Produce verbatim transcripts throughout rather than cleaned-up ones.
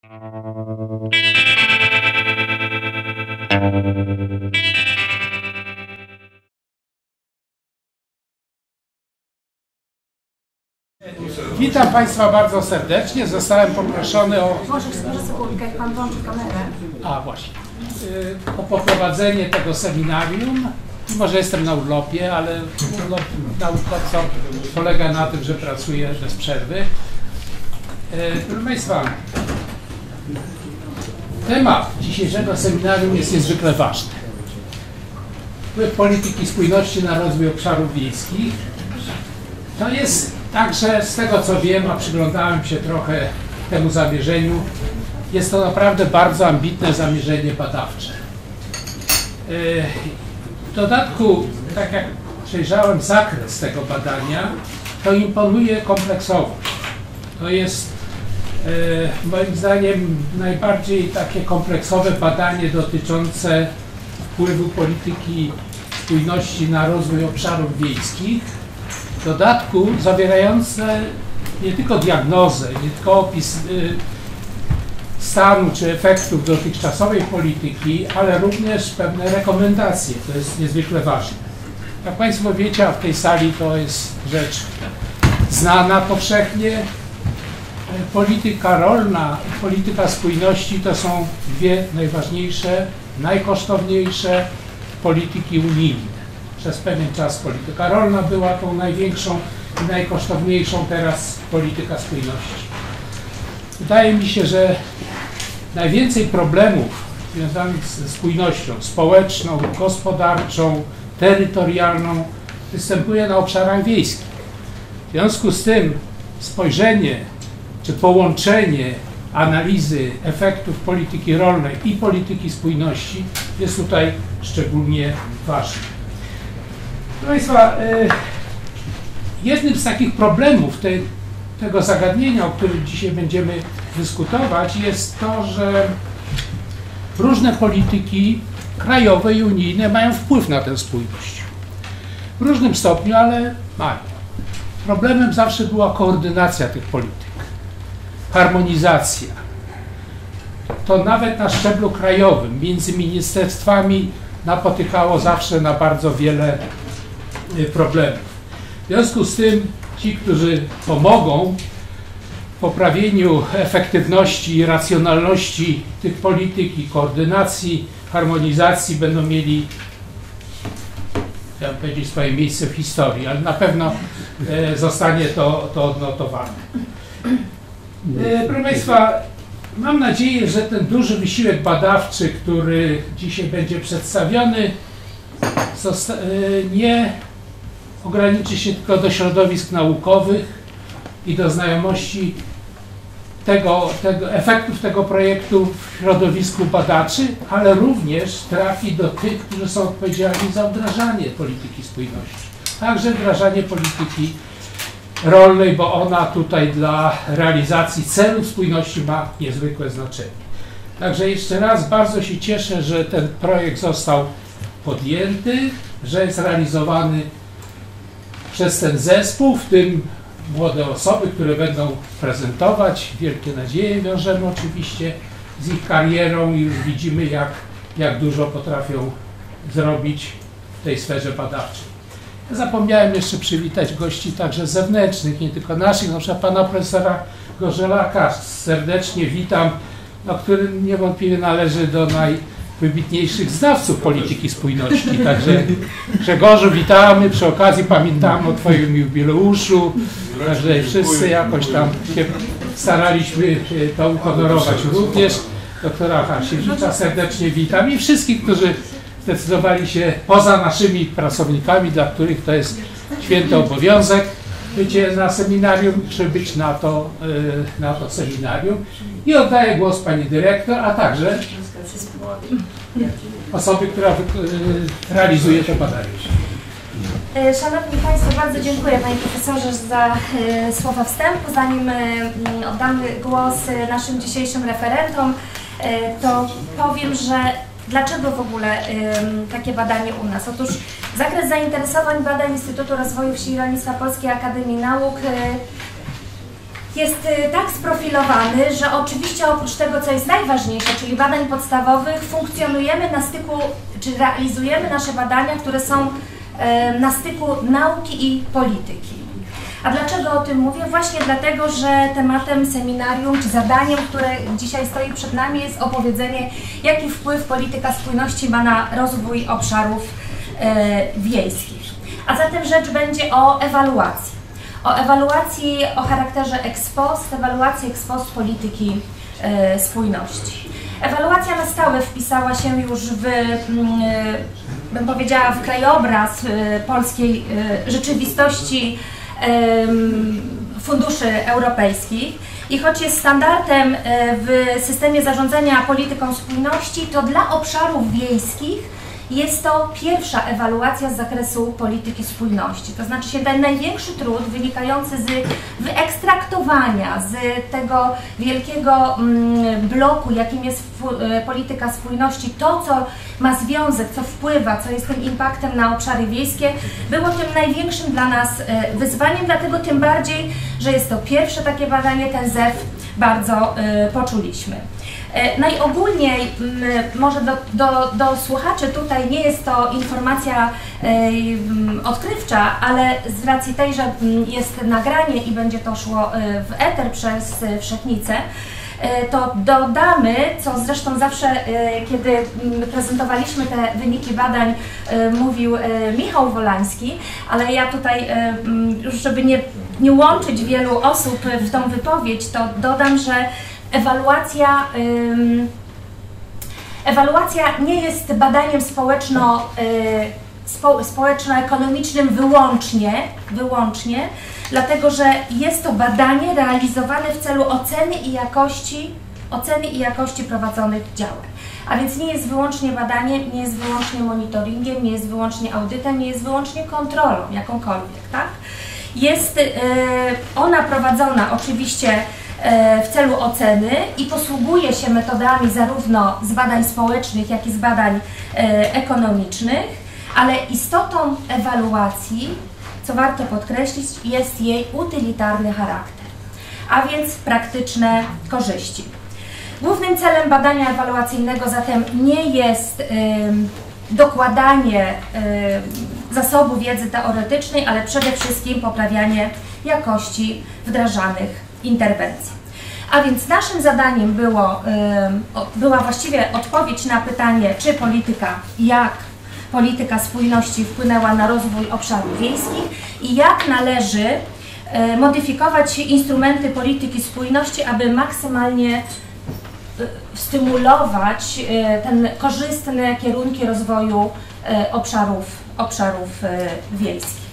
Witam Państwa bardzo serdecznie. Zostałem poproszony o... Może, może sekundkę, jak Pan włączy kamerę. A właśnie. O poprowadzenie tego seminarium. Mimo że jestem na urlopie, ale urlop naukowca polega na tym, że pracuję bez przerwy. Proszę Państwa, temat dzisiejszego seminarium jest niezwykle ważny. Wpływ polityki spójności na rozwój obszarów wiejskich. To jest także, z tego co wiem, a przyglądałem się trochę temu zamierzeniu, jest to naprawdę bardzo ambitne zamierzenie badawcze. W dodatku, tak jak przejrzałem zakres tego badania, to imponuje kompleksowość. To jest moim zdaniem najbardziej takie kompleksowe badanie dotyczące wpływu polityki spójności na rozwój obszarów wiejskich. W dodatku zawierające nie tylko diagnozę, nie tylko opis y, stanu czy efektów dotychczasowej polityki, ale również pewne rekomendacje. To jest niezwykle ważne. Jak Państwo wiecie, a w tej sali to jest rzecz znana powszechnie, polityka rolna i polityka spójności to są dwie najważniejsze, najkosztowniejsze polityki unijne. Przez pewien czas polityka rolna była tą największą i najkosztowniejszą, teraz polityka spójności. Wydaje mi się, że najwięcej problemów związanych ze spójnością społeczną, gospodarczą, terytorialną występuje na obszarach wiejskich. W związku z tym spojrzenie czy połączenie analizy efektów polityki rolnej i polityki spójności jest tutaj szczególnie ważne. Proszę Państwa, jednym z takich problemów te, tego zagadnienia, o którym dzisiaj będziemy dyskutować, jest to, że różne polityki krajowe i unijne mają wpływ na tę spójność. W różnym stopniu, ale mają. Problemem zawsze była koordynacja tych polityk, harmonizacja. To nawet na szczeblu krajowym, między ministerstwami napotykało zawsze na bardzo wiele problemów. W związku z tym ci, którzy pomogą w poprawieniu efektywności i racjonalności tych polityk i koordynacji, harmonizacji, będą mieli, chciałem powiedzieć, swoje miejsce w historii, ale na pewno e, zostanie to, to odnotowane. E, proszę Państwa, mam nadzieję, że ten duży wysiłek badawczy, który dzisiaj będzie przedstawiony, nie ograniczy się tylko do środowisk naukowych i do znajomości tego, tego, efektów tego projektu w środowisku badaczy, ale również trafi do tych, którzy są odpowiedzialni za wdrażanie polityki spójności. Także wdrażanie polityki rolnej, bo ona tutaj dla realizacji celów spójności ma niezwykłe znaczenie. Także jeszcze raz bardzo się cieszę, że ten projekt został podjęty, że jest realizowany przez ten zespół, w tym młode osoby, które będą prezentować. Wielkie nadzieje wiążemy oczywiście z ich karierą i już widzimy, jak, jak dużo potrafią zrobić w tej sferze badawczej. Ja zapomniałem jeszcze przywitać gości także zewnętrznych, nie tylko naszych, na przykład pana profesora Gorzelaka serdecznie witam, no, który niewątpliwie należy do najwybitniejszych znawców polityki spójności. Także Grzegorzu, witamy, przy okazji pamiętamy o Twoim jubileuszu, także wszyscy jakoś tam się staraliśmy to uhonorować. Również doktora Hasiewicza serdecznie witam i wszystkich, którzy zdecydowali się poza naszymi pracownikami, dla których to jest święty obowiązek bycie na seminarium, przybyć na to, na to seminarium. I oddaję głos pani dyrektor, a także osoby, która realizuje to badanie. Szanowni Państwo, bardzo dziękuję Panie Profesorze za e, słowa wstępu. Zanim e, oddamy głos naszym dzisiejszym referentom, e, to powiem, że dlaczego w ogóle e, takie badanie u nas? Otóż zakres zainteresowań badań Instytutu Rozwoju Wsi i Rolnictwa Polskiej Akademii Nauk e, jest tak sprofilowany, że oczywiście oprócz tego, co jest najważniejsze, czyli badań podstawowych, funkcjonujemy na styku, czy realizujemy nasze badania, które są na styku nauki i polityki. A dlaczego o tym mówię? Właśnie dlatego, że tematem seminarium, czy zadaniem, które dzisiaj stoi przed nami, jest opowiedzenie, jaki wpływ polityka spójności ma na rozwój obszarów e, wiejskich. A zatem rzecz będzie o ewaluacji. O ewaluacji o charakterze ex post, ewaluacji ex post polityki e, spójności. Ewaluacja na stałe wpisała się już w, bym powiedziała, w krajobraz e, polskiej e, rzeczywistości funduszy europejskich i choć jest standardem w systemie zarządzania polityką spójności, to dla obszarów wiejskich jest to pierwsza ewaluacja z zakresu polityki spójności. To znaczy się ten największy trud wynikający z wyekstraktowania z tego wielkiego bloku, jakim jest polityka spójności, to co ma związek, co wpływa, co jest tym impaktem na obszary wiejskie, było tym największym dla nas wyzwaniem, dlatego tym bardziej, że jest to pierwsze takie badanie, ten zew bardzo poczuliśmy. Najogólniej, może do, do, do słuchaczy tutaj nie jest to informacja odkrywcza, ale z racji tej, że jest nagranie i będzie to szło w eter przez Wszechnicę, to dodamy, co zresztą zawsze, kiedy prezentowaliśmy te wyniki badań, mówił Michał Wolański, ale ja tutaj już, żeby nie, nie łączyć wielu osób w tą wypowiedź, to dodam, że Ewaluacja, ym, ewaluacja nie jest badaniem społeczno, y, spo, społeczno-ekonomicznym wyłącznie, wyłącznie, dlatego że jest to badanie realizowane w celu oceny i jakości, oceny i jakości prowadzonych działań. A więc nie jest wyłącznie badaniem, nie jest wyłącznie monitoringiem, nie jest wyłącznie audytem, nie jest wyłącznie kontrolą jakąkolwiek, tak? Jest y, ona prowadzona oczywiście w celu oceny i posługuje się metodami zarówno z badań społecznych, jak i z badań ekonomicznych, ale istotą ewaluacji, co warto podkreślić, jest jej utylitarny charakter, a więc praktyczne korzyści. Głównym celem badania ewaluacyjnego zatem nie jest dokładanie zasobu wiedzy teoretycznej, ale przede wszystkim poprawianie jakości wdrażanych interwencji. A więc naszym zadaniem było, była właściwie odpowiedź na pytanie, czy polityka, jak polityka spójności wpłynęła na rozwój obszarów wiejskich i jak należy modyfikować instrumenty polityki spójności, aby maksymalnie stymulować ten korzystne kierunki rozwoju obszarów, obszarów wiejskich.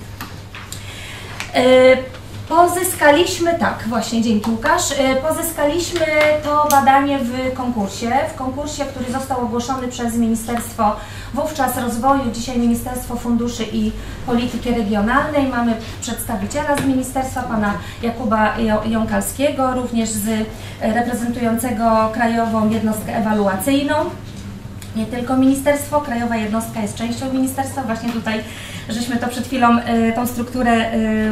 Pozyskaliśmy, tak, właśnie, dzięki Łukasz, pozyskaliśmy to badanie w konkursie, w konkursie, który został ogłoszony przez Ministerstwo wówczas Rozwoju, dzisiaj Ministerstwo Funduszy i Polityki Regionalnej. Mamy przedstawiciela z ministerstwa, pana Jakuba Jąkalskiego, również z reprezentującego Krajową Jednostkę Ewaluacyjną. Nie tylko ministerstwo, krajowa jednostka jest częścią ministerstwa, właśnie tutaj żeśmy to przed chwilą, tą strukturę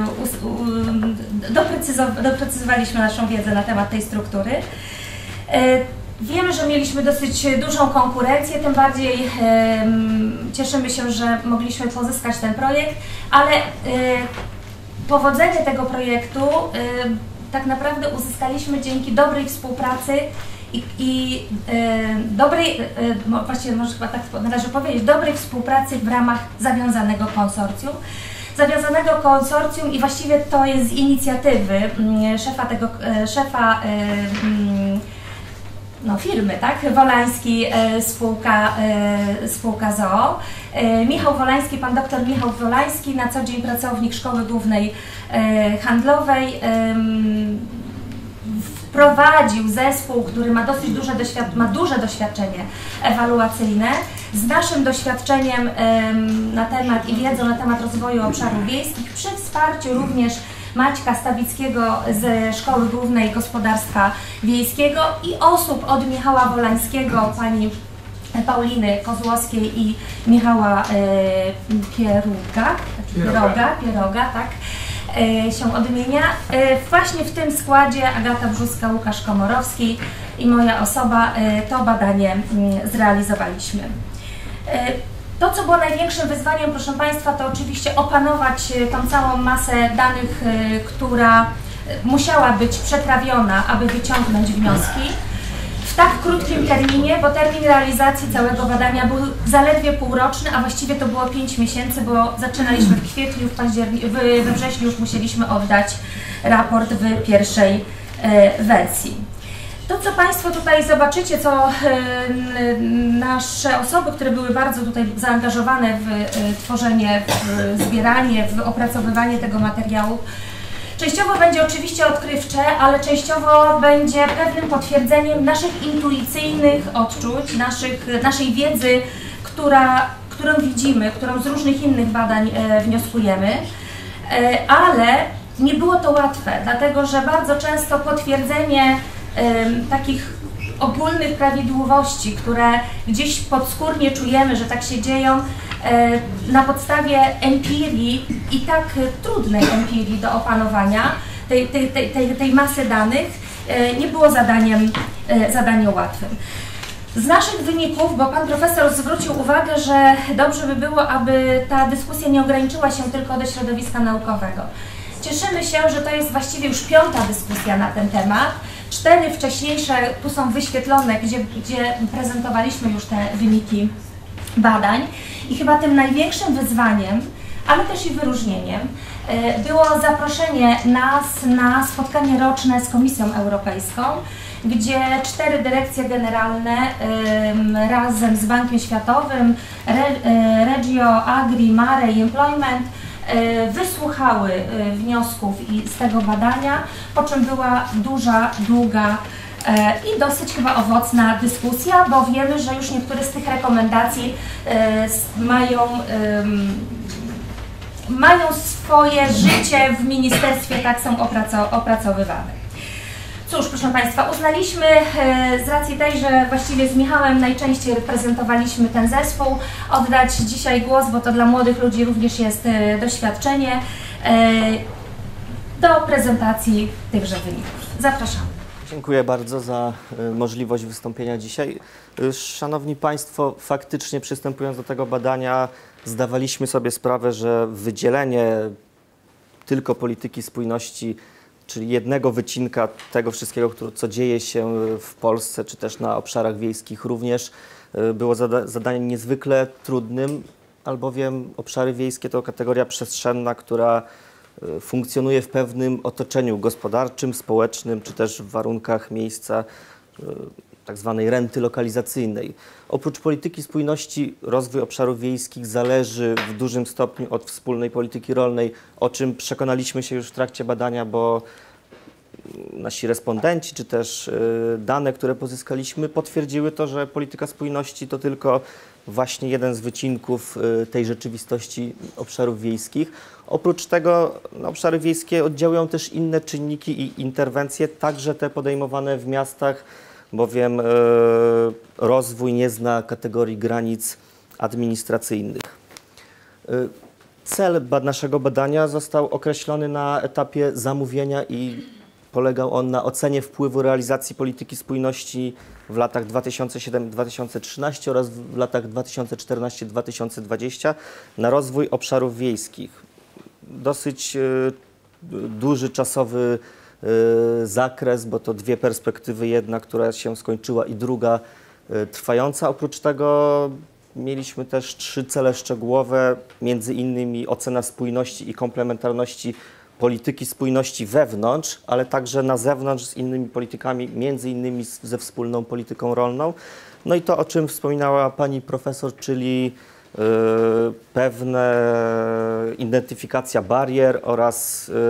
doprecyzowaliśmy naszą wiedzę na temat tej struktury. Wiemy, że mieliśmy dosyć dużą konkurencję, tym bardziej cieszymy się, że mogliśmy pozyskać ten projekt, ale powodzenie tego projektu tak naprawdę uzyskaliśmy dzięki dobrej współpracy i, i e, dobrej, e, właściwie może chyba tak należy powiedzieć, dobrej współpracy w ramach zawiązanego konsorcjum. Zawiązanego konsorcjum i właściwie to jest z inicjatywy m, szefa tego, e, szefa e, m, no, firmy, tak? Wolański, e, spółka, e, spółka z o o. E, Michał Wolański, pan doktor Michał Wolański, na co dzień pracownik Szkoły Głównej e, Handlowej. E, Wprowadził zespół, który ma dosyć duże, doświad ma duże doświadczenie ewaluacyjne, z naszym doświadczeniem ym, na temat i wiedzą na temat rozwoju obszarów wiejskich, przy wsparciu również Maćka Stawickiego ze Szkoły Głównej Gospodarstwa Wiejskiego i osób od Michała Wolańskiego, pani Pauliny Kozłowskiej i Michała y, Pieruga, Pieroga, Pieroga, tak. się odmienia. Właśnie w tym składzie Agata Brzuska, Łukasz Komorowski i moja osoba to badanie zrealizowaliśmy. To, co było największym wyzwaniem, proszę Państwa, to oczywiście opanować tą całą masę danych, która musiała być przetrawiona, aby wyciągnąć wnioski w tak krótkim terminie, bo termin realizacji całego badania był zaledwie półroczny, a właściwie to było pięć miesięcy, bo zaczynaliśmy w kwietniu, w październiku, we wrześniu już musieliśmy oddać raport w pierwszej e, wersji. To, co Państwo tutaj zobaczycie, co e, nasze osoby, które były bardzo tutaj zaangażowane w e, tworzenie, w zbieranie, w opracowywanie tego materiału, częściowo będzie oczywiście odkrywcze, ale częściowo będzie pewnym potwierdzeniem naszych intuicyjnych odczuć, naszych, naszej wiedzy, która, którą widzimy, którą z różnych innych badań e, wnioskujemy, e, ale nie było to łatwe, dlatego że bardzo często potwierdzenie e, takich ogólnych prawidłowości, które gdzieś podskórnie czujemy, że tak się dzieją, na podstawie empirii i tak trudnej empirii do opanowania tej, tej, tej, tej masy danych, nie było zadaniem, zadaniem łatwym. Z naszych wyników, bo Pan Profesor zwrócił uwagę, że dobrze by było, aby ta dyskusja nie ograniczyła się tylko do środowiska naukowego. Cieszymy się, że to jest właściwie już piąta dyskusja na ten temat. Cztery wcześniejsze tu są wyświetlone, gdzie, gdzie prezentowaliśmy już te wyniki badań i chyba tym największym wyzwaniem, ale też i wyróżnieniem było zaproszenie nas na spotkanie roczne z Komisją Europejską, gdzie cztery dyrekcje generalne razem z Bankiem Światowym, Regio, Agri, Mare i Employment wysłuchały wniosków i z tego badania, po czym była duża, długa i dosyć chyba owocna dyskusja, bo wiemy, że już niektóre z tych rekomendacji mają, mają swoje życie w ministerstwie, tak są opracowywane. Cóż, proszę Państwa, uznaliśmy z racji tej, że właściwie z Michałem najczęściej reprezentowaliśmy ten zespół, oddać dzisiaj głos, bo to dla młodych ludzi również jest doświadczenie, do prezentacji tychże wyników. Zapraszam. Dziękuję bardzo za możliwość wystąpienia dzisiaj. Szanowni Państwo, faktycznie przystępując do tego badania, zdawaliśmy sobie sprawę, że wydzielenie tylko polityki spójności, czyli jednego wycinka tego wszystkiego, co dzieje się w Polsce, czy też na obszarach wiejskich również, było zada zadaniem niezwykle trudnym, albowiem obszary wiejskie to kategoria przestrzenna, która funkcjonuje w pewnym otoczeniu gospodarczym, społecznym, czy też w warunkach miejsca tak zwanej renty lokalizacyjnej. Oprócz polityki spójności rozwój obszarów wiejskich zależy w dużym stopniu od wspólnej polityki rolnej, o czym przekonaliśmy się już w trakcie badania, bo nasi respondenci, czy też dane, które pozyskaliśmy, potwierdziły to, że polityka spójności to tylko właśnie jeden z wycinków tej rzeczywistości obszarów wiejskich. Oprócz tego na obszary wiejskie oddziałują też inne czynniki i interwencje, także te podejmowane w miastach, bowiem e, rozwój nie zna kategorii granic administracyjnych. E, cel bad naszego badania został określony na etapie zamówienia i polegał on na ocenie wpływu realizacji polityki spójności w latach dwa tysiące siódmym do dwa tysiące trzynastego oraz w latach dwa tysiące czternastego do dwa tysiące dwudziestego na rozwój obszarów wiejskich. Dosyć e, duży czasowy e, zakres, bo to dwie perspektywy, jedna, która się skończyła i druga e, trwająca. Oprócz tego mieliśmy też trzy cele szczegółowe, między innymi ocena spójności i komplementarności polityki spójności wewnątrz, ale także na zewnątrz z innymi politykami, między innymi ze wspólną polityką rolną. No i to, o czym wspominała pani profesor, czyli yy, pewne identyfikacja barier oraz yy,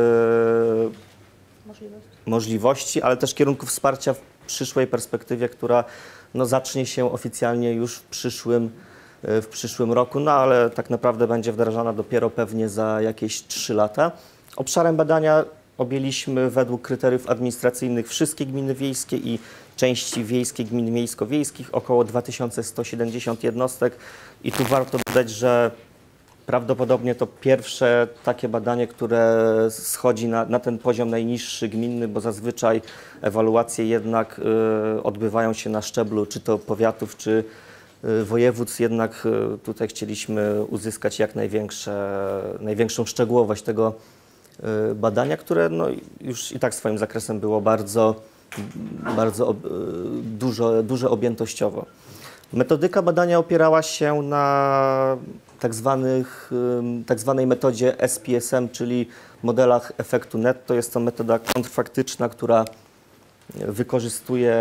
możliwości. możliwości, ale też kierunków wsparcia w przyszłej perspektywie, która no, zacznie się oficjalnie już w przyszłym, yy, w przyszłym roku, no ale tak naprawdę będzie wdrażana dopiero pewnie za jakieś trzy lata. Obszarem badania objęliśmy według kryteriów administracyjnych wszystkie gminy wiejskie i części wiejskie gmin miejsko-wiejskich, około dwa tysiące sto siedemdziesiąt jednostek. I tu warto dodać, że prawdopodobnie to pierwsze takie badanie, które schodzi na, na ten poziom najniższy gminny, bo zazwyczaj ewaluacje jednak y, odbywają się na szczeblu czy to powiatów, czy y, województw. Jednak y, tutaj chcieliśmy uzyskać jak największe, największą szczegółowość tego y, badania, które no, już i tak swoim zakresem było bardzo, bardzo y, dużo, duże objętościowo. Metodyka badania opierała się na tak, zwanych, tak zwanej metodzie S P S M, czyli modelach efektu netto. Jest to metoda kontrfaktyczna, która wykorzystuje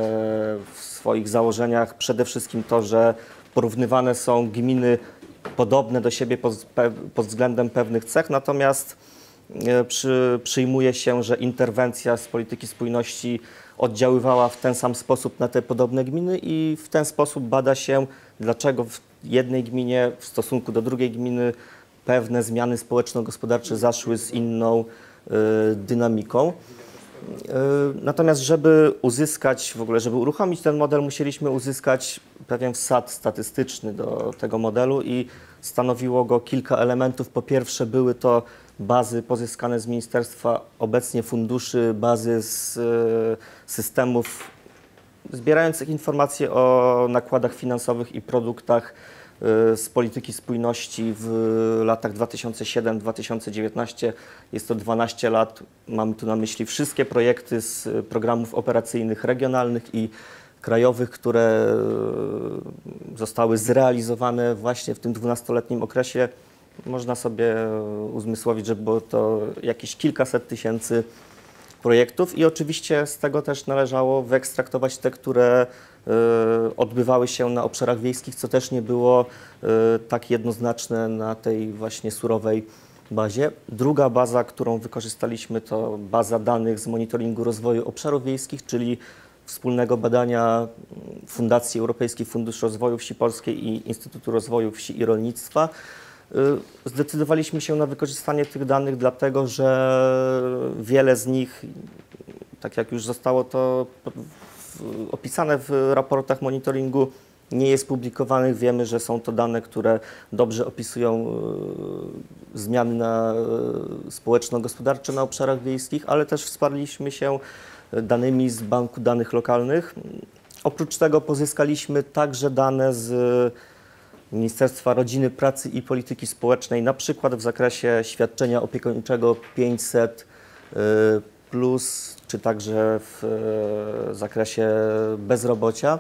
w swoich założeniach przede wszystkim to, że porównywane są gminy podobne do siebie pod, pod względem pewnych cech, natomiast przy, przyjmuje się, że interwencja z polityki spójności oddziaływała w ten sam sposób na te podobne gminy i w ten sposób bada się, dlaczego w jednej gminie w stosunku do drugiej gminy pewne zmiany społeczno-gospodarcze zaszły z inną y, dynamiką. Y, natomiast żeby uzyskać, w ogóle żeby uruchomić ten model, musieliśmy uzyskać pewien wsad statystyczny do tego modelu i stanowiło go kilka elementów. Po pierwsze były to bazy pozyskane z Ministerstwa obecnie funduszy, bazy z y, systemów zbierających informacje o nakładach finansowych i produktach y, z polityki spójności w latach dwa tysiące siódmym do dwa tysiące dziewiętnastego. Jest to dwanaście lat. Mamy tu na myśli wszystkie projekty z programów operacyjnych regionalnych i krajowych, które y, zostały zrealizowane właśnie w tym dwunastoletnim okresie. Można sobie uzmysłowić, że było to jakieś kilkaset tysięcy projektów i oczywiście z tego też należało wyekstraktować te, które y, odbywały się na obszarach wiejskich, co też nie było y, tak jednoznaczne na tej właśnie surowej bazie. Druga baza, którą wykorzystaliśmy, to baza danych z monitoringu rozwoju obszarów wiejskich, czyli wspólnego badania Fundacji Europejskiej Fundusz Rozwoju Wsi Polskiej i Instytutu Rozwoju Wsi i Rolnictwa. Zdecydowaliśmy się na wykorzystanie tych danych, dlatego że wiele z nich, tak jak już zostało to opisane w raportach monitoringu, nie jest publikowanych. Wiemy, że są to dane, które dobrze opisują zmiany na społeczno-gospodarcze na obszarach wiejskich, ale też wsparliśmy się danymi z Banku Danych Lokalnych. Oprócz tego pozyskaliśmy także dane z Ministerstwa Rodziny, Pracy i Polityki Społecznej, na przykład w zakresie świadczenia opiekuńczego pięćset plus, czy także w zakresie bezrobocia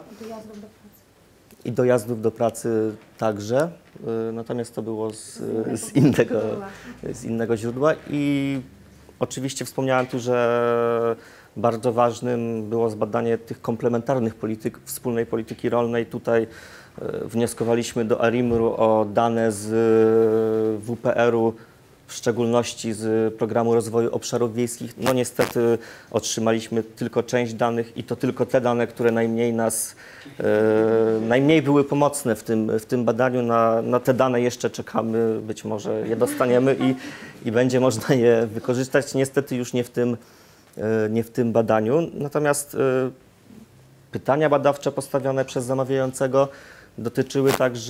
i dojazdów do pracy także, natomiast to było z, z, innego, z innego źródła. I oczywiście wspomniałem tu, że bardzo ważnym było zbadanie tych komplementarnych polityk wspólnej polityki rolnej. Tutaj wnioskowaliśmy do ARiMR-u o dane z W P R-u, w szczególności z Programu Rozwoju Obszarów Wiejskich. No niestety otrzymaliśmy tylko część danych i to tylko te dane, które najmniej nas, e, najmniej były pomocne w tym, w tym badaniu. Na, na te dane jeszcze czekamy, być może je dostaniemy i, i będzie można je wykorzystać. Niestety już nie w tym, e, nie w tym badaniu. Natomiast e, pytania badawcze postawione przez zamawiającego dotyczyły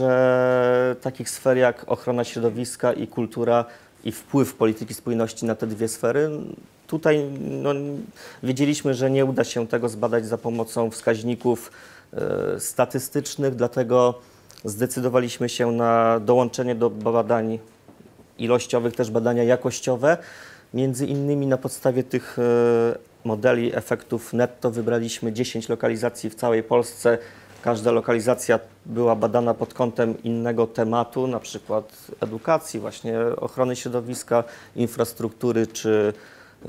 także takich sfer jak ochrona środowiska i kultura i wpływ polityki spójności na te dwie sfery. Tutaj no, wiedzieliśmy, że nie uda się tego zbadać za pomocą wskaźników e, statystycznych, dlatego zdecydowaliśmy się na dołączenie do badań ilościowych też badania jakościowe. Między innymi na podstawie tych e, modeli efektów netto wybraliśmy dziesięć lokalizacji w całej Polsce. Każda lokalizacja była badana pod kątem innego tematu, na przykład edukacji, właśnie ochrony środowiska, infrastruktury czy, yy,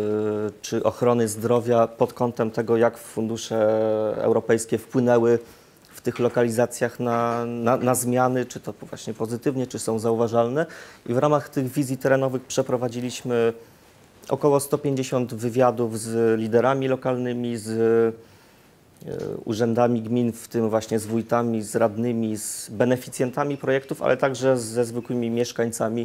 czy ochrony zdrowia, pod kątem tego, jak fundusze europejskie wpłynęły w tych lokalizacjach na, na, na zmiany, czy to właśnie pozytywnie, czy są zauważalne. I w ramach tych wizji terenowych przeprowadziliśmy około sto pięćdziesiąt wywiadów z liderami lokalnymi, z urzędami gmin, w tym właśnie z wójtami, z radnymi, z beneficjentami projektów, ale także ze zwykłymi mieszkańcami.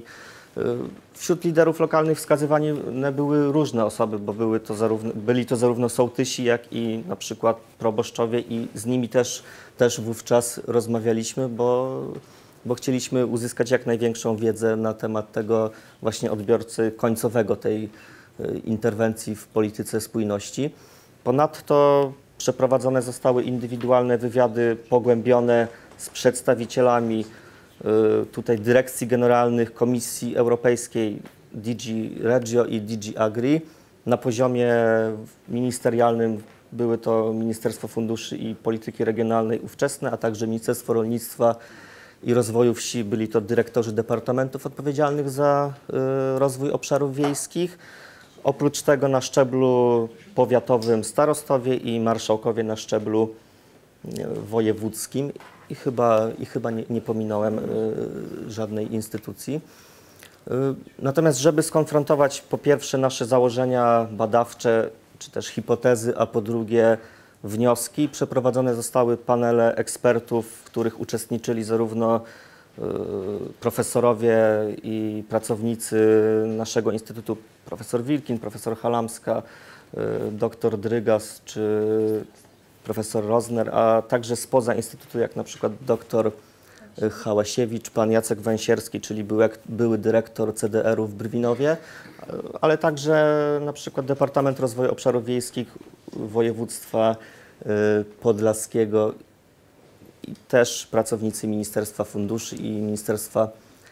Wśród liderów lokalnych wskazywane były różne osoby, bo były to zarówno, byli to zarówno sołtysi, jak i na przykład proboszczowie i z nimi też, też wówczas rozmawialiśmy, bo bo chcieliśmy uzyskać jak największą wiedzę na temat tego właśnie odbiorcy końcowego tej interwencji w polityce spójności. Ponadto przeprowadzone zostały indywidualne wywiady pogłębione z przedstawicielami tutaj dyrekcji generalnych Komisji Europejskiej D G Regio i D G Agri. Na poziomie ministerialnym były to Ministerstwo Funduszy i Polityki Regionalnej ówczesne, a także Ministerstwo Rolnictwa i Rozwoju Wsi. Byli to dyrektorzy departamentów odpowiedzialnych za rozwój obszarów wiejskich. Oprócz tego na szczeblu powiatowym starostowie i marszałkowie na szczeblu wojewódzkim i chyba, i chyba nie, nie pominąłem y, żadnej instytucji. Y, natomiast żeby skonfrontować po pierwsze nasze założenia badawcze czy też hipotezy, a po drugie wnioski, przeprowadzone zostały panele ekspertów, w których uczestniczyli zarówno y, profesorowie i pracownicy naszego instytutu, profesor Wilkin, profesor Halamska, y, doktor Drygas czy profesor Rozner, a także spoza instytutu, jak na przykład doktor Hałasiewicz, pan Jacek Węsierski, czyli były, były dyrektor C D R-u w Brwinowie, ale także na przykład Departament Rozwoju Obszarów Wiejskich Województwa Podlaskiego i też pracownicy Ministerstwa Funduszy i Ministerstwa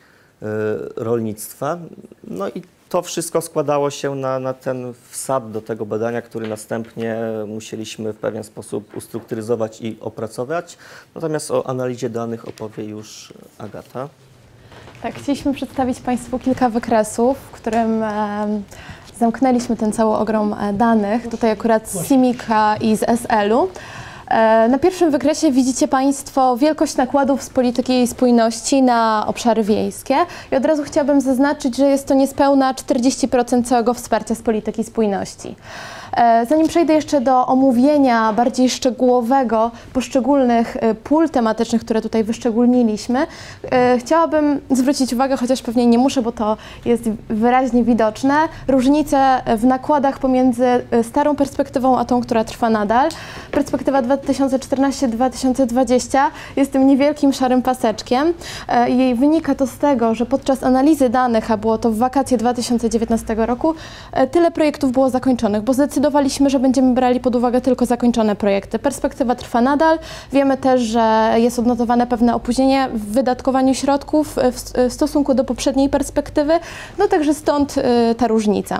Rolnictwa. No i to wszystko składało się na, na ten wsad do tego badania, który następnie musieliśmy w pewien sposób ustrukturyzować i opracować. Natomiast o analizie danych opowie już Agata. Tak, chcieliśmy przedstawić Państwu kilka wykresów, w którym e, zamknęliśmy ten cały ogrom danych, tutaj akurat z CIMIC-a i z S L-u. Na pierwszym wykresie widzicie Państwo wielkość nakładów z polityki spójności na obszary wiejskie i od razu chciałabym zaznaczyć, że jest to niespełna czterdzieści procent całego wsparcia z polityki spójności. Zanim przejdę jeszcze do omówienia bardziej szczegółowego poszczególnych pól tematycznych, które tutaj wyszczególniliśmy, chciałabym zwrócić uwagę, chociaż pewnie nie muszę, bo to jest wyraźnie widoczne, różnice w nakładach pomiędzy starą perspektywą a tą, która trwa nadal. Perspektywa dwa tysiące czternasty do dwa tysiące dwudziestego jest tym niewielkim szarym paseczkiem i wynika to z tego, że podczas analizy danych, a było to w wakacje dwa tysiące dziewiętnastego roku, tyle projektów było zakończonych, bo zdecydowaliśmy, że będziemy brali pod uwagę tylko zakończone projekty. Perspektywa trwa nadal. Wiemy też, że jest odnotowane pewne opóźnienie w wydatkowaniu środków w, w stosunku do poprzedniej perspektywy, no także stąd y, ta różnica.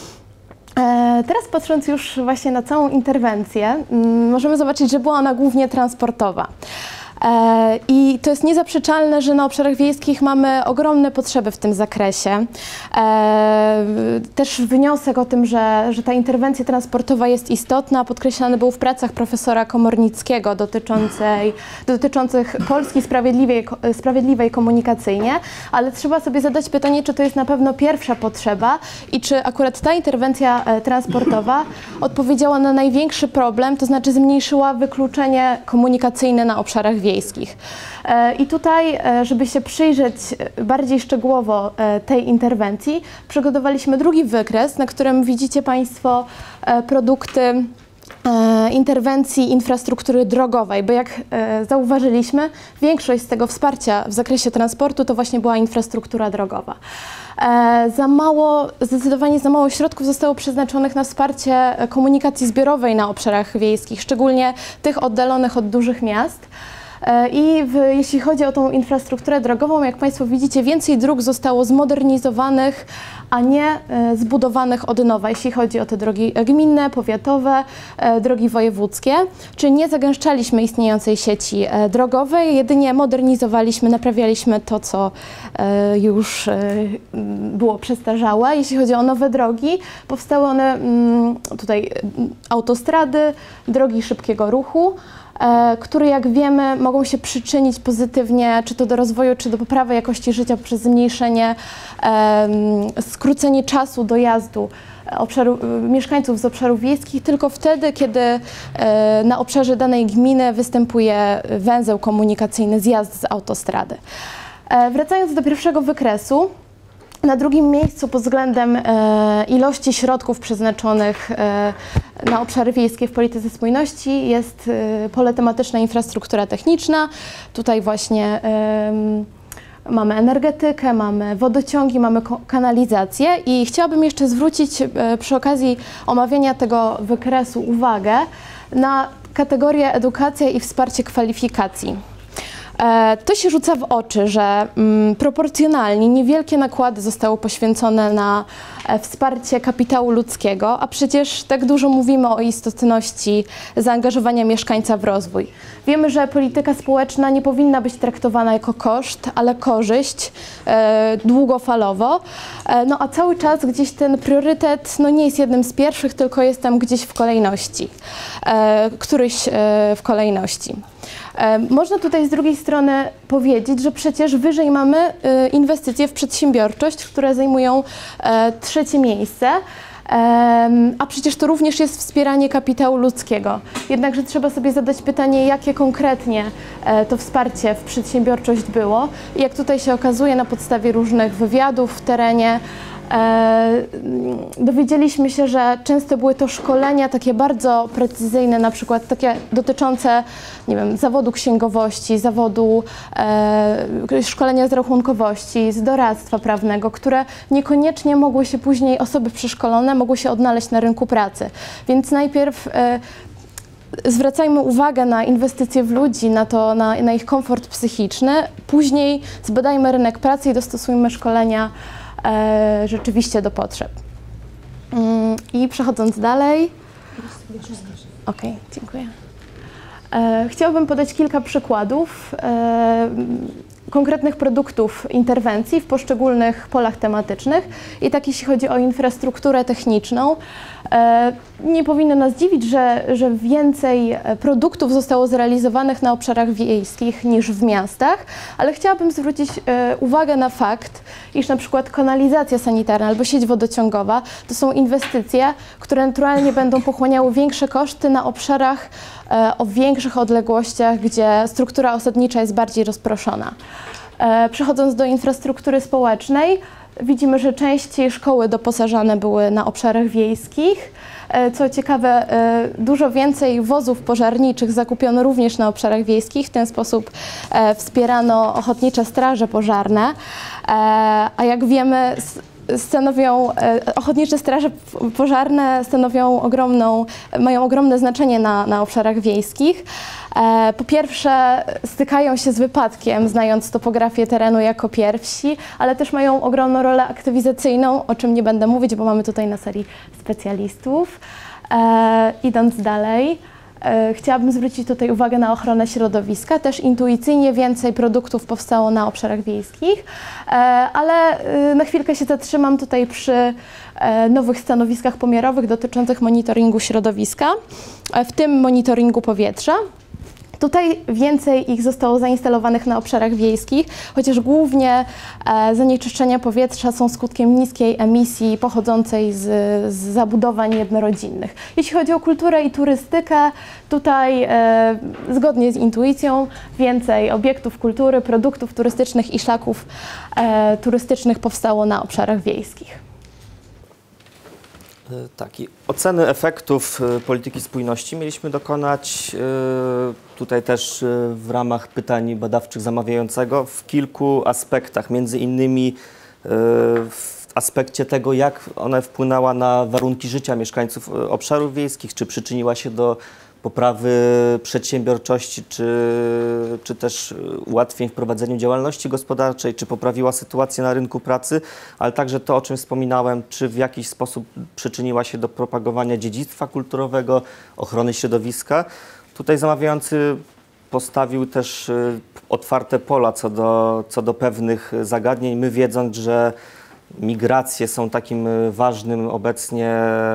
E, teraz patrząc już właśnie na całą interwencję, m, możemy zobaczyć, że była ona głównie transportowa. I to jest niezaprzeczalne, że na obszarach wiejskich mamy ogromne potrzeby w tym zakresie. Też wniosek o tym, że, że ta interwencja transportowa jest istotna, podkreślany był w pracach profesora Komornickiego dotyczącej, dotyczących Polski sprawiedliwej, sprawiedliwej komunikacyjnie, ale trzeba sobie zadać pytanie, czy to jest na pewno pierwsza potrzeba i czy akurat ta interwencja transportowa odpowiedziała na największy problem, to znaczy zmniejszyła wykluczenie komunikacyjne na obszarach wiejskich. Wiejskich. I tutaj, żeby się przyjrzeć bardziej szczegółowo tej interwencji, przygotowaliśmy drugi wykres, na którym widzicie Państwo produkty interwencji infrastruktury drogowej, bo jak zauważyliśmy, większość z tego wsparcia w zakresie transportu to właśnie była infrastruktura drogowa. Za mało, zdecydowanie za mało środków zostało przeznaczonych na wsparcie komunikacji zbiorowej na obszarach wiejskich, szczególnie tych oddalonych od dużych miast. I w, jeśli chodzi o tą infrastrukturę drogową, jak Państwo widzicie, więcej dróg zostało zmodernizowanych, a nie e, zbudowanych od nowa, jeśli chodzi o te drogi gminne, powiatowe, e, drogi wojewódzkie. Czyli nie zagęszczaliśmy istniejącej sieci e, drogowej, jedynie modernizowaliśmy, naprawialiśmy to, co e, już e, było przestarzałe. Jeśli chodzi o nowe drogi, powstały one m, tutaj autostrady, drogi szybkiego ruchu, które, jak wiemy, mogą się przyczynić pozytywnie czy to do rozwoju, czy do poprawy jakości życia poprzez zmniejszenie, skrócenie czasu dojazdu obszaru, mieszkańców z obszarów wiejskich tylko wtedy, kiedy na obszarze danej gminy występuje węzeł komunikacyjny, zjazd z autostrady. Wracając do pierwszego wykresu, na drugim miejscu pod względem e, ilości środków przeznaczonych e, na obszary wiejskie w polityce spójności jest e, pole tematyczne infrastruktura techniczna. Tutaj właśnie e, mamy energetykę, mamy wodociągi, mamy kanalizację i chciałabym jeszcze zwrócić przy okazji omawiania tego wykresu uwagę na kategorię edukacja i wsparcie kwalifikacji. To się rzuca w oczy, że mm, proporcjonalnie niewielkie nakłady zostały poświęcone na e, wsparcie kapitału ludzkiego, a przecież tak dużo mówimy o istotności zaangażowania mieszkańca w rozwój. Wiemy, że polityka społeczna nie powinna być traktowana jako koszt, ale korzyść e, długofalowo, e, no a cały czas gdzieś ten priorytet no, nie jest jednym z pierwszych, tylko jest tam gdzieś w kolejności, e, któryś e, w kolejności. Można tutaj z drugiej strony powiedzieć, że przecież wyżej mamy inwestycje w przedsiębiorczość, które zajmują trzecie miejsce, a przecież to również jest wspieranie kapitału ludzkiego. Jednakże trzeba sobie zadać pytanie, jakie konkretnie to wsparcie w przedsiębiorczość było. I jak tutaj się okazuje na podstawie różnych wywiadów w terenie, E, dowiedzieliśmy się, że często były to szkolenia takie bardzo precyzyjne, na przykład takie dotyczące, nie wiem, zawodu księgowości, zawodu e, szkolenia z rachunkowości, z doradztwa prawnego, które niekoniecznie mogły się później, osoby przeszkolone mogły się odnaleźć na rynku pracy. Więc najpierw e, zwracajmy uwagę na inwestycje w ludzi, na, to, na, na ich komfort psychiczny, później zbadajmy rynek pracy i dostosujmy szkolenia E, rzeczywiście do potrzeb. Mm, I przechodząc dalej. Okej, okay, dziękuję. E, chciałabym podać kilka przykładów e, konkretnych produktów interwencji w poszczególnych polach tematycznych i tak jeśli chodzi o infrastrukturę techniczną. E, nie powinno nas dziwić, że, że więcej produktów zostało zrealizowanych na obszarach wiejskich niż w miastach, ale chciałabym zwrócić e, uwagę na fakt, iż na przykład kanalizacja sanitarna albo sieć wodociągowa to są inwestycje, które naturalnie będą pochłaniały większe koszty na obszarach e, o większych odległościach, gdzie struktura osadnicza jest bardziej rozproszona. E, przechodząc do infrastruktury społecznej, widzimy, że częściej szkoły doposażane były na obszarach wiejskich. Co ciekawe, dużo więcej wozów pożarniczych zakupiono również na obszarach wiejskich. W ten sposób wspierano ochotnicze straże pożarne. A jak wiemy, stanowią, ochotnicze straże pożarne stanowią ogromną, mają ogromne znaczenie na, na obszarach wiejskich. Po pierwsze, stykają się z wypadkiem, znając topografię terenu jako pierwsi, ale też mają ogromną rolę aktywizacyjną, o czym nie będę mówić, bo mamy tutaj na sali specjalistów. E, idąc dalej, e, chciałabym zwrócić tutaj uwagę na ochronę środowiska. Też intuicyjnie więcej produktów powstało na obszarach wiejskich, e, ale e, na chwilkę się zatrzymam tutaj przy e, nowych stanowiskach pomiarowych dotyczących monitoringu środowiska, e, w tym monitoringu powietrza. Tutaj więcej ich zostało zainstalowanych na obszarach wiejskich, chociaż głównie e, zanieczyszczenia powietrza są skutkiem niskiej emisji pochodzącej z, z zabudowań jednorodzinnych. Jeśli chodzi o kulturę i turystykę, tutaj e, zgodnie z intuicją więcej obiektów kultury, produktów turystycznych i szlaków e, turystycznych powstało na obszarach wiejskich. Tak, i oceny efektów polityki spójności mieliśmy dokonać tutaj też w ramach pytań badawczych zamawiającego w kilku aspektach, między innymi w aspekcie tego, jak ona wpłynęła na warunki życia mieszkańców obszarów wiejskich, czy przyczyniła się do poprawy przedsiębiorczości, czy, czy też ułatwień w prowadzeniu działalności gospodarczej, czy poprawiła sytuację na rynku pracy, ale także to, o czym wspominałem, czy w jakiś sposób przyczyniła się do propagowania dziedzictwa kulturowego, ochrony środowiska. Tutaj zamawiający postawił też otwarte pola co do, co do pewnych zagadnień. My, wiedząc, że migracje są takim ważnym obecnie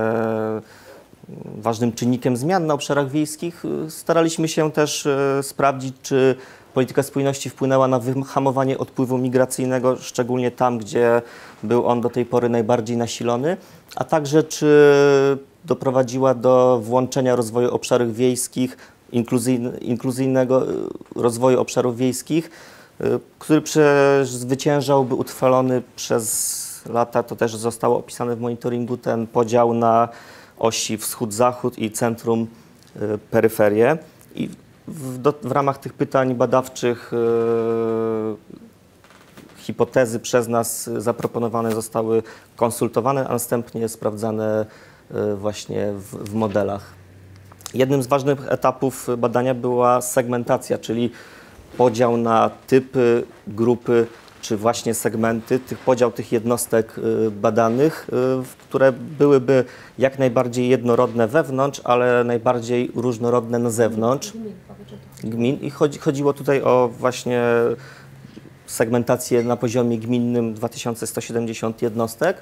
ważnym czynnikiem zmian na obszarach wiejskich, staraliśmy się też sprawdzić, czy polityka spójności wpłynęła na wyhamowanie odpływu migracyjnego, szczególnie tam, gdzie był on do tej pory najbardziej nasilony, a także czy doprowadziła do włączenia rozwoju obszarów wiejskich, inkluzyjnego rozwoju obszarów wiejskich, który przezwyciężałby utrwalony przez lata, to też zostało opisane w monitoringu, ten podział na osi wschód-zachód i centrum, y, peryferię. I w, do, w ramach tych pytań badawczych hipotezy przez nas zaproponowane zostały konsultowane, a następnie sprawdzane właśnie w, w modelach. Jednym z ważnych etapów badania była segmentacja, czyli podział na typy, grupy czy właśnie segmenty, tych, podział tych jednostek badanych, które byłyby jak najbardziej jednorodne wewnątrz, ale najbardziej różnorodne na zewnątrz gmin. I chodzi, chodziło tutaj o właśnie segmentację na poziomie gminnym dwa tysiące sto siedemdziesiąt jednostek.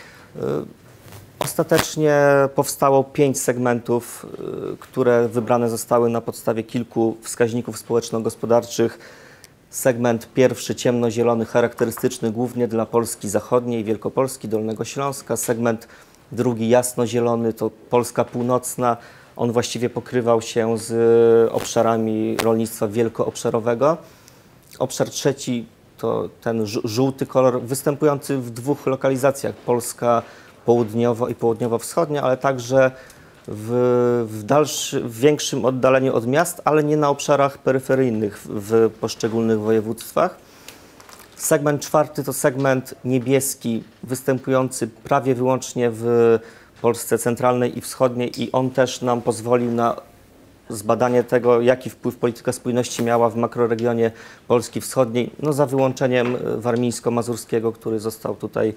Ostatecznie powstało pięć segmentów, które wybrane zostały na podstawie kilku wskaźników społeczno-gospodarczych. Segment pierwszy ciemnozielony, charakterystyczny głównie dla Polski Zachodniej, Wielkopolski, Dolnego Śląska. Segment drugi jasnozielony to Polska Północna. On właściwie pokrywał się z obszarami rolnictwa wielkoobszarowego. Obszar trzeci to ten żółty kolor występujący w dwóch lokalizacjach. Polska południowo i południowo-wschodnia, ale także w, w, dalszy, w większym oddaleniu od miast, ale nie na obszarach peryferyjnych w, w poszczególnych województwach. Segment czwarty to segment niebieski, występujący prawie wyłącznie w Polsce centralnej i wschodniej i on też nam pozwolił na zbadanie tego, jaki wpływ polityka spójności miała w makroregionie Polski Wschodniej, no za wyłączeniem warmińsko-mazurskiego, który został tutaj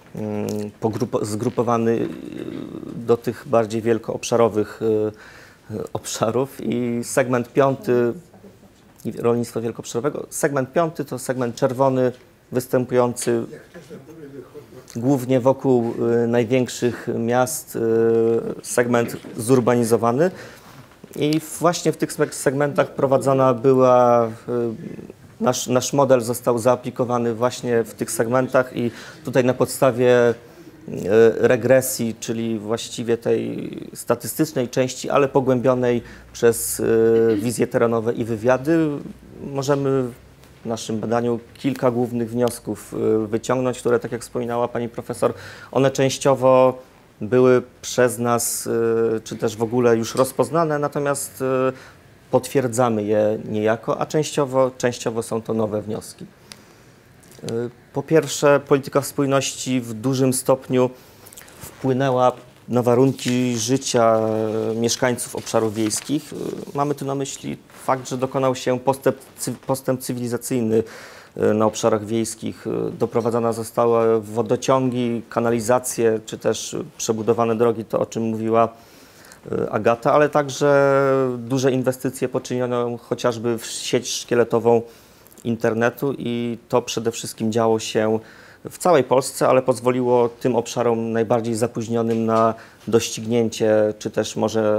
zgrupowany do tych bardziej wielkoobszarowych obszarów. I segment piąty rolnictwa wielkoobszarowego. Segment piąty to segment czerwony, występujący głównie wokół największych miast, segment zurbanizowany. I właśnie w tych segmentach prowadzona była Nasz, nasz model został zaaplikowany właśnie w tych segmentach i tutaj na podstawie regresji, czyli właściwie tej statystycznej części, ale pogłębionej przez wizje terenowe i wywiady, możemy w naszym badaniu kilka głównych wniosków wyciągnąć, które, tak jak wspominała pani profesor, one częściowo były przez nas, czy też w ogóle już rozpoznane, natomiast potwierdzamy je niejako, a częściowo, częściowo są to nowe wnioski. Po pierwsze, polityka spójności w dużym stopniu wpłynęła na warunki życia mieszkańców obszarów wiejskich. Mamy tu na myśli fakt, że dokonał się postęp, postęp cywilizacyjny na obszarach wiejskich. Doprowadzone zostały wodociągi, kanalizacje, czy też przebudowane drogi, to o czym mówiła Agata, ale także duże inwestycje poczyniono chociażby w sieć szkieletową internetu i to przede wszystkim działo się w całej Polsce, ale pozwoliło tym obszarom najbardziej zapóźnionym na doścignięcie, czy też może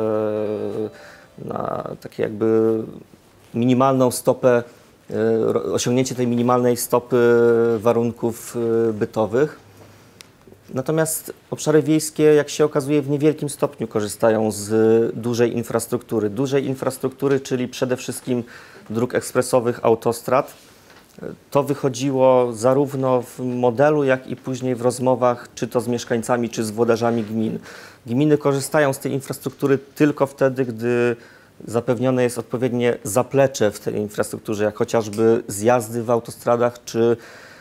na takie jakby minimalną stopę, osiągnięcie tej minimalnej stopy warunków bytowych. Natomiast obszary wiejskie, jak się okazuje, w niewielkim stopniu korzystają z dużej infrastruktury. Dużej infrastruktury, czyli przede wszystkim dróg ekspresowych, autostrad. To wychodziło zarówno w modelu, jak i później w rozmowach, czy to z mieszkańcami, czy z włodarzami gmin. Gminy korzystają z tej infrastruktury tylko wtedy, gdy zapewnione jest odpowiednie zaplecze w tej infrastrukturze, jak chociażby zjazdy w autostradach, czy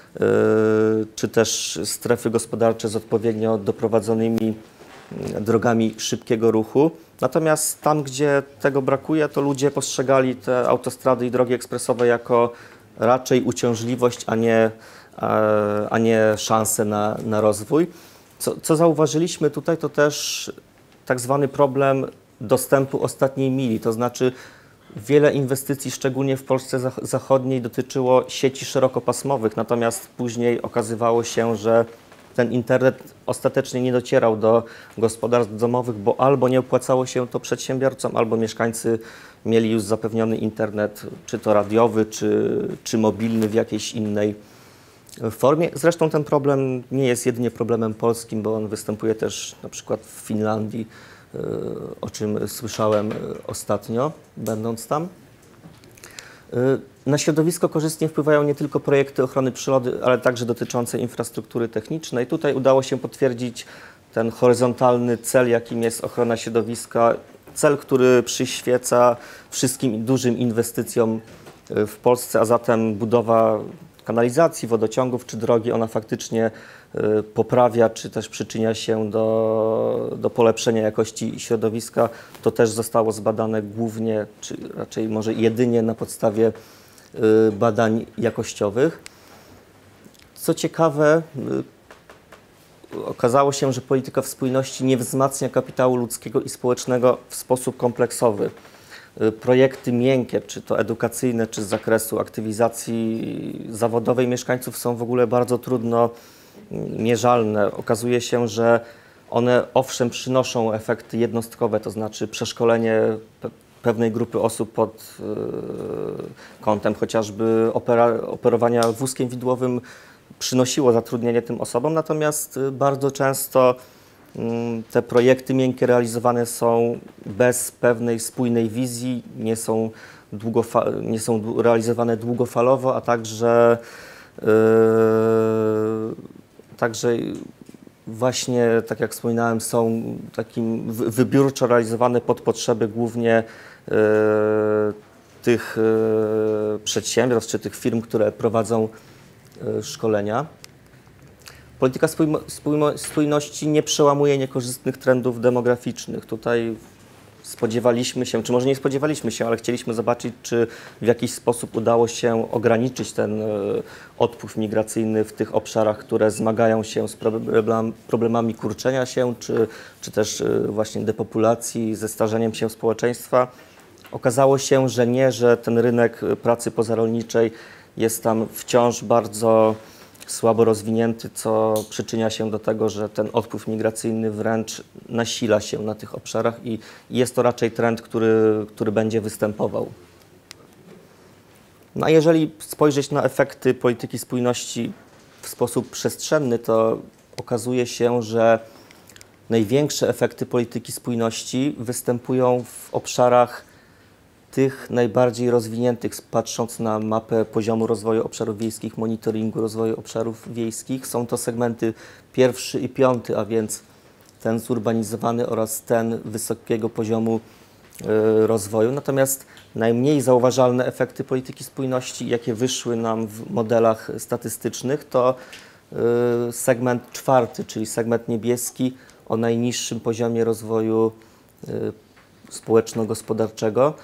czy też strefy gospodarcze z odpowiednio doprowadzonymi drogami szybkiego ruchu. Natomiast tam, gdzie tego brakuje, to ludzie postrzegali te autostrady i drogi ekspresowe jako raczej uciążliwość, a nie, a nie szansę na, na rozwój. Co, co zauważyliśmy tutaj, to też tak zwany problem dostępu ostatniej mili, to znaczy wiele inwestycji, szczególnie w Polsce Zachodniej, dotyczyło sieci szerokopasmowych, natomiast później okazywało się, że ten internet ostatecznie nie docierał do gospodarstw domowych, bo albo nie opłacało się to przedsiębiorcom, albo mieszkańcy mieli już zapewniony internet, czy to radiowy, czy, czy mobilny w jakiejś innej formie. Zresztą ten problem nie jest jedynie problemem polskim, bo on występuje też na przykład w Finlandii, o czym słyszałem ostatnio, będąc tam. Na środowisko korzystnie wpływają nie tylko projekty ochrony przyrody, ale także dotyczące infrastruktury technicznej. Tutaj udało się potwierdzić ten horyzontalny cel, jakim jest ochrona środowiska. Cel, który przyświeca wszystkim dużym inwestycjom w Polsce, a zatem budowa kanalizacji, wodociągów czy drogi, ona faktycznie y, poprawia, czy też przyczynia się do, do polepszenia jakości środowiska. To też zostało zbadane głównie, czy raczej może jedynie na podstawie y, badań jakościowych. Co ciekawe, y, okazało się, że polityka spójności nie wzmacnia kapitału ludzkiego i społecznego w sposób kompleksowy. Projekty miękkie, czy to edukacyjne, czy z zakresu aktywizacji zawodowej mieszkańców są w ogóle bardzo trudno mierzalne. Okazuje się, że one owszem przynoszą efekty jednostkowe, to znaczy przeszkolenie pe pewnej grupy osób pod y, kątem chociażby opera operowania wózkiem widłowym przynosiło zatrudnienie tym osobom, natomiast bardzo często te projekty miękkie realizowane są bez pewnej spójnej wizji, nie są, nie są realizowane długofalowo, a także, yy, także właśnie, tak jak wspominałem, są takim wybiórczo realizowane pod potrzeby głównie yy, tych yy, przedsiębiorstw czy tych firm, które prowadzą yy, szkolenia. Polityka spójności nie przełamuje niekorzystnych trendów demograficznych. Tutaj spodziewaliśmy się, czy może nie spodziewaliśmy się, ale chcieliśmy zobaczyć, czy w jakiś sposób udało się ograniczyć ten odpływ migracyjny w tych obszarach, które zmagają się z problemami kurczenia się, czy, czy też właśnie depopulacji, ze starzeniem się społeczeństwa. Okazało się, że nie, że ten rynek pracy pozarolniczej jest tam wciąż bardzo słabo rozwinięty, co przyczynia się do tego, że ten odpływ migracyjny wręcz nasila się na tych obszarach i jest to raczej trend, który, który będzie występował. No a jeżeli spojrzeć na efekty polityki spójności w sposób przestrzenny, to okazuje się, że największe efekty polityki spójności występują w obszarach tych najbardziej rozwiniętych, patrząc na mapę poziomu rozwoju obszarów wiejskich, monitoringu rozwoju obszarów wiejskich. Są to segmenty pierwszy i piąty, a więc ten zurbanizowany oraz ten wysokiego poziomu y, rozwoju. Natomiast najmniej zauważalne efekty polityki spójności, jakie wyszły nam w modelach statystycznych, to y, segment czwarty, czyli segment niebieski o najniższym poziomie rozwoju y, społeczno-gospodarczego.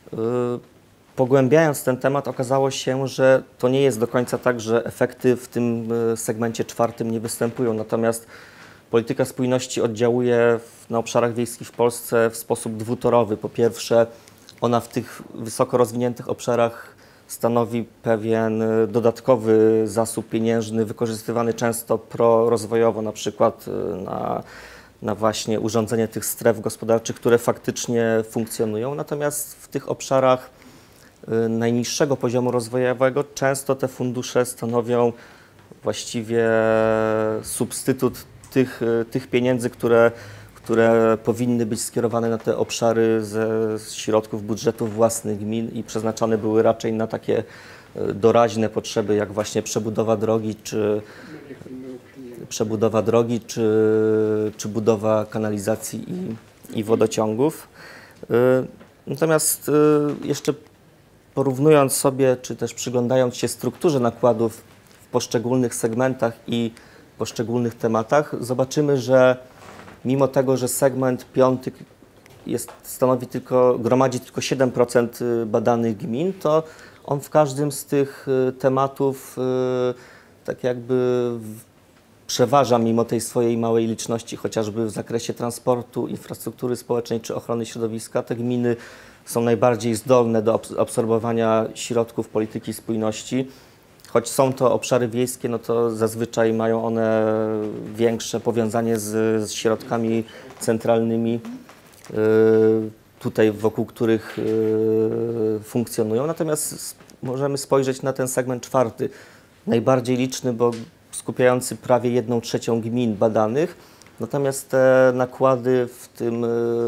Pogłębiając ten temat, okazało się, że to nie jest do końca tak, że efekty w tym segmencie czwartym nie występują. Natomiast polityka spójności oddziałuje na obszarach wiejskich w Polsce w sposób dwutorowy. Po pierwsze, ona w tych wysoko rozwiniętych obszarach stanowi pewien dodatkowy zasób pieniężny, wykorzystywany często prorozwojowo, na przykład na na właśnie urządzenie tych stref gospodarczych, które faktycznie funkcjonują. Natomiast w tych obszarach y, najniższego poziomu rozwojowego często te fundusze stanowią właściwie substytut tych, y, tych pieniędzy, które, które powinny być skierowane na te obszary ze z środków budżetów własnych gmin i przeznaczane były raczej na takie y, doraźne potrzeby, jak właśnie przebudowa drogi czy przebudowa drogi, czy, czy budowa kanalizacji i, i wodociągów. Natomiast jeszcze porównując sobie, czy też przyglądając się strukturze nakładów w poszczególnych segmentach i poszczególnych tematach, zobaczymy, że mimo tego, że segment piąty jest, stanowi tylko, gromadzi tylko siedem procent badanych gmin, to on w każdym z tych tematów tak jakby przeważa mimo tej swojej małej liczności, chociażby w zakresie transportu, infrastruktury społecznej czy ochrony środowiska. Te gminy są najbardziej zdolne do absorbowania środków polityki spójności. Choć są to obszary wiejskie, no to zazwyczaj mają one większe powiązanie z, z środkami centralnymi, yy, tutaj wokół których yy, funkcjonują. Natomiast możemy spojrzeć na ten segment czwarty, najbardziej liczny, bo skupiający prawie jedną trzecią gmin badanych, natomiast te nakłady w, tym,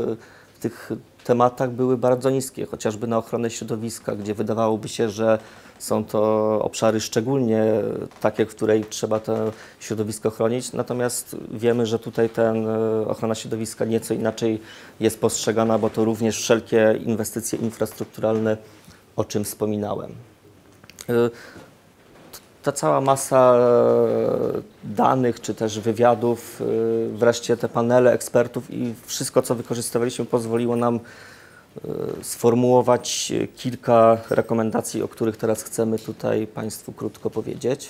w tych tematach były bardzo niskie, chociażby na ochronę środowiska, gdzie wydawałoby się, że są to obszary szczególnie takie, w której trzeba to środowisko chronić, natomiast wiemy, że tutaj ten ochrona środowiska nieco inaczej jest postrzegana, bo to również wszelkie inwestycje infrastrukturalne, o czym wspominałem. ta cała masa danych, czy też wywiadów, wreszcie te panele ekspertów i wszystko, co wykorzystywaliśmy, pozwoliło nam sformułować kilka rekomendacji, o których teraz chcemy tutaj Państwu krótko powiedzieć.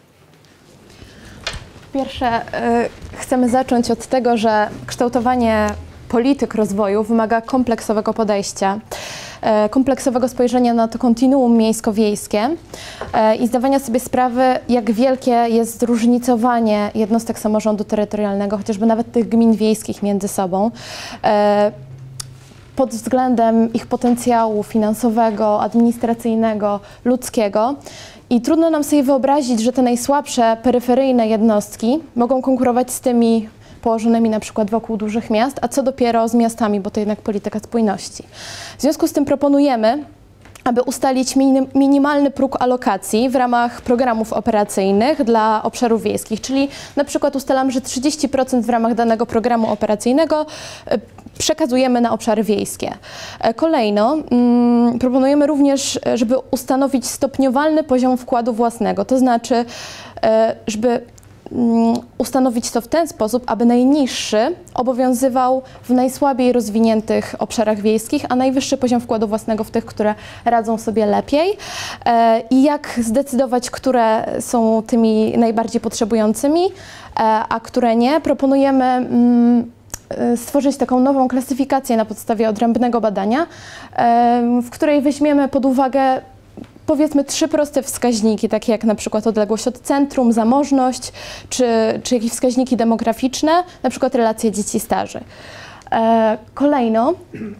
Po pierwsze, y, chcemy zacząć od tego, że kształtowanie polityk rozwoju wymaga kompleksowego podejścia, y, kompleksowego spojrzenia na to kontinuum miejsko-wiejskie y, i zdawania sobie sprawy, jak wielkie jest zróżnicowanie jednostek samorządu terytorialnego, chociażby nawet tych gmin wiejskich między sobą, y, pod względem ich potencjału finansowego, administracyjnego, ludzkiego. I trudno nam sobie wyobrazić, że te najsłabsze, peryferyjne jednostki mogą konkurować z tymi położonymi na przykład wokół dużych miast, a co dopiero z miastami, bo to jednak polityka spójności. W związku z tym proponujemy, aby ustalić minim, minimalny próg alokacji w ramach programów operacyjnych dla obszarów wiejskich, czyli na przykład ustalamy, że trzydzieści procent w ramach danego programu operacyjnego przekazujemy na obszary wiejskie. Kolejno mm, proponujemy również, żeby ustanowić stopniowalny poziom wkładu własnego, to znaczy, żeby ustanowić to w ten sposób, aby najniższy obowiązywał w najsłabiej rozwiniętych obszarach wiejskich, a najwyższy poziom wkładu własnego w tych, które radzą sobie lepiej. I jak zdecydować, które są tymi najbardziej potrzebującymi, a które nie, proponujemy stworzyć taką nową klasyfikację na podstawie odrębnego badania, w której weźmiemy pod uwagę powiedzmy trzy proste wskaźniki, takie jak na przykład odległość od centrum, zamożność, czy, czy jakieś wskaźniki demograficzne, na przykład relacje dzieci-starzy. Kolejno,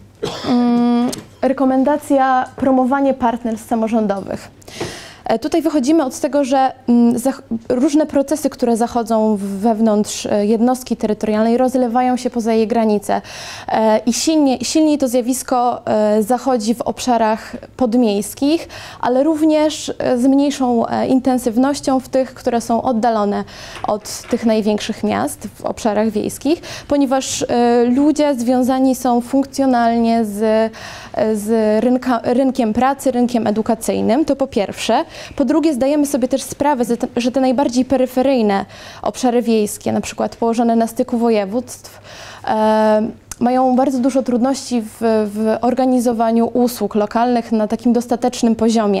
rekomendacja promowanie partnerstw samorządowych. Tutaj wychodzimy od tego, że różne procesy, które zachodzą wewnątrz jednostki terytorialnej, rozlewają się poza jej granice i silnie, silniej to zjawisko zachodzi w obszarach podmiejskich, ale również z mniejszą intensywnością w tych, które są oddalone od tych największych miast w obszarach wiejskich, ponieważ ludzie związani są funkcjonalnie z, z rynka, rynkiem pracy, rynkiem edukacyjnym, to po pierwsze. Po drugie, zdajemy sobie też sprawę, że te, że te najbardziej peryferyjne obszary wiejskie, na przykład położone na styku województw, e, mają bardzo dużo trudności w, w organizowaniu usług lokalnych na takim dostatecznym poziomie.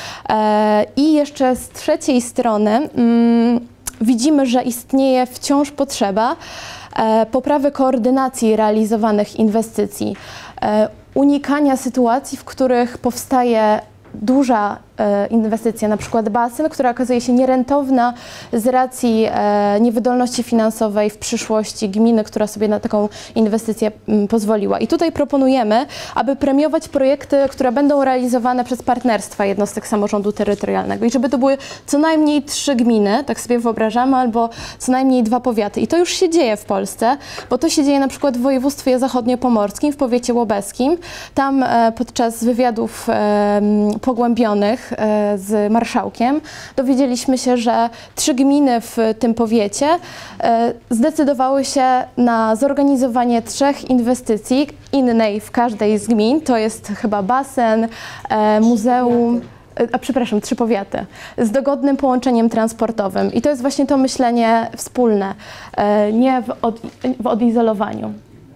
E, I jeszcze z trzeciej strony mm, widzimy, że istnieje wciąż potrzeba e, poprawy koordynacji realizowanych inwestycji, e, unikania sytuacji, w których powstaje duża e, inwestycja, na przykład basen, która okazuje się nierentowna z racji e, niewydolności finansowej w przyszłości gminy, która sobie na taką inwestycję m, pozwoliła. I tutaj proponujemy, aby premiować projekty, które będą realizowane przez partnerstwa jednostek samorządu terytorialnego i żeby to były co najmniej trzy gminy, tak sobie wyobrażamy, albo co najmniej dwa powiaty. I to już się dzieje w Polsce, bo to się dzieje na przykład w województwie zachodniopomorskim, w powiecie łobeskim. Tam e, podczas wywiadów e, pogłębionych e, z marszałkiem dowiedzieliśmy się, że trzy gminy w tym powiecie e, zdecydowały się na zorganizowanie trzech inwestycji, innej w każdej z gmin, to jest chyba basen, e, muzeum, a przepraszam, trzy powiaty, z dogodnym połączeniem transportowym. I to jest właśnie to myślenie wspólne, e, nie w, od, w odizolowaniu.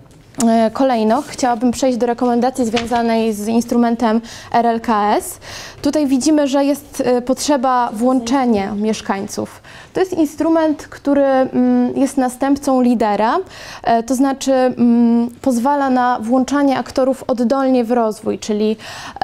Kolejno chciałabym przejść do rekomendacji związanej z instrumentem R L K S. Tutaj widzimy, że jest potrzeba włączenia mieszkańców. To jest instrument, który jest następcą lidera, to znaczy pozwala na włączanie aktorów oddolnie w rozwój, czyli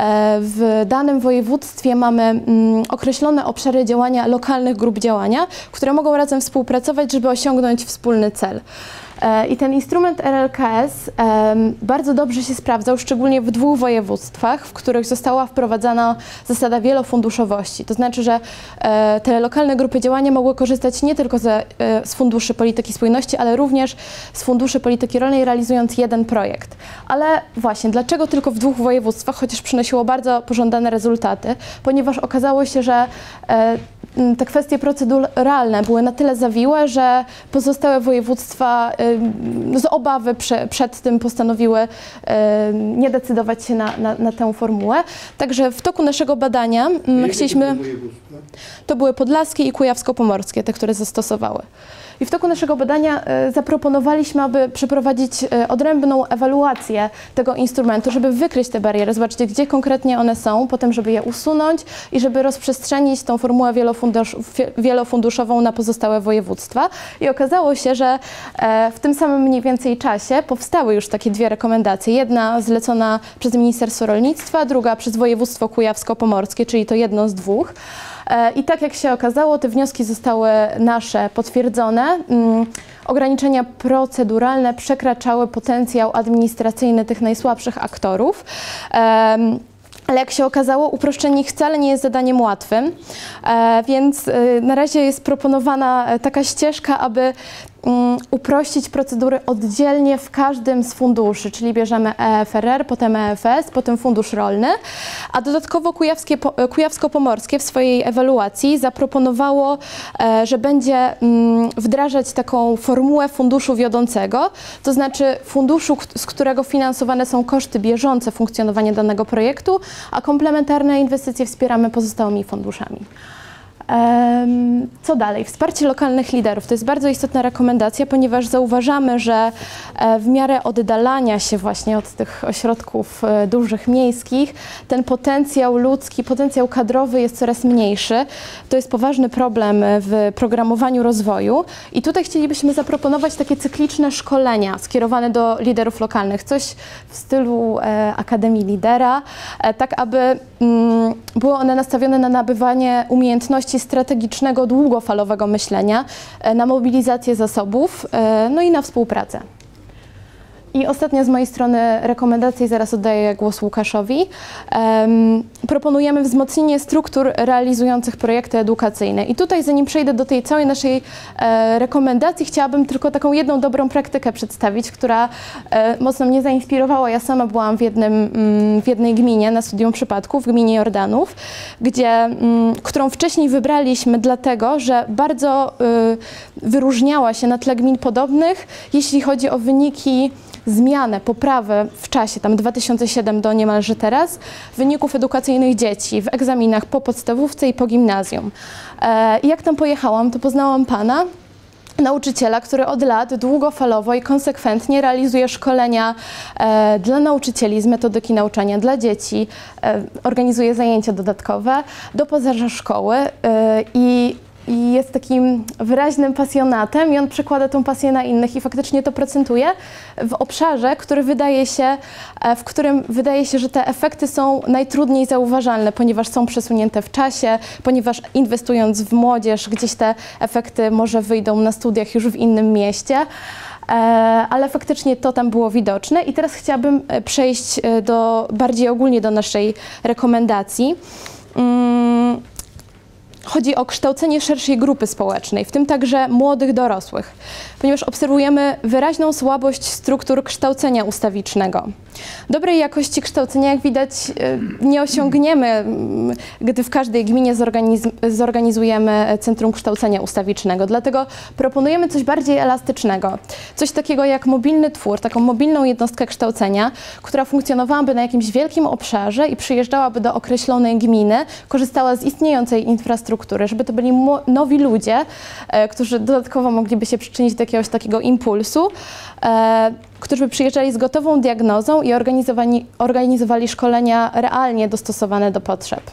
w danym województwie mamy określone obszary działania lokalnych grup działania, które mogą razem współpracować, żeby osiągnąć wspólny cel. I ten instrument R L K S um, bardzo dobrze się sprawdzał, szczególnie w dwóch województwach, w których została wprowadzana zasada wielofunduszowości. To znaczy, że e, te lokalne grupy działania mogły korzystać nie tylko ze, e, z funduszy polityki spójności, ale również z funduszy polityki rolnej, realizując jeden projekt. Ale właśnie, dlaczego tylko w dwóch województwach, chociaż przynosiło bardzo pożądane rezultaty? Ponieważ okazało się, że e, te kwestie proceduralne były na tyle zawiłe, że pozostałe województwa z obawy prze, przed tym postanowiły nie decydować się na, na, na tę formułę. Także w toku naszego badania chcieliśmy... To były podlaskie i kujawsko-pomorskie, te, które zastosowały. I w toku naszego badania y, zaproponowaliśmy, aby przeprowadzić y, odrębną ewaluację tego instrumentu, żeby wykryć te bariery, zobaczyć, gdzie konkretnie one są, potem żeby je usunąć i żeby rozprzestrzenić tą formułę wielofundusz, wielofunduszową na pozostałe województwa. I okazało się, że e, w tym samym mniej więcej czasie powstały już takie dwie rekomendacje. Jedna zlecona przez Ministerstwo Rolnictwa, druga przez województwo kujawsko-pomorskie, czyli to jedno z dwóch. I tak jak się okazało, te wnioski zostały nasze potwierdzone. Ograniczenia proceduralne przekraczały potencjał administracyjny tych najsłabszych aktorów. Ale jak się okazało, uproszczenie ich wcale nie jest zadaniem łatwym, więc na razie jest proponowana taka ścieżka, aby uprościć procedury oddzielnie w każdym z funduszy, czyli bierzemy E F R R, potem E F S, potem Fundusz Rolny, a dodatkowo Kujawskie, Kujawsko-Pomorskie w swojej ewaluacji zaproponowało, że będzie wdrażać taką formułę funduszu wiodącego, to znaczy funduszu, z którego finansowane są koszty bieżące funkcjonowania danego projektu, a komplementarne inwestycje wspieramy pozostałymi funduszami. Co dalej? Wsparcie lokalnych liderów. To jest bardzo istotna rekomendacja, ponieważ zauważamy, że w miarę oddalania się właśnie od tych ośrodków dużych, miejskich, ten potencjał ludzki, potencjał kadrowy jest coraz mniejszy. To jest poważny problem w programowaniu rozwoju i tutaj chcielibyśmy zaproponować takie cykliczne szkolenia skierowane do liderów lokalnych. Coś w stylu Akademii Lidera, tak aby były one nastawione na nabywanie umiejętności strategicznego, długofalowego myślenia, na mobilizację zasobów, no i na współpracę. I ostatnia z mojej strony rekomendacja, i zaraz oddaję głos Łukaszowi. Um, proponujemy wzmocnienie struktur realizujących projekty edukacyjne. I tutaj, zanim przejdę do tej całej naszej e, rekomendacji, chciałabym tylko taką jedną dobrą praktykę przedstawić, która e, mocno mnie zainspirowała. Ja sama byłam w, jednym, mm, w jednej gminie na studium przypadków, w gminie Jordanów, gdzie, mm, którą wcześniej wybraliśmy dlatego, że bardzo y, wyróżniała się na tle gmin podobnych, jeśli chodzi o wyniki, zmianę, poprawę w czasie, tam dwa tysiące siódmy do niemalże teraz, wyników edukacyjnych dzieci w egzaminach po podstawówce i po gimnazjum. E, I jak tam pojechałam, to poznałam pana, nauczyciela, który od lat długofalowo i konsekwentnie realizuje szkolenia e, dla nauczycieli z metodyki nauczania dla dzieci, e, organizuje zajęcia dodatkowe do poza szkoły e, i I jest takim wyraźnym pasjonatem i on przekłada tą pasję na innych i faktycznie to procentuje w obszarze, który wydaje się, w którym wydaje się, że te efekty są najtrudniej zauważalne, ponieważ są przesunięte w czasie, ponieważ inwestując w młodzież, gdzieś te efekty może wyjdą na studiach już w innym mieście. Ale faktycznie to tam było widoczne i teraz chciałabym przejść do, bardziej ogólnie do naszej rekomendacji. Chodzi o kształcenie szerszej grupy społecznej, w tym także młodych dorosłych, ponieważ obserwujemy wyraźną słabość struktur kształcenia ustawicznego. Dobrej jakości kształcenia, jak widać, nie osiągniemy, gdy w każdej gminie zorganiz zorganizujemy Centrum Kształcenia Ustawicznego. Dlatego proponujemy coś bardziej elastycznego. Coś takiego jak mobilny twór, taką mobilną jednostkę kształcenia, która funkcjonowałaby na jakimś wielkim obszarze i przyjeżdżałaby do określonej gminy, korzystała z istniejącej infrastruktury, żeby to byli nowi ludzie, e, którzy dodatkowo mogliby się przyczynić do jakiegoś takiego impulsu, e, którzy by przyjeżdżali z gotową diagnozą i organizowali, organizowali szkolenia realnie dostosowane do potrzeb.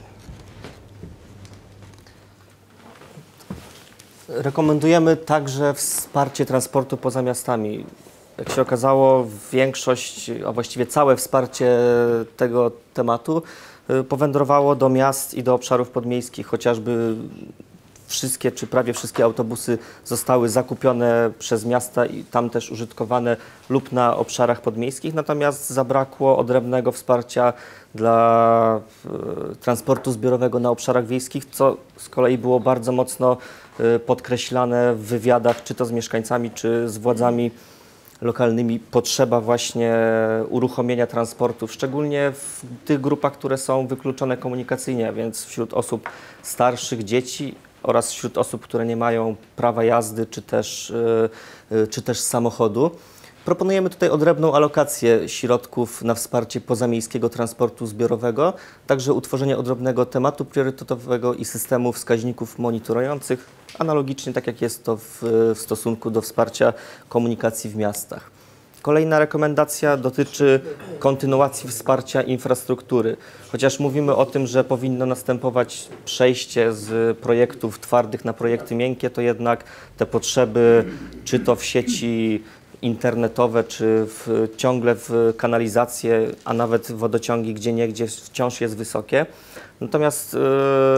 Rekomendujemy także wsparcie transportu poza miastami. Jak się okazało, większość, a właściwie całe wsparcie tego tematu powędrowało do miast i do obszarów podmiejskich, chociażby wszystkie, czy prawie wszystkie autobusy zostały zakupione przez miasta i tam też użytkowane lub na obszarach podmiejskich, natomiast zabrakło odrębnego wsparcia dla e, transportu zbiorowego na obszarach wiejskich, co z kolei było bardzo mocno e, podkreślane w wywiadach, czy to z mieszkańcami, czy z władzami lokalnymi, potrzeba właśnie uruchomienia transportów, szczególnie w tych grupach, które są wykluczone komunikacyjnie, więc wśród osób starszych, dzieci, oraz wśród osób, które nie mają prawa jazdy czy też, czy też samochodu. Proponujemy tutaj odrębną alokację środków na wsparcie pozamiejskiego transportu zbiorowego, także utworzenie odrębnego tematu priorytetowego i systemu wskaźników monitorujących, analogicznie tak jak jest to w, w stosunku do wsparcia komunikacji w miastach. Kolejna rekomendacja dotyczy kontynuacji wsparcia infrastruktury. Chociaż mówimy o tym, że powinno następować przejście z projektów twardych na projekty miękkie, to jednak te potrzeby, czy to w sieci internetowe, czy w, ciągle w kanalizację, a nawet wodociągi gdzieniegdzie wciąż jest wysokie. Natomiast yy,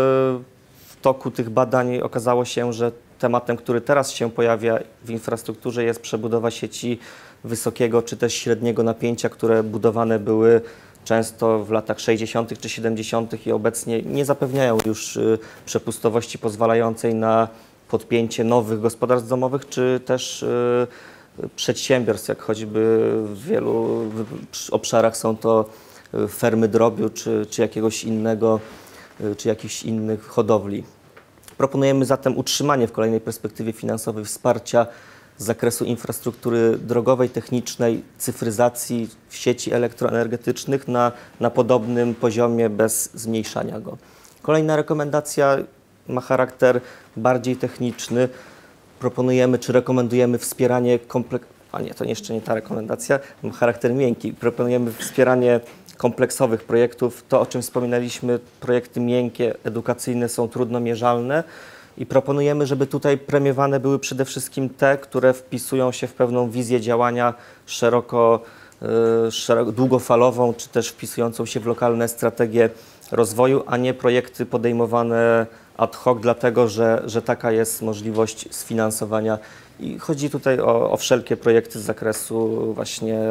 w toku tych badań okazało się, że tematem, który teraz się pojawia w infrastrukturze, jest przebudowa sieci wysokiego czy też średniego napięcia, które budowane były często w latach sześćdziesiątych czy siedemdziesiątych i obecnie nie zapewniają już y, przepustowości pozwalającej na podpięcie nowych gospodarstw domowych czy też y, przedsiębiorstw, jak choćby w wielu obszarach są to fermy drobiu czy, czy jakiegoś innego, czy jakichś innych hodowli. Proponujemy zatem utrzymanie w kolejnej perspektywie finansowej wsparcia z zakresu infrastruktury drogowej, technicznej, cyfryzacji w sieci elektroenergetycznych na, na podobnym poziomie bez zmniejszania go. Kolejna rekomendacja ma charakter bardziej techniczny. Proponujemy czy rekomendujemy wspieranie komplek... A nie, to jeszcze nie ta rekomendacja, ma charakter miękki. Proponujemy wspieranie kompleksowych projektów. To, o czym wspominaliśmy, projekty miękkie, edukacyjne są trudno mierzalne i proponujemy, żeby tutaj premiowane były przede wszystkim te, które wpisują się w pewną wizję działania szeroko, yy, szeroko długofalową, czy też wpisującą się w lokalne strategie rozwoju, a nie projekty podejmowane ad hoc, dlatego że, że taka jest możliwość sfinansowania. I chodzi tutaj o, o wszelkie projekty z zakresu właśnie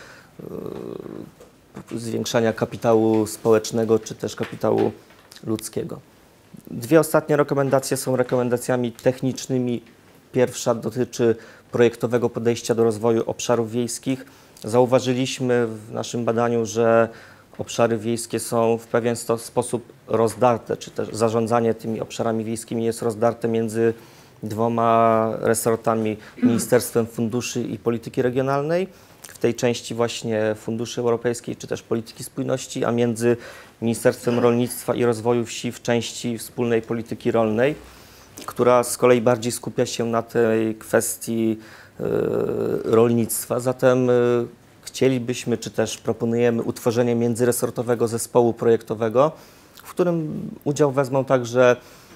yy, zwiększania kapitału społecznego czy też kapitału ludzkiego. Dwie ostatnie rekomendacje są rekomendacjami technicznymi. Pierwsza dotyczy projektowego podejścia do rozwoju obszarów wiejskich. Zauważyliśmy w naszym badaniu, że obszary wiejskie są w pewien sposób rozdarte, czy też zarządzanie tymi obszarami wiejskimi jest rozdarte między dwoma resortami, Ministerstwem Funduszy i Polityki Regionalnej, w tej części właśnie Funduszy Europejskiej, czy też Polityki Spójności, a między Ministerstwem Rolnictwa i Rozwoju Wsi w części Wspólnej Polityki Rolnej, która z kolei bardziej skupia się na tej kwestii y, rolnictwa. Zatem y, chcielibyśmy, czy też proponujemy utworzenie międzyresortowego zespołu projektowego, w którym udział wezmą także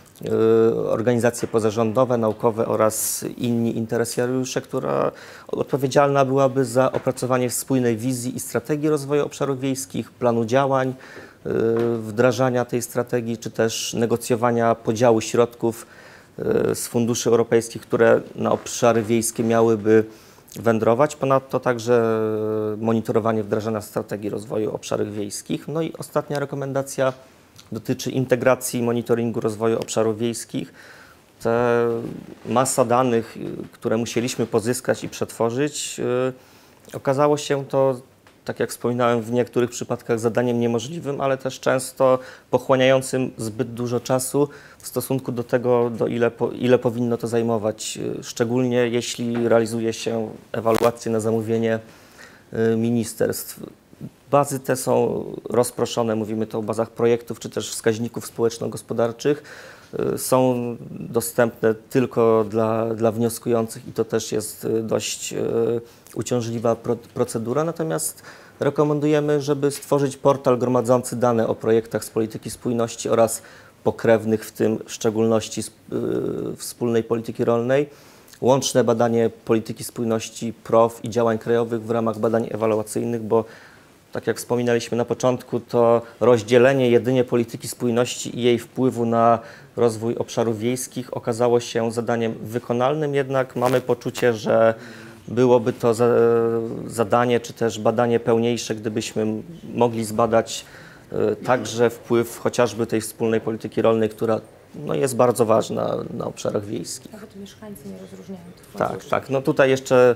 y, organizacje pozarządowe, naukowe oraz inni interesariusze, która odpowiedzialna byłaby za opracowanie spójnej wizji i strategii rozwoju obszarów wiejskich, planu działań, y, wdrażania tej strategii, czy też negocjowania podziału środków y, z funduszy europejskich, które na obszary wiejskie miałyby wędrować. Ponadto także monitorowanie wdrażania strategii rozwoju obszarów wiejskich. No i ostatnia rekomendacja dotyczy integracji i monitoringu rozwoju obszarów wiejskich. Te masa danych, które musieliśmy pozyskać i przetworzyć, yy, okazało się to, tak jak wspominałem, w niektórych przypadkach zadaniem niemożliwym, ale też często pochłaniającym zbyt dużo czasu w stosunku do tego, do ile, po, ile powinno to zajmować, szczególnie jeśli realizuje się ewaluację na zamówienie ministerstw. Bazy te są rozproszone, mówimy to o bazach projektów czy też wskaźników społeczno-gospodarczych. Są dostępne tylko dla, dla wnioskujących i to też jest dość uciążliwa procedura, natomiast rekomendujemy, żeby stworzyć portal gromadzący dane o projektach z polityki spójności oraz pokrewnych, w tym w szczególności wspólnej polityki rolnej, łączne badanie polityki spójności P R O W i działań krajowych w ramach badań ewaluacyjnych, bo tak jak wspominaliśmy na początku, to rozdzielenie jedynie polityki spójności i jej wpływu na rozwój obszarów wiejskich okazało się zadaniem wykonalnym, jednak mamy poczucie, że byłoby to za, zadanie czy też badanie pełniejsze, gdybyśmy mogli zbadać y, także wpływ chociażby tej wspólnej polityki rolnej, która no, jest bardzo ważna na obszarach wiejskich. Nawet mieszkańcy nie rozróżniają tych Tak, funduszy. tak. No tutaj jeszcze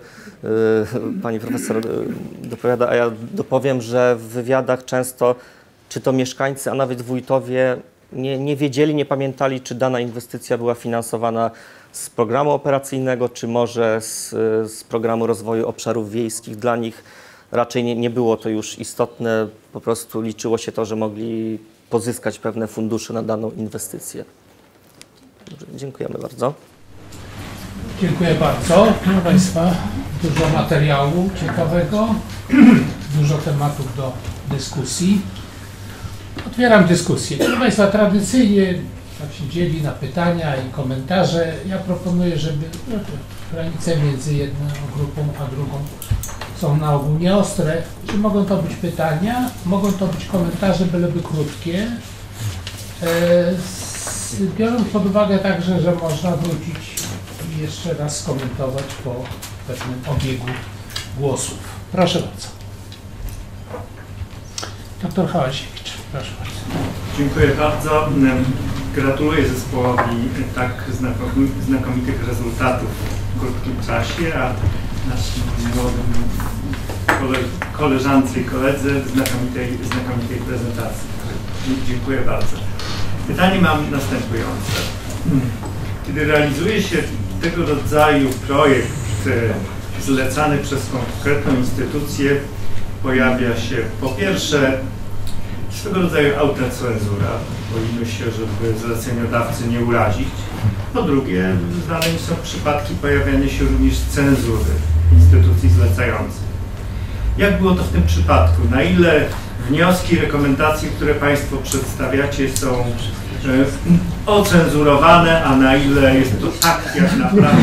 y, pani profesor y, dopowiada, a ja dopowiem, że w wywiadach często czy to mieszkańcy, a nawet wójtowie nie, nie wiedzieli, nie pamiętali, czy dana inwestycja była finansowana z programu operacyjnego, czy może z, z programu rozwoju obszarów wiejskich. Dla nich raczej nie, nie było to już istotne, po prostu liczyło się to, że mogli pozyskać pewne fundusze na daną inwestycję. Dobrze, dziękujemy bardzo. Dziękuję bardzo. Proszę Państwa, dużo materiału ciekawego, dużo tematów do dyskusji. Otwieram dyskusję. Proszę Państwa, tradycyjnie tak się dzieli na pytania i komentarze. Ja proponuję, żeby no, granice między jedną grupą a drugą są na ogół nieostre. Czy mogą to być pytania, mogą to być komentarze, byleby krótkie. E, z, biorąc pod uwagę także, że można wrócić i jeszcze raz skomentować po pewnym obiegu głosów. Proszę bardzo. Doktor Hałasiewicz, proszę bardzo. Dziękuję bardzo. Gratuluję zespołowi tak znakomitych rezultatów w krótkim czasie, a naszym młodym kole, koleżance i koledze znakomitej, znakomitej prezentacji. Dziękuję bardzo. Pytanie mam następujące. Kiedy realizuje się tego rodzaju projekt zlecany przez konkretną instytucję, pojawia się po pierwsze swego rodzaju autocenzura, boimy się, żeby zleceniodawcy nie urazić. Po drugie, znane mi są przypadki pojawiania się również cenzury instytucji zlecających. Jak było to w tym przypadku? Na ile wnioski, rekomendacje, które Państwo przedstawiacie, są e, ocenzurowane, a na ile jest to tak, jak naprawdę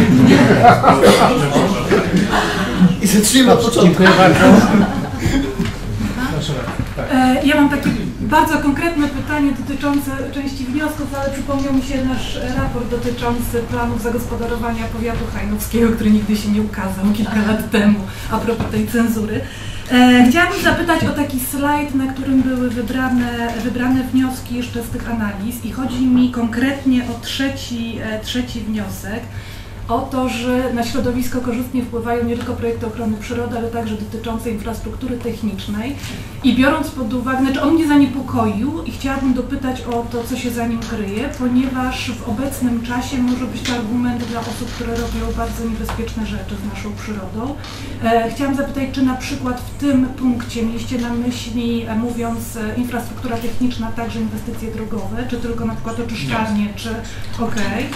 I zaczniemy od początku. Dziękuję bardzo. Proszę bardzo. Ja mam takie bardzo konkretne pytanie dotyczące części wniosków, ale przypomniał mi się nasz raport dotyczący planów zagospodarowania powiatu hajnowskiego, który nigdy się nie ukazał kilka lat temu a propos tej cenzury. Chciałabym zapytać o taki slajd, na którym były wybrane, wybrane wnioski jeszcze z tych analiz i chodzi mi konkretnie o trzeci, trzeci wniosek. O to, że na środowisko korzystnie wpływają nie tylko projekty ochrony przyrody, ale także dotyczące infrastruktury technicznej. I biorąc pod uwagę, znaczy on mnie zaniepokoił i chciałabym dopytać o to, co się za nim kryje, ponieważ w obecnym czasie może być to argument dla osób, które robią bardzo niebezpieczne rzeczy z naszą przyrodą. E, chciałam zapytać, czy na przykład w tym punkcie mieliście na myśli, e, mówiąc e, infrastruktura techniczna, także inwestycje drogowe, czy tylko na przykład oczyszczalnie, czy okej,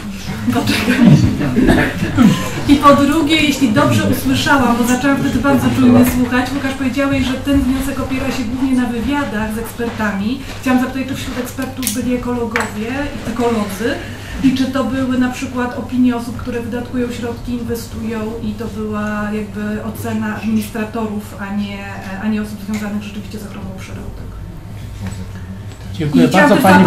okay. I po drugie, jeśli dobrze usłyszałam, bo zaczęłam wtedy bardzo czujnie słuchać, Łukasz, powiedziałeś, że ten wniosek opiera się głównie na wywiadach z ekspertami. Chciałam zapytać, czy wśród ekspertów byli ekologowie i ekolodzy i czy to były na przykład opinie osób, które wydatkują środki, inwestują i to była jakby ocena administratorów, a nie, a nie osób związanych rzeczywiście z ochroną przyrody. Dziękuję I bardzo. Pani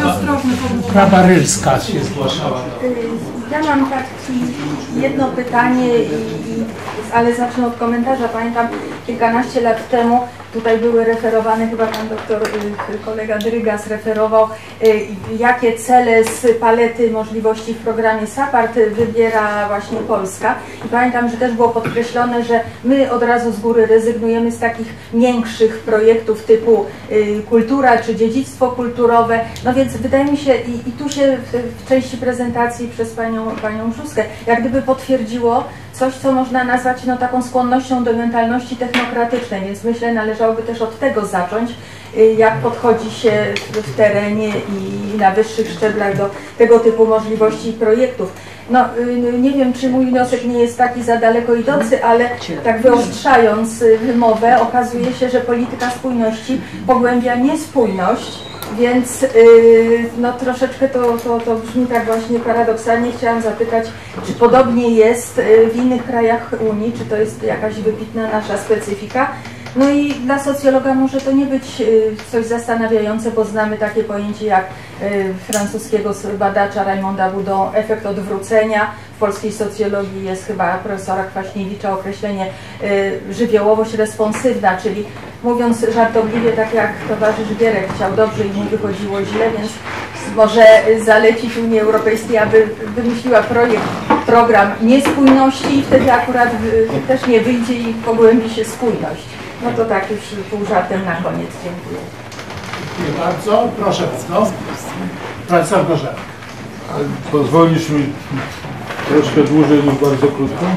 Krabarylska się zgłaszała. Ja mam takie jedno pytanie, i, i, ale zacznę od komentarza. Pamiętam kilkanaście lat temu tutaj były referowane, chyba pan doktor, kolega Drygas referował, jakie cele z palety możliwości w programie SAPART wybiera właśnie Polska. I pamiętam, że też było podkreślone, że my od razu z góry rezygnujemy z takich większych projektów typu kultura czy dziedzictwo kulturowe. No więc wydaje mi się, i, i tu się w, w części prezentacji przez panią, panią Brzuskę jak gdyby potwierdziło coś, co można nazwać no, taką skłonnością do mentalności technokratycznej, więc myślę, należałoby też od tego zacząć, jak podchodzi się w terenie i na wyższych szczeblach do tego typu możliwości i projektów. No, nie wiem, czy mój wniosek nie jest taki za daleko idący, ale tak wyostrzając wymowę, okazuje się, że polityka spójności pogłębia niespójność, więc yy, no, troszeczkę to, to, to brzmi tak właśnie paradoksalnie. Chciałam zapytać, czy podobnie jest w innych krajach Unii, czy to jest jakaś wybitna nasza specyfika? No i dla socjologa może to nie być coś zastanawiające, bo znamy takie pojęcie jak francuskiego badacza Raymonda Boudon, efekt odwrócenia. W polskiej socjologii jest chyba profesora Kwaśniewicza określenie żywiołowość responsywna, czyli mówiąc żartobliwie, tak jak towarzysz Gierek chciał dobrze i mu wychodziło źle, więc może zalecić Unii Europejskiej, aby wymyśliła projekt, program niespójności i wtedy akurat też nie wyjdzie i pogłębi się spójność. No to tak już pół żartem na koniec. Dziękuję. Dziękuję bardzo. Proszę bardzo. Profesor Gorzelek. Pozwolisz mi troszkę dłużej niż bardzo krótko?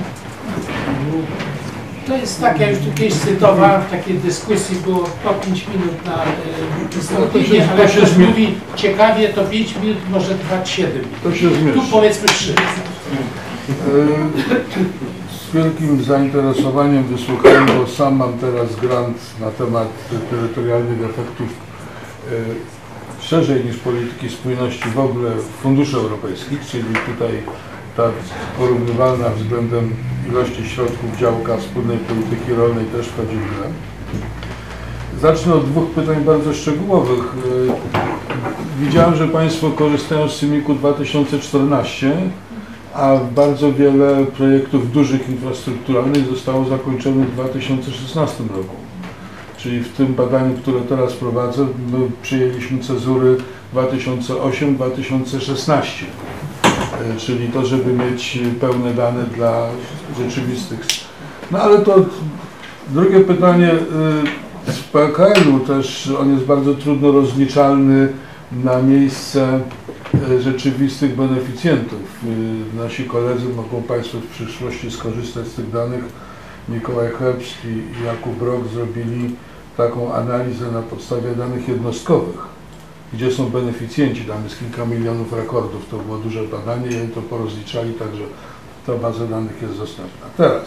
To jest tak, ja już tu kiedyś cytowałem, w takiej dyskusji było po pięć minut na y, wystąpienie, ale jak ktoś mówi ciekawie, to pięć minut może trwać siedem minut. To się zmierzy. Tu powiedzmy trzy. Z wielkim zainteresowaniem wysłuchałem, bo sam mam teraz grant na temat terytorialnych efektów szerzej niż polityki spójności w ogóle funduszy europejskich, czyli tutaj ta porównywalna względem ilości środków działka wspólnej polityki rolnej też wchodzi w grę. Zacznę od dwóch pytań bardzo szczegółowych. Widziałem, że Państwo korzystają z Simiku dwa tysiące czternaście, a bardzo wiele projektów dużych infrastrukturalnych zostało zakończonych w dwa tysiące szesnastym roku. Czyli w tym badaniu, które teraz prowadzę, my przyjęliśmy cezury dwa tysiące ósmy do dwa tysiące szesnastego. Czyli to, żeby mieć pełne dane dla rzeczywistych. No ale to drugie pytanie z P K L-u też, on jest bardzo trudno rozliczalny na miejsce rzeczywistych beneficjentów. Nasi koledzy mogą Państwo w przyszłości skorzystać z tych danych. Mikołaj Herbst i Jakub Brok zrobili taką analizę na podstawie danych jednostkowych, gdzie są beneficjenci, tam jest kilka milionów rekordów, to było duże badanie i to porozliczali, także ta baza danych jest dostępna. Teraz,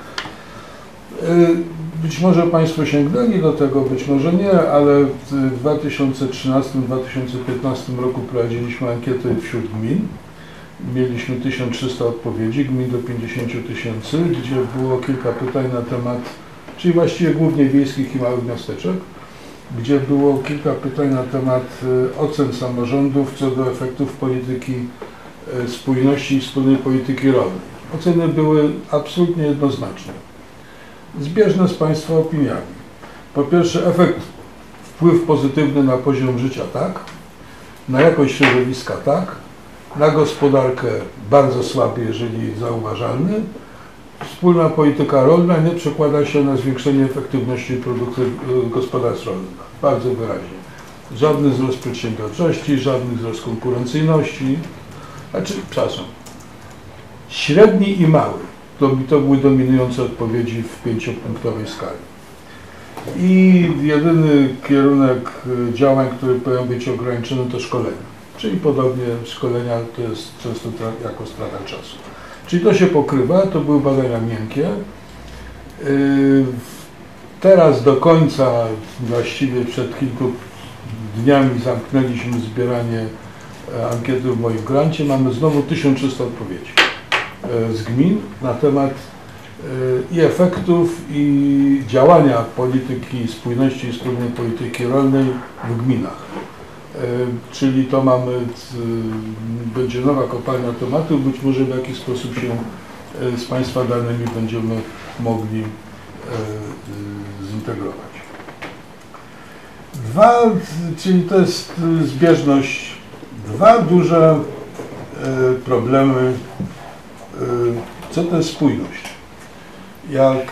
być może Państwo sięgnęli do tego, być może nie, ale w dwa tysiące trzynastym do dwa tysiące piętnastego roku prowadziliśmy ankiety wśród gmin. Mieliśmy tysiąc trzysta odpowiedzi, gmin do pięćdziesięciu tysięcy, gdzie było kilka pytań na temat, czyli właściwie głównie wiejskich i małych miasteczek, gdzie było kilka pytań na temat ocen samorządów co do efektów polityki spójności i wspólnej polityki rolnej. Oceny były absolutnie jednoznaczne, zbieżne z Państwa opiniami. Po pierwsze, efekt, wpływ pozytywny na poziom życia, tak, na jakość środowiska, tak, na gospodarkę bardzo słaby, jeżeli zauważalny. Wspólna polityka rolna nie przekłada się na zwiększenie efektywności produkcji gospodarstw rolnych. Bardzo wyraźnie. Żadny wzrost przedsiębiorczości, żadny wzrost konkurencyjności. Znaczy, przepraszam, średni i mały. To, to były dominujące odpowiedzi w pięciopunktowej skali. I jedyny kierunek działań, który powinien być ograniczony, to szkolenia. Czyli podobnie szkolenia to jest często jako strata czasu. Czyli to się pokrywa, to były badania miękkie. Teraz do końca, właściwie przed kilku dniami zamknęliśmy zbieranie ankiety w moim grancie. Mamy znowu tysiąc trzysta odpowiedzi z gmin na temat i efektów, i działania polityki spójności i wspólnej polityki rolnej w gminach. Czyli to mamy, będzie nowa kopalnia tematów, być może w jakiś sposób się z Państwa danymi będziemy mogli zintegrować. Dwa, czyli to jest zbieżność, dwa duże problemy. Co to jest spójność? Jak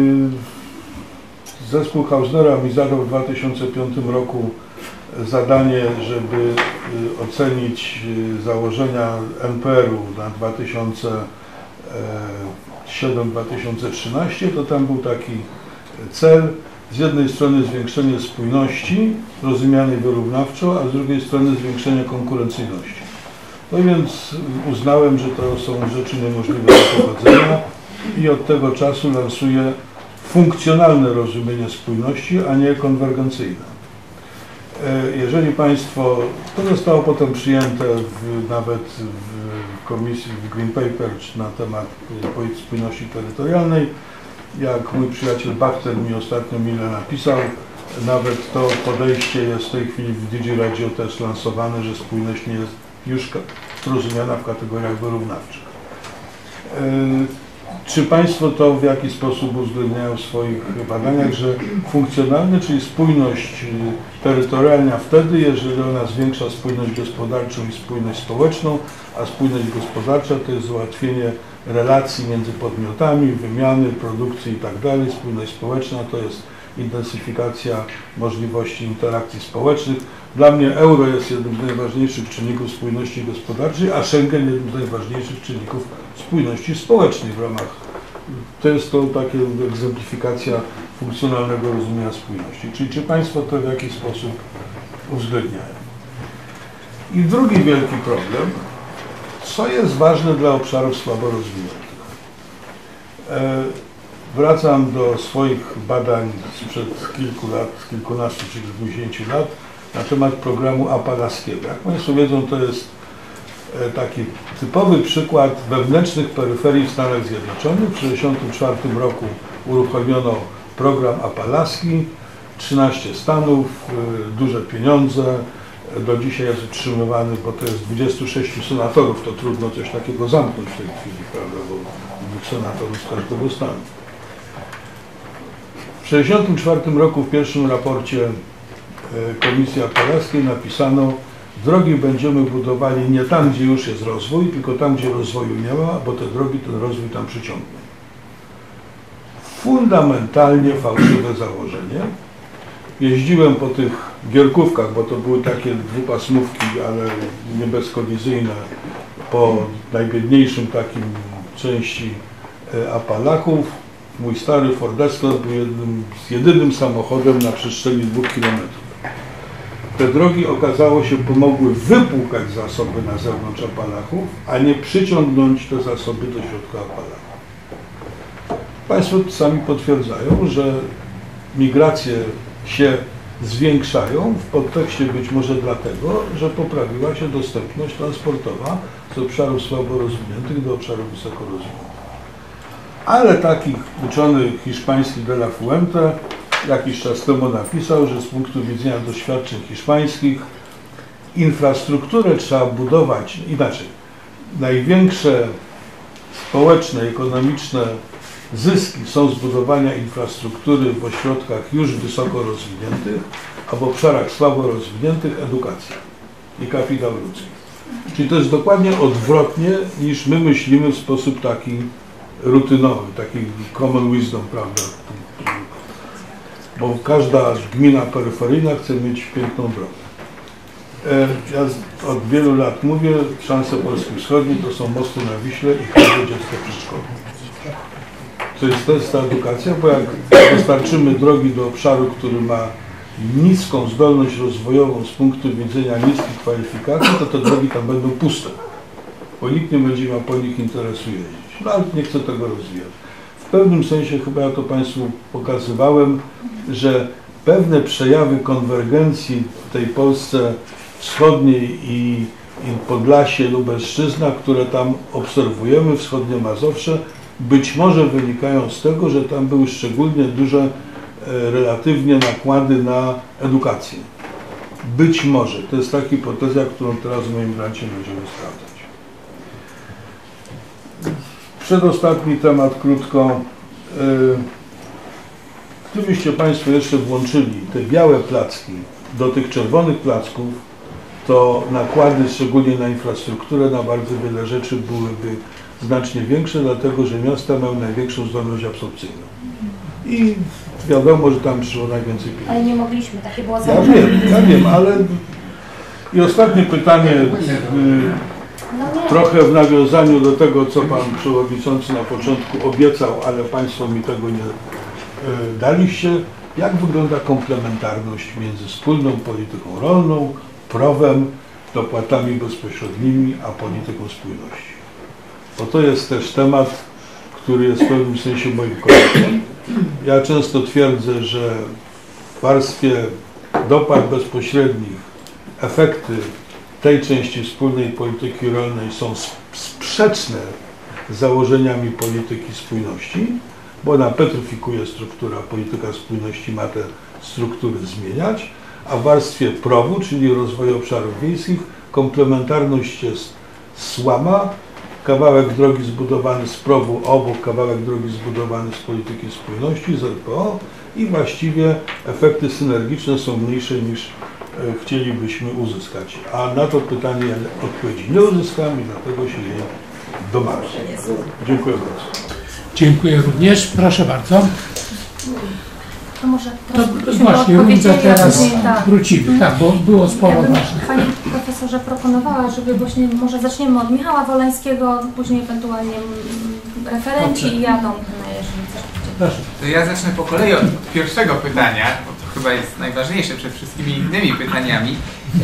zespół Hausnera mi zadał w dwa tysiące piątym roku zadanie, żeby ocenić założenia N P R-u na dwa tysiące siódmy do dwa tysiące trzynastego, to tam był taki cel, z jednej strony zwiększenie spójności, rozumianej wyrównawczo, a z drugiej strony zwiększenie konkurencyjności. No więc uznałem, że to są rzeczy niemożliwe do pogodzenia i od tego czasu lansuję funkcjonalne rozumienie spójności, a nie konwergencyjne. Jeżeli Państwo, to zostało potem przyjęte w, nawet w komisji, w Green Paper na temat spójności terytorialnej, jak mój przyjaciel Bachter mi ostatnio mile napisał, nawet to podejście jest w tej chwili w DigiRadio też lansowane, że spójność nie jest już rozumiana w kategoriach wyrównawczych. Czy Państwo to w jakiś sposób uwzględniają w swoich badaniach, że funkcjonalne, czyli spójność terytorialna wtedy, jeżeli ona zwiększa spójność gospodarczą i spójność społeczną, a spójność gospodarcza to jest ułatwienie relacji między podmiotami, wymiany, produkcji i tak dalej. Spójność społeczna to jest intensyfikacja możliwości interakcji społecznych. Dla mnie euro jest jednym z najważniejszych czynników spójności gospodarczej, a Schengen jednym z najważniejszych czynników spójności społecznej w ramach. To jest to takie egzemplifikacja funkcjonalnego rozumienia spójności. Czyli czy Państwo to w jakiś sposób uwzględniają? I drugi wielki problem, co jest ważne dla obszarów słabo rozwiniętych. E, wracam do swoich badań sprzed kilku lat, kilkunastu czy kilkudziesięciu lat na temat programu apalaskiego. Jak Państwo wiedzą, to jest e, taki typowy przykład wewnętrznych peryferii w Stanach Zjednoczonych. W tysiąc dziewięćset sześćdziesiątym czwartym roku uruchomiono program apalaski, trzynaście stanów, e, duże pieniądze. Do dzisiaj jest utrzymywany, bo to jest dwudziestu sześciu senatorów, to trudno coś takiego zamknąć w tej chwili, prawda, bo dwóch senatorów z każdego stanu. W tysiąc dziewięćset sześćdziesiątym czwartym roku w pierwszym raporcie Komisji Apalaskiej napisano: drogi będziemy budowali nie tam, gdzie już jest rozwój, tylko tam, gdzie rozwoju nie ma, bo te drogi ten rozwój tam przyciągną. Fundamentalnie fałszywe założenie. Jeździłem po tych gierkówkach, bo to były takie dwupasmówki, ale nie bezkolizyjne, po najbiedniejszym takim części Apalachów. Mój stary Ford Escort był jednym, jedynym samochodem na przestrzeni dwóch kilometrów. Te drogi, okazało się, pomogły wypłukać zasoby na zewnątrz Apalachów, a nie przyciągnąć te zasoby do środka Apalachów. Państwo sami potwierdzają, że migracje się zwiększają w podtekście być może dlatego, że poprawiła się dostępność transportowa z obszarów słabo rozwiniętych do obszarów wysoko rozwiniętych. Ale taki uczony hiszpański de la Fuente jakiś czas temu napisał, że z punktu widzenia doświadczeń hiszpańskich infrastrukturę trzeba budować inaczej. Największe społeczne, ekonomiczne zyski są z budowania infrastruktury w ośrodkach już wysoko rozwiniętych, a w obszarach słabo rozwiniętych edukacja i kapitał ludzki. Czyli to jest dokładnie odwrotnie niż my myślimy w sposób taki rutynowy, taki common wisdom, prawda? Bo każda gmina peryferyjna chce mieć piękną drogę. Ja od wielu lat mówię, szanse Polski Wschodniej to są mosty na Wiśle i każde dziecko w przedszkolu. To jest, to jest ta edukacja, bo jak dostarczymy drogi do obszaru, który ma niską zdolność rozwojową z punktu widzenia niskich kwalifikacji, to te drogi tam będą puste, bo nikt nie będzie miał po nich interesu jeździć. No ale nie chcę tego rozwijać. W pewnym sensie chyba ja to Państwu pokazywałem, że pewne przejawy konwergencji w tej Polsce wschodniej i, i Podlasie, Lubelszczyzna, które tam obserwujemy, wschodnie Mazowsze, być może wynikają z tego, że tam były szczególnie duże e, relatywnie nakłady na edukację. Być może. To jest ta hipoteza, którą teraz w moim grancie będziemy sprawdzać. Przedostatni temat, krótko. E, gdybyście Państwo jeszcze włączyli te białe placki do tych czerwonych placków, to nakłady, szczególnie na infrastrukturę, na bardzo wiele rzeczy byłyby znacznie większe, dlatego że miasta mają największą zdolność absorpcyjną. I wiadomo, że tam przyszło najwięcej pieniędzy. Ale nie mogliśmy, takie było Ja założenie. wiem, ja wiem, ale... I ostatnie pytanie, y, trochę w nawiązaniu do tego, co Pan Przewodniczący na początku obiecał, ale Państwo mi tego nie y, daliście. Jak wygląda komplementarność między wspólną polityką rolną, prowem, dopłatami bezpośrednimi, a polityką spójności? Bo to jest też temat, który jest w pewnym sensie moim kolegą. Ja często twierdzę, że w warstwie dopłat bezpośrednich efekty tej części wspólnej polityki rolnej są sprzeczne z założeniami polityki spójności, bo ona petryfikuje strukturę, a polityka spójności ma te struktury zmieniać, a w warstwie prowu, czyli rozwoju obszarów wiejskich, komplementarność jest słaba. Kawałek drogi zbudowany z prowu obok, kawałek drogi zbudowany z polityki spójności, z R P O, i właściwie efekty synergiczne są mniejsze niż e, chcielibyśmy uzyskać. A na to pytanie odpowiedzi nie uzyskam i dlatego się jej domagam. Dziękuję bardzo. Dziękuję również. Proszę bardzo. To może To teraz byśmy właśnie, odpowiedzieli, runda a teraz później tak. wrócimy, tak, bo było sporo Ja bym ważnych. Panie Profesorze proponowała, żeby właśnie może zaczniemy od Michała Wolańskiego, później ewentualnie mm, referenci Dobrze. i jadą, no, jeżeli coś będzie. Proszę. To ja zacznę po kolei od pierwszego pytania, bo to chyba jest najważniejsze przed wszystkimi innymi pytaniami,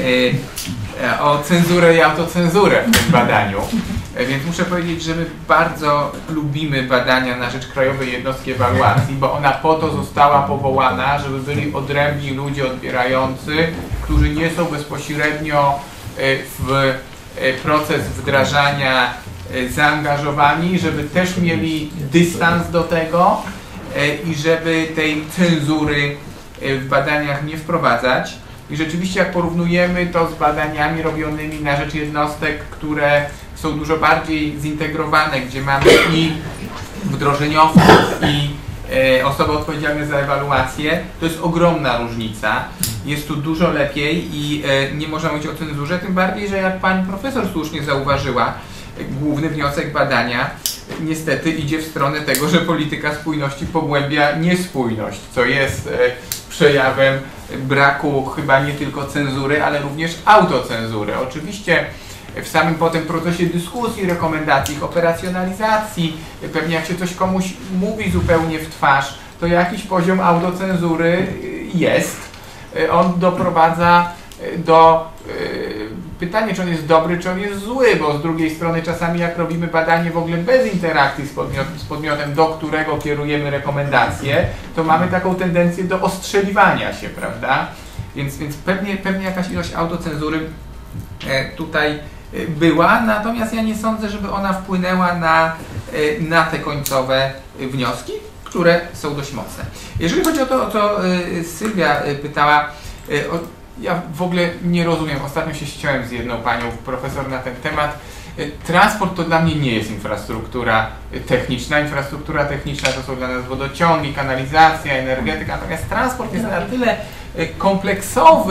e, o cenzurę i autocenzurę w tym badaniu. E, więc muszę powiedzieć, że my bardzo lubimy badania na rzecz Krajowej Jednostki Ewaluacji, bo ona po to została powołana, żeby byli odrębni ludzie odbierający, którzy nie są bezpośrednio e, w e, proces wdrażania e, zaangażowani, żeby też mieli dystans do tego, i żeby tej cenzury w badaniach nie wprowadzać. I rzeczywiście jak porównujemy to z badaniami robionymi na rzecz jednostek, które są dużo bardziej zintegrowane, gdzie mamy i wdrożeniowców, i e, osoby odpowiedzialne za ewaluację, to jest ogromna różnica. Jest tu dużo lepiej i e, nie można mówić o cenzurze, tym bardziej, że jak pani profesor słusznie zauważyła, główny wniosek badania niestety idzie w stronę tego, że polityka spójności pogłębia niespójność, co jest e, przejawem braku chyba nie tylko cenzury, ale również autocenzury. Oczywiście w samym potem procesie dyskusji, rekomendacji, ich operacjonalizacji, pewnie jak się coś komuś mówi zupełnie w twarz, to jakiś poziom autocenzury jest. On doprowadza do pytania, czy on jest dobry, czy on jest zły, bo z drugiej strony czasami jak robimy badanie w ogóle bez interakcji z, podmiot, z podmiotem, do którego kierujemy rekomendacje, to mamy taką tendencję do ostrzeliwania się, prawda? Więc, więc pewnie, pewnie jakaś ilość autocenzury tutaj była, natomiast ja nie sądzę, żeby ona wpłynęła na, na te końcowe wnioski, które są dość mocne. Jeżeli chodzi o to, o co Sylwia pytała, o, ja w ogóle nie rozumiem, ostatnio się ściąłem z jedną panią profesor na ten temat. Transport to dla mnie nie jest infrastruktura techniczna. Infrastruktura techniczna to są dla nas wodociągi, kanalizacja, energetyka, natomiast transport jest na tyle kompleksowy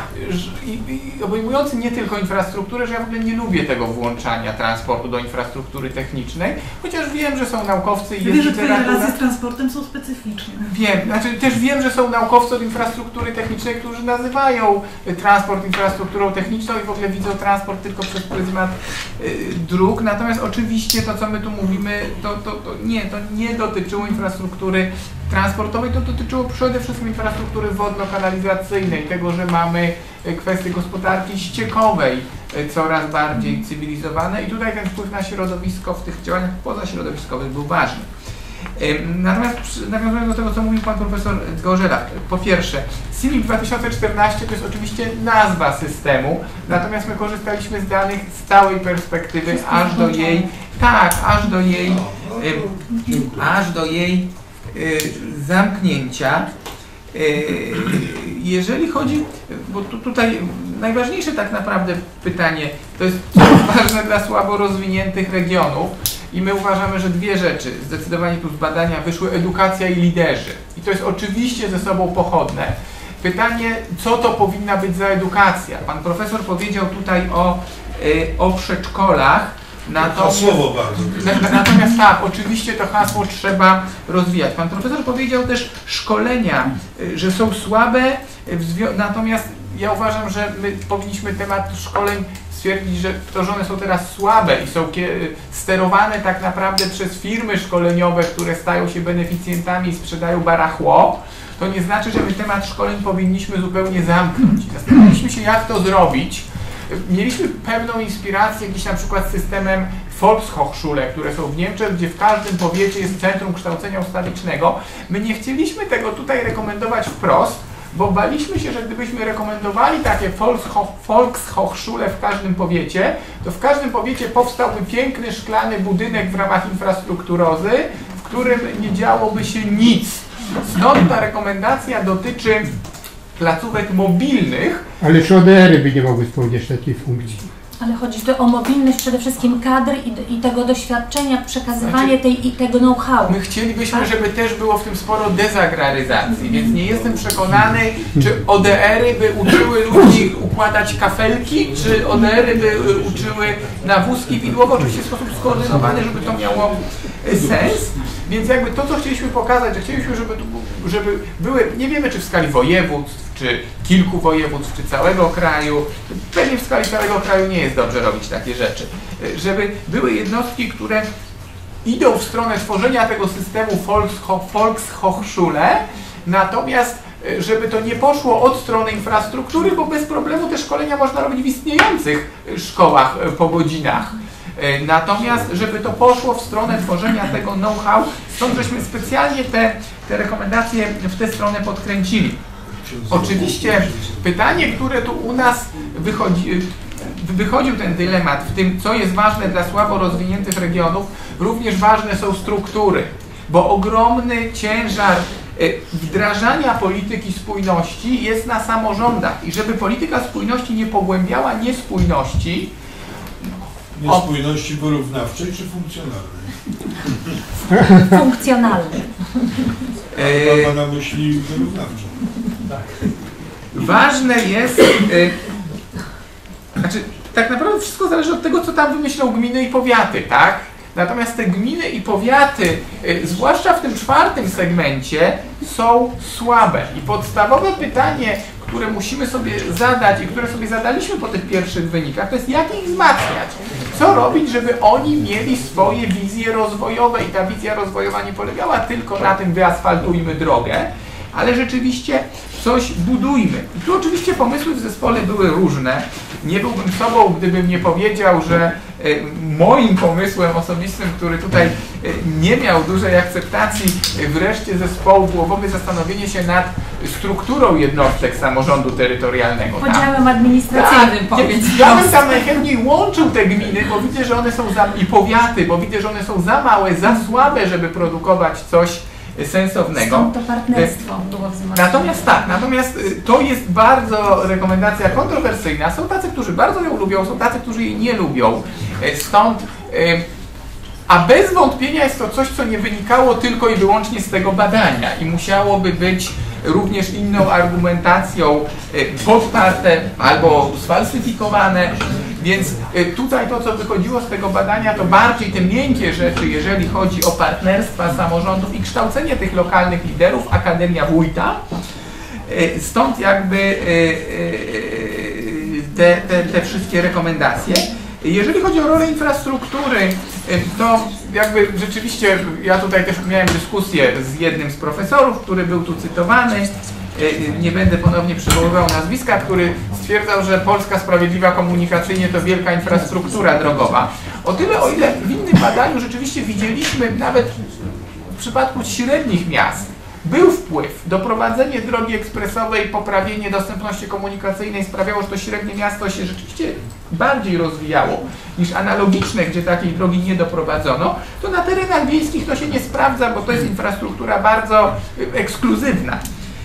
i, i obejmujący nie tylko infrastrukturę, że ja w ogóle nie lubię tego włączania transportu do infrastruktury technicznej, chociaż wiem, że są naukowcy i jest Wiesz, że twoje literatura. relacje z transportem są specyficzne. Wiem, znaczy też wiem, że są naukowcy od infrastruktury technicznej, którzy nazywają transport infrastrukturą techniczną i w ogóle widzą transport tylko przez pryzmat y, dróg, natomiast oczywiście to, co my tu mówimy, to, to, to nie, to nie dotyczyło infrastruktury transportowej, to dotyczyło przede wszystkim infrastruktury wodno-kanalizacyjnej, tego, że mamy kwestie gospodarki ściekowej coraz bardziej cywilizowane i tutaj ten wpływ na środowisko w tych działaniach pozaśrodowiskowych był ważny. Natomiast nawiązując do tego, co mówił pan profesor Gorzela, po pierwsze, C I M I C dwa tysiące czternaście to jest oczywiście nazwa systemu, natomiast my korzystaliśmy z danych z całej perspektywy, aż do jej, tak, aż do jej, aż do jej zamknięcia. Jeżeli chodzi, bo tu, tutaj najważniejsze tak naprawdę pytanie, to jest ważne dla słabo rozwiniętych regionów i my uważamy, że dwie rzeczy zdecydowanie tu z badania wyszły: edukacja i liderzy. I to jest oczywiście ze sobą pochodne. Pytanie, co to powinna być za edukacja? Pan profesor powiedział tutaj o, o przedszkolach. Natomiast, hasłowo bardzo. Natomiast tak, oczywiście to hasło trzeba rozwijać. Pan profesor powiedział też szkolenia, że są słabe, natomiast ja uważam, że my powinniśmy temat szkoleń stwierdzić, że to, że one są teraz słabe i są sterowane tak naprawdę przez firmy szkoleniowe, które stają się beneficjentami i sprzedają barachło, to nie znaczy, że my temat szkoleń powinniśmy zupełnie zamknąć. Zastanawialiśmy się, jak to zrobić. Mieliśmy pewną inspirację gdzieś na przykład systemem Volkshochschule, które są w Niemczech, gdzie w każdym powiecie jest centrum kształcenia ustawicznego. My nie chcieliśmy tego tutaj rekomendować wprost, bo baliśmy się, że gdybyśmy rekomendowali takie Volkshochschule w każdym powiecie, to w każdym powiecie powstałby piękny szklany budynek w ramach infrastrukturozy, w którym nie działoby się nic. Stąd ta rekomendacja dotyczy placówek mobilnych. Ale czy O D R-y by nie mogły spełniać takiej funkcji? Ale chodzi tu o mobilność przede wszystkim kadr i, i tego doświadczenia, przekazywanie Znaczy, tej, i tego know-how. My chcielibyśmy, żeby też było w tym sporo dezagraryzacji, więc nie jestem przekonany, czy O D R-y by uczyły ludzi układać kafelki, czy O D R-y by uczyły na wózki widłowe, oczywiście w sposób skoordynowany, żeby to miało sens. Więc jakby to, co chcieliśmy pokazać, że chcieliśmy, żeby, żeby były, nie wiemy czy w skali województw, czy kilku województw, czy całego kraju, pewnie w skali całego kraju nie jest dobrze robić takie rzeczy, żeby były jednostki, które idą w stronę tworzenia tego systemu Volkshochschule, natomiast żeby to nie poszło od strony infrastruktury, bo bez problemu te szkolenia można robić w istniejących szkołach po godzinach. Natomiast, żeby to poszło w stronę tworzenia tego know-how, stąd żeśmy specjalnie te, te rekomendacje w tę stronę podkręcili. Oczywiście pytanie, które tu u nas wychodzi, wychodził ten dylemat w tym, co jest ważne dla słabo rozwiniętych regionów, również ważne są struktury, bo ogromny ciężar wdrażania polityki spójności jest na samorządach i żeby polityka spójności nie pogłębiała niespójności, niespójności wyrównawczej czy funkcjonalnej? Funkcjonalnej. Mam na myśli wyrównawczą. Tak. Ważne jest, yy, znaczy tak naprawdę wszystko zależy od tego, co tam wymyślą gminy i powiaty, tak? Natomiast te gminy i powiaty, yy, zwłaszcza w tym czwartym segmencie, są słabe. I podstawowe pytanie, które musimy sobie zadać i które sobie zadaliśmy po tych pierwszych wynikach, to jest jak ich wzmacniać. Co robić, żeby oni mieli swoje wizje rozwojowe i ta wizja rozwojowa nie polegała tylko na tym wyasfaltujmy drogę, ale rzeczywiście coś budujmy. I tu oczywiście pomysły w zespole były różne. Nie byłbym sobą, gdybym nie powiedział, że y, moim pomysłem osobistym, który tutaj y, nie miał dużej akceptacji y, w reszcie zespołu, było w ogóle zastanowienie się nad strukturą jednostek samorządu terytorialnego. Podziałem administracyjnym, tak, powiedz. Ja bym tam najchętniej łączył te gminy, bo widzę, że one są za, i powiaty, bo widzę, że one są za małe, za słabe, żeby produkować coś sensownego. Stąd to partnerstwo było wzmocnione. Natomiast tak, natomiast to jest bardzo rekomendacja kontrowersyjna. Są tacy, którzy bardzo ją lubią, są tacy, którzy jej nie lubią. Stąd, a bez wątpienia jest to coś, co nie wynikało tylko i wyłącznie z tego badania i musiałoby być również inną argumentacją podparte albo sfalsyfikowane. Więc tutaj to, co wychodziło z tego badania, to bardziej te miękkie rzeczy, jeżeli chodzi o partnerstwa samorządów i kształcenie tych lokalnych liderów, Akademia Wójta. Stąd jakby te, te, te wszystkie rekomendacje. Jeżeli chodzi o rolę infrastruktury, to jakby rzeczywiście ja tutaj też miałem dyskusję z jednym z profesorów, który był tu cytowany. Nie będę ponownie przywoływał nazwiska, który stwierdzał, że Polska sprawiedliwa komunikacyjnie to wielka infrastruktura drogowa. O tyle, o ile w innym badaniu rzeczywiście widzieliśmy nawet w przypadku średnich miast był wpływ. Doprowadzenie drogi ekspresowej, poprawienie dostępności komunikacyjnej sprawiało, że to średnie miasto się rzeczywiście bardziej rozwijało niż analogiczne, gdzie takiej drogi nie doprowadzono. To na terenach wiejskich to się nie sprawdza, bo to jest infrastruktura bardzo ekskluzywna.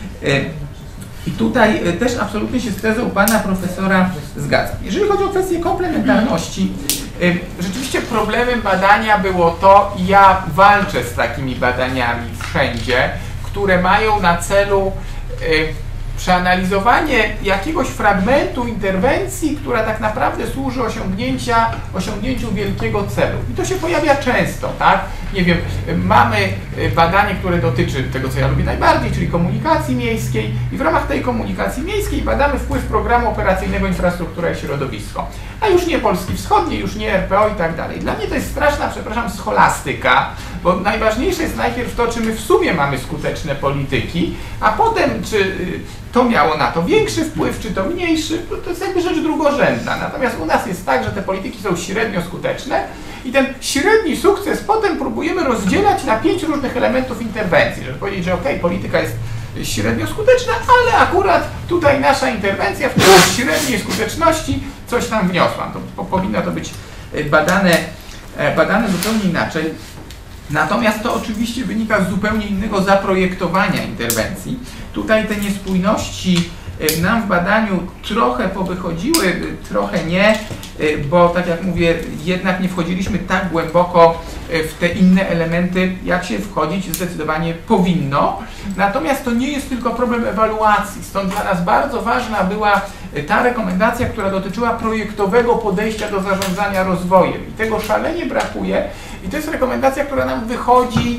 I tutaj też absolutnie się z tezą pana profesora zgadzam. Jeżeli chodzi o kwestię komplementarności, rzeczywiście problemem badania było to, i ja walczę z takimi badaniami wszędzie, które mają na celu przeanalizowanie jakiegoś fragmentu interwencji, która tak naprawdę służy osiągnięcia, osiągnięciu wielkiego celu. I to się pojawia często, tak? Nie wiem, mamy badanie, które dotyczy tego, co ja lubię najbardziej, czyli komunikacji miejskiej i w ramach tej komunikacji miejskiej badamy wpływ programu operacyjnego Infrastruktura i Środowisko. A już nie Polski Wschodniej, już nie R P O i tak dalej. Dla mnie to jest straszna, przepraszam, scholastyka, bo najważniejsze jest najpierw to, czy my w sumie mamy skuteczne polityki, a potem, czy to miało na to większy wpływ, czy to mniejszy, to jest jakby rzecz drugorzędna. Natomiast u nas jest tak, że te polityki są średnio skuteczne i ten średni sukces potem próbujemy rozdzielać na pięć różnych elementów interwencji, żeby powiedzieć, że ok, polityka jest średnio skuteczna, ale akurat tutaj nasza interwencja w tej średniej skuteczności coś tam wniosła. To powinno to być badane, badane zupełnie inaczej. Natomiast to oczywiście wynika z zupełnie innego zaprojektowania interwencji. Tutaj te niespójności nam w badaniu trochę powychodziły, trochę nie, bo tak jak mówię, jednak nie wchodziliśmy tak głęboko w te inne elementy, jak się wchodzić zdecydowanie powinno. Natomiast to nie jest tylko problem ewaluacji, stąd dla nas bardzo ważna była ta rekomendacja, która dotyczyła projektowego podejścia do zarządzania rozwojem. I tego szalenie brakuje i to jest rekomendacja, która nam wychodzi w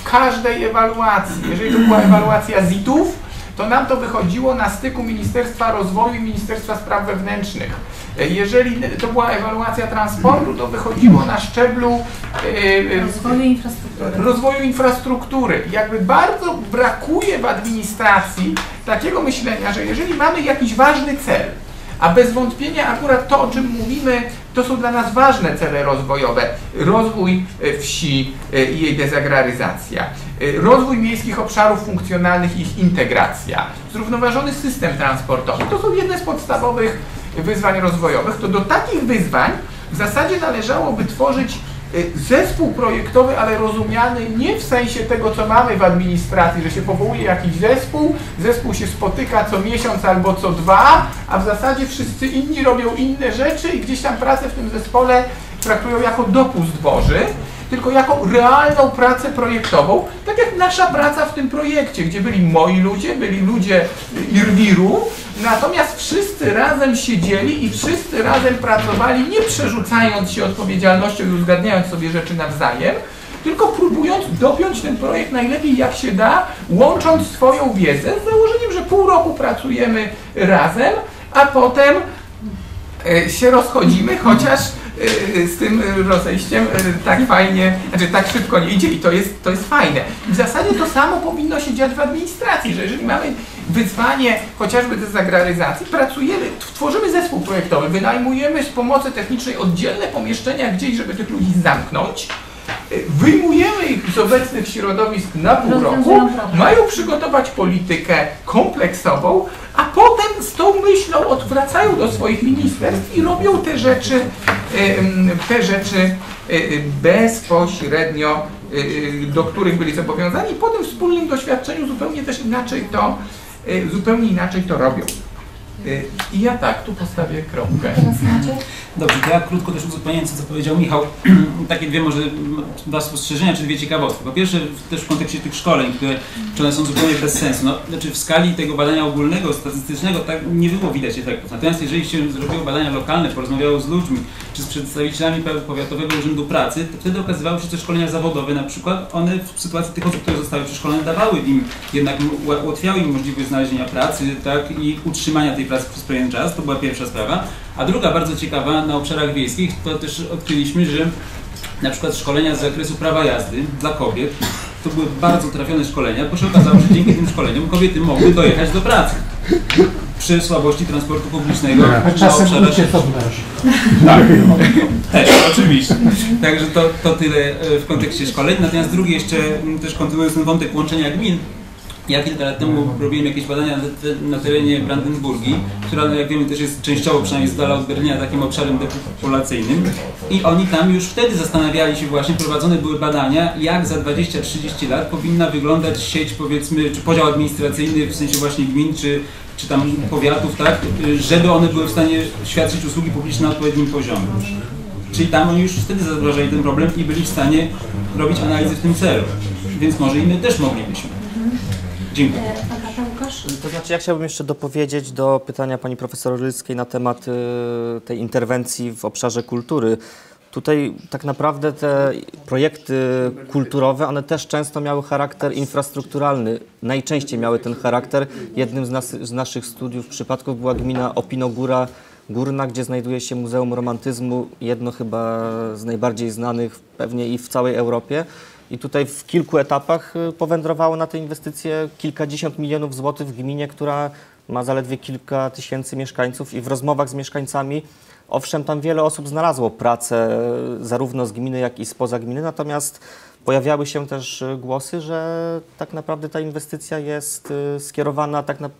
każdej ewaluacji. Jeżeli to była ewaluacja zitów, to nam to wychodziło na styku Ministerstwa Rozwoju i Ministerstwa Spraw Wewnętrznych. Jeżeli to była ewaluacja transportu, to wychodziło na szczeblu rozwoju infrastruktury. rozwoju infrastruktury. Jakby bardzo brakuje w administracji takiego myślenia, że jeżeli mamy jakiś ważny cel, a bez wątpienia akurat to, o czym mówimy, to są dla nas ważne cele rozwojowe. Rozwój wsi i jej dezagraryzacja. Rozwój miejskich obszarów funkcjonalnych i ich integracja. Zrównoważony system transportowy. To są jedne z podstawowych wyzwań rozwojowych. To do takich wyzwań w zasadzie należałoby tworzyć zespół projektowy, ale rozumiany nie w sensie tego, co mamy w administracji, że się powołuje jakiś zespół, zespół się spotyka co miesiąc albo co dwa, a w zasadzie wszyscy inni robią inne rzeczy i gdzieś tam pracę w tym zespole traktują jako dopust boży, tylko jako realną pracę projektową, tak jak nasza praca w tym projekcie, gdzie byli moi ludzie, byli ludzie IRWIR-u, natomiast wszyscy razem siedzieli i wszyscy razem pracowali, nie przerzucając się odpowiedzialnością i uzgadniając sobie rzeczy nawzajem, tylko próbując dopiąć ten projekt najlepiej jak się da, łącząc swoją wiedzę z założeniem, że pół roku pracujemy razem, a potem się rozchodzimy, chociaż z tym rozejściem tak fajnie, znaczy tak szybko nie idzie i to jest, to jest fajne. I w zasadzie to samo powinno się dziać w administracji, że jeżeli mamy wyzwanie chociażby dezagraryzacji, pracujemy, tworzymy zespół projektowy, wynajmujemy z pomocy technicznej oddzielne pomieszczenia gdzieś, żeby tych ludzi zamknąć, wyjmujemy ich z obecnych środowisk na pół roku, mają przygotować politykę kompleksową, a potem z tą myślą odwracają do swoich ministerstw i robią te rzeczy, te rzeczy bezpośrednio, do których byli zobowiązani, i po tym wspólnym doświadczeniu zupełnie też inaczej to, zupełnie inaczej to robią. I ja tak tu postawię kropkę. Dobrze, to ja krótko też uzupełniając, co powiedział Michał, takie dwie może dwa spostrzeżenia, czy dwie ciekawostki. Po pierwsze, też w kontekście tych szkoleń, które czy one są zupełnie bez sensu. No, znaczy w skali tego badania ogólnego, statystycznego, tak nie było widać efektów. Natomiast jeżeli się zrobiło badania lokalne, porozmawiało z ludźmi, czy z przedstawicielami Powiatowego Urzędu Pracy, to wtedy okazywało się, że szkolenia zawodowe na przykład, one w sytuacji tych osób, które zostały przeszkolone, dawały im, jednak ułatwiały im możliwość znalezienia pracy, tak, i utrzymania tej pracy przez pewien czas. To była pierwsza sprawa. A druga, bardzo ciekawa, na obszarach wiejskich, to też odkryliśmy, że na przykład szkolenia z zakresu prawa jazdy dla kobiet to były bardzo trafione szkolenia, bo się okazało, że dzięki tym szkoleniom kobiety mogły dojechać do pracy przy słabości transportu publicznego. A czasem uciec od męża. Tak, też, oczywiście. Także to, to tyle w kontekście szkoleń. Natomiast drugi jeszcze, też kontynuując ten wątek łączenia gmin, ja kilka lat temu robiłem jakieś badania na, te, na terenie Brandenburgii, która, no jak wiemy, też jest częściowo, przynajmniej z dala od Berlina, takim obszarem depopulacyjnym. I oni tam już wtedy zastanawiali się właśnie, prowadzone były badania, jak za dwadzieścia trzydzieści lat powinna wyglądać sieć, powiedzmy, czy podział administracyjny, w sensie właśnie gmin, czy, czy tam powiatów, tak, żeby one były w stanie świadczyć usługi publiczne na odpowiednim poziomie. Czyli tam oni już wtedy zauważali ten problem i byli w stanie robić analizy w tym celu. Więc może i my też moglibyśmy. Dziękuję. To znaczy, ja chciałbym jeszcze dopowiedzieć do pytania pani profesor Ryckiej na temat y, tej interwencji w obszarze kultury. Tutaj tak naprawdę te projekty kulturowe, one też często miały charakter infrastrukturalny. Najczęściej miały ten charakter. Jednym z, nas, z naszych studiów przypadków była gmina Opinogóra Górna, gdzie znajduje się Muzeum Romantyzmu, jedno chyba z najbardziej znanych pewnie i w całej Europie. I tutaj w kilku etapach powędrowało na te inwestycje kilkadziesiąt milionów złotych w gminie, która ma zaledwie kilka tysięcy mieszkańców, i w rozmowach z mieszkańcami, owszem, tam wiele osób znalazło pracę zarówno z gminy, jak i spoza gminy, natomiast pojawiały się też głosy, że tak naprawdę ta inwestycja jest skierowana tak na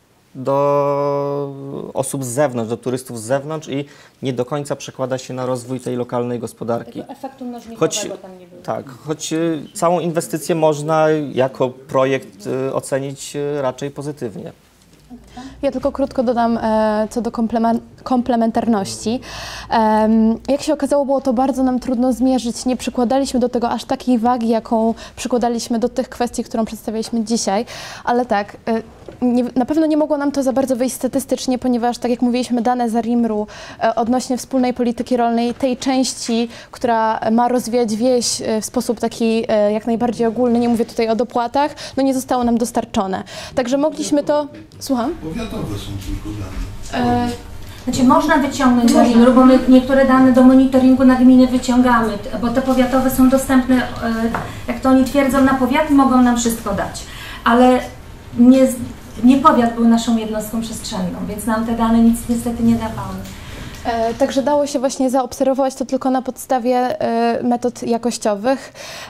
do osób z zewnątrz, do turystów z zewnątrz i nie do końca przekłada się na rozwój tej lokalnej gospodarki. Tego efektu mnożnikowego choć, tam nie było. Tak, choć całą inwestycję można jako projekt ocenić raczej pozytywnie. Ja tylko krótko dodam e, co do komplementarności. E, jak się okazało, było to bardzo nam trudno zmierzyć. Nie przykładaliśmy do tego aż takiej wagi, jaką przykładaliśmy do tych kwestii, którą przedstawialiśmy dzisiaj. Ale tak, e, nie, na pewno nie mogło nam to za bardzo wyjść statystycznie, ponieważ, tak jak mówiliśmy, dane z ARiMR-u e, odnośnie wspólnej polityki rolnej, tej części, która ma rozwijać wieś e, w sposób taki e, jak najbardziej ogólny, nie mówię tutaj o dopłatach, no nie zostało nam dostarczone. Także mogliśmy to... Słucham? Powiatowe są tylko dane. E, Znaczy można wyciągnąć z ARiMR-u, bo my niektóre dane do monitoringu na gminy wyciągamy, bo te powiatowe są dostępne, jak to oni twierdzą, na powiat, mogą nam wszystko dać. Ale nie, nie powiat był naszą jednostką przestrzenną, więc nam te dane nic niestety nie dawały. E, Także dało się właśnie zaobserwować to tylko na podstawie e, metod jakościowych.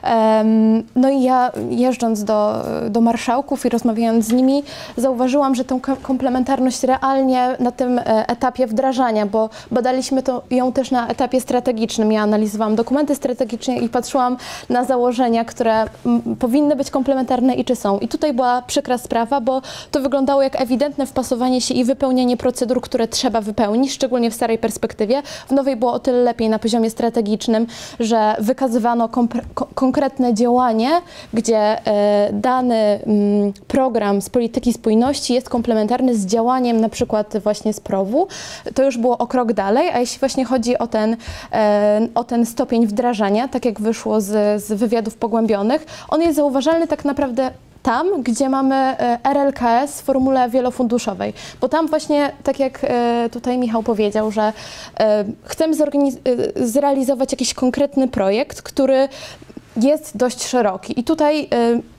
Em, No i ja jeżdżąc do, do marszałków i rozmawiając z nimi, zauważyłam, że tą ko- komplementarność realnie na tym e, etapie wdrażania, bo badaliśmy to, ją też na etapie strategicznym. Ja analizowałam dokumenty strategiczne i patrzyłam na założenia, które m, powinny być komplementarne i czy są. I tutaj była przykra sprawa, bo to wyglądało jak ewidentne wpasowanie się i wypełnienie procedur, które trzeba wypełnić, szczególnie w starej perspektywie. W nowej było o tyle lepiej na poziomie strategicznym, że wykazywano kompre- ko- konkretne działanie, gdzie e, dany mm, program z polityki spójności jest komplementarny z działaniem na przykład właśnie z prowu. To już było o krok dalej, a jeśli właśnie chodzi o ten, e, o ten stopień wdrażania, tak jak wyszło z, z wywiadów pogłębionych, on jest zauważalny tak naprawdę tam, gdzie mamy R L K S w formule wielofunduszowej, bo tam właśnie, tak jak tutaj Michał powiedział, że chcemy zrealizować jakiś konkretny projekt, który jest dość szeroki i tutaj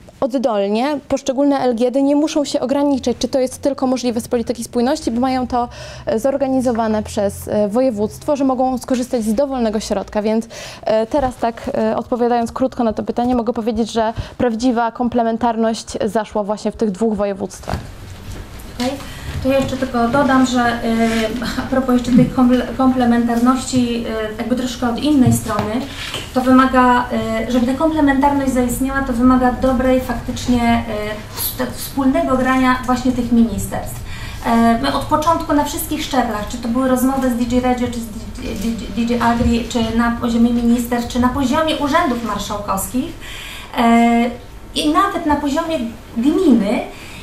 oddolnie poszczególne L G D nie muszą się ograniczać, czy to jest tylko możliwe z polityki spójności, bo mają to zorganizowane przez województwo, że mogą skorzystać z dowolnego środka, więc teraz tak odpowiadając krótko na to pytanie, mogę powiedzieć, że prawdziwa komplementarność zaszła właśnie w tych dwóch województwach. Okay. To ja jeszcze tylko dodam, że y, a propos jeszcze tej komplementarności y, jakby troszkę od innej strony, to wymaga, y, żeby ta komplementarność zaistniała, to wymaga dobrej faktycznie y, wspólnego grania właśnie tych ministerstw. Y, my od początku na wszystkich szczeblach, czy to były rozmowy z D G Regio, czy z D G Agri, czy na poziomie ministerstw, czy na poziomie urzędów marszałkowskich y, i nawet na poziomie gminy,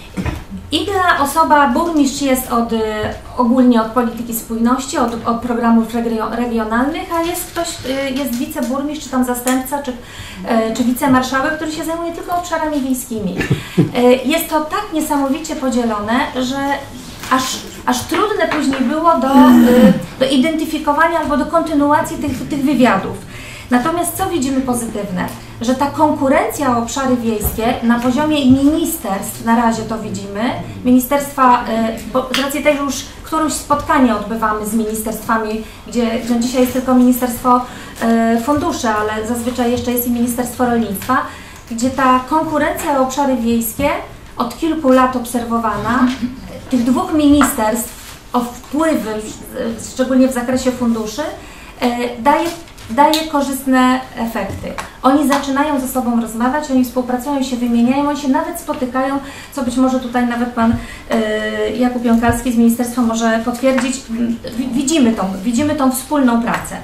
inna osoba, burmistrz jest od, ogólnie od polityki spójności, od, od programów regionalnych, a jest ktoś, jest wiceburmistrz, czy tam zastępca, czy, czy wicemarszałek, który się zajmuje tylko obszarami wiejskimi. Jest to tak niesamowicie podzielone, że aż, aż trudne później było do, do identyfikowania albo do kontynuacji tych, tych wywiadów. Natomiast co widzimy pozytywne? Że ta konkurencja o obszary wiejskie na poziomie ministerstw, na razie to widzimy, ministerstwa, bo z racji tego, że już któreś spotkanie odbywamy z ministerstwami, gdzie, gdzie dzisiaj jest tylko Ministerstwo Funduszy, ale zazwyczaj jeszcze jest i Ministerstwo Rolnictwa, gdzie ta konkurencja o obszary wiejskie od kilku lat obserwowana, tych dwóch ministerstw o wpływy, szczególnie w zakresie funduszy, daje daje korzystne efekty. Oni zaczynają ze sobą rozmawiać, oni współpracują, się wymieniają, oni się nawet spotykają, co być może tutaj nawet pan y, Jakub Jąkalski z ministerstwa może potwierdzić. Widzimy tą, widzimy tą wspólną pracę.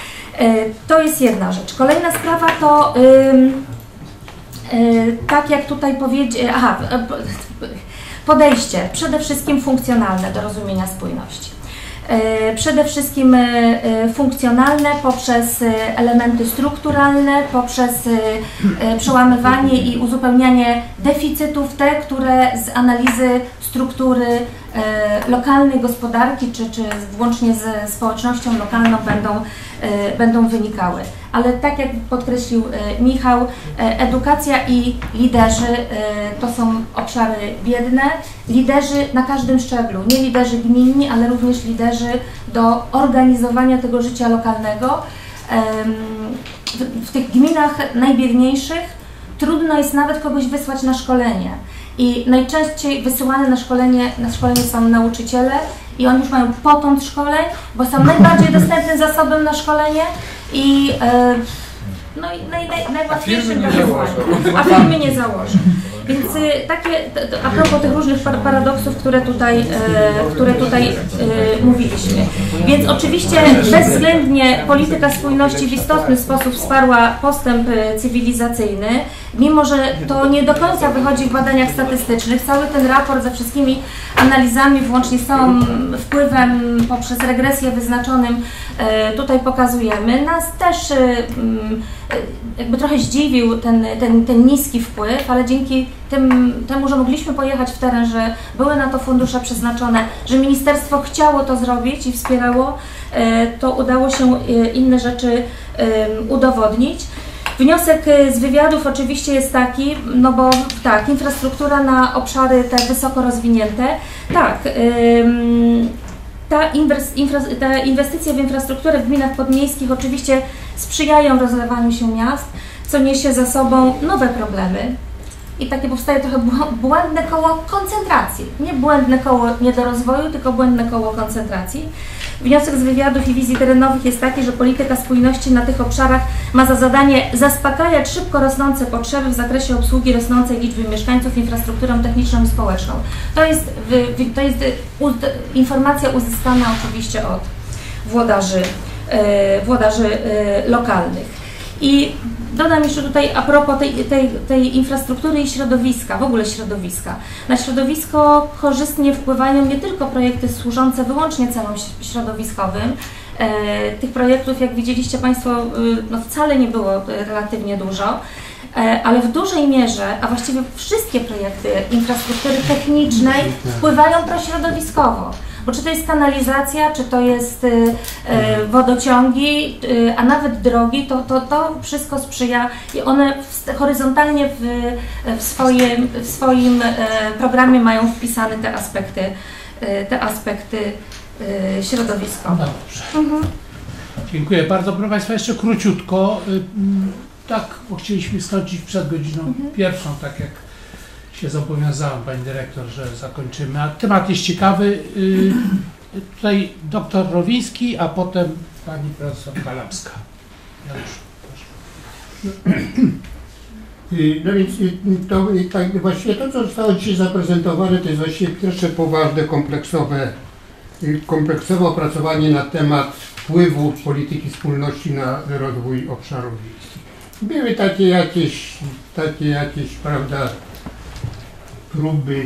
Y, to jest jedna rzecz. Kolejna sprawa to y, y, tak jak tutaj powiedzieć, aha, podejście przede wszystkim funkcjonalne do rozumienia spójności. Przede wszystkim funkcjonalne poprzez elementy strukturalne, poprzez przełamywanie i uzupełnianie deficytów, te, które z analizy struktury lokalnej gospodarki, czy, czy włącznie z społecznością lokalną będą, będą wynikały. Ale tak jak podkreślił Michał, edukacja i liderzy to są obszary biedne. Liderzy na każdym szczeblu, nie liderzy gminni, ale również liderzy do organizowania tego życia lokalnego. W tych gminach najbiedniejszych trudno jest nawet kogoś wysłać na szkolenie. I najczęściej wysyłane na szkolenie, na szkolenie są nauczyciele i oni już mają potąd szkoleń, bo są najbardziej dostępnym zasobem na szkolenie i e, no i naj, naj, najłatwiejszym do wysłania. A firmy nie założą. Więc y, takie, t, t, a propos tych różnych par paradoksów, które tutaj, e, które tutaj e, mówiliśmy. Więc oczywiście bezwzględnie polityka spójności w istotny sposób wsparła postęp cywilizacyjny, mimo że to nie do końca wychodzi w badaniach statystycznych. Cały ten raport ze wszystkimi analizami, włącznie z całym wpływem poprzez regresję wyznaczonym, e, tutaj pokazujemy. Nas też e, jakby trochę zdziwił ten, ten, ten niski wpływ, ale dzięki tym, temu, że mogliśmy pojechać w teren, że były na to fundusze przeznaczone, że ministerstwo chciało to zrobić i wspierało, to udało się inne rzeczy udowodnić. Wniosek z wywiadów oczywiście jest taki, no bo tak, infrastruktura na obszary te wysoko rozwinięte, tak, ta infra, te inwestycje w infrastrukturę w gminach podmiejskich oczywiście sprzyjają rozlewaniu się miast, co niesie za sobą nowe problemy. I takie powstaje trochę błędne koło koncentracji. Nie błędne koło niedorozwoju, tylko błędne koło koncentracji. Wniosek z wywiadów i wizji terenowych jest taki, że polityka spójności na tych obszarach ma za zadanie zaspokajać szybko rosnące potrzeby w zakresie obsługi rosnącej liczby mieszkańców infrastrukturą techniczną i społeczną. To jest, to jest informacja uzyskana oczywiście od włodarzy, włodarzy lokalnych. I dodam jeszcze tutaj a propos tej, tej, tej infrastruktury i środowiska, w ogóle środowiska. Na środowisko korzystnie wpływają nie tylko projekty służące wyłącznie celom środowiskowym. E, tych projektów, jak widzieliście Państwo, no wcale nie było relatywnie dużo, e, ale w dużej mierze, a właściwie wszystkie projekty infrastruktury technicznej wpływają prośrodowiskowo. Bo czy to jest kanalizacja, czy to jest y, y, wodociągi, y, a nawet drogi, to, to, to wszystko sprzyja i one w, horyzontalnie w, w, swoim, w swoim y, programie mają wpisane te aspekty, y, te aspekty y, środowiskowe. Dobrze. Mhm. Dziękuję bardzo. Proszę Państwa, jeszcze króciutko. Y, tak, bo chcieliśmy skończyć przed godziną mhm. pierwszą, tak jak się zobowiązałem, Pani Dyrektor, że zakończymy. A temat jest ciekawy. Yy, tutaj doktor Rowiński, a potem Pani Profesor Kalapska. Janusz, proszę. No więc to, tak, właściwie to, co zostało dzisiaj zaprezentowane, to jest właściwie pierwsze poważne, kompleksowe, kompleksowe opracowanie na temat wpływu polityki spójności na rozwój obszarów wiejskich. Były takie jakieś, takie jakieś, prawda, próby,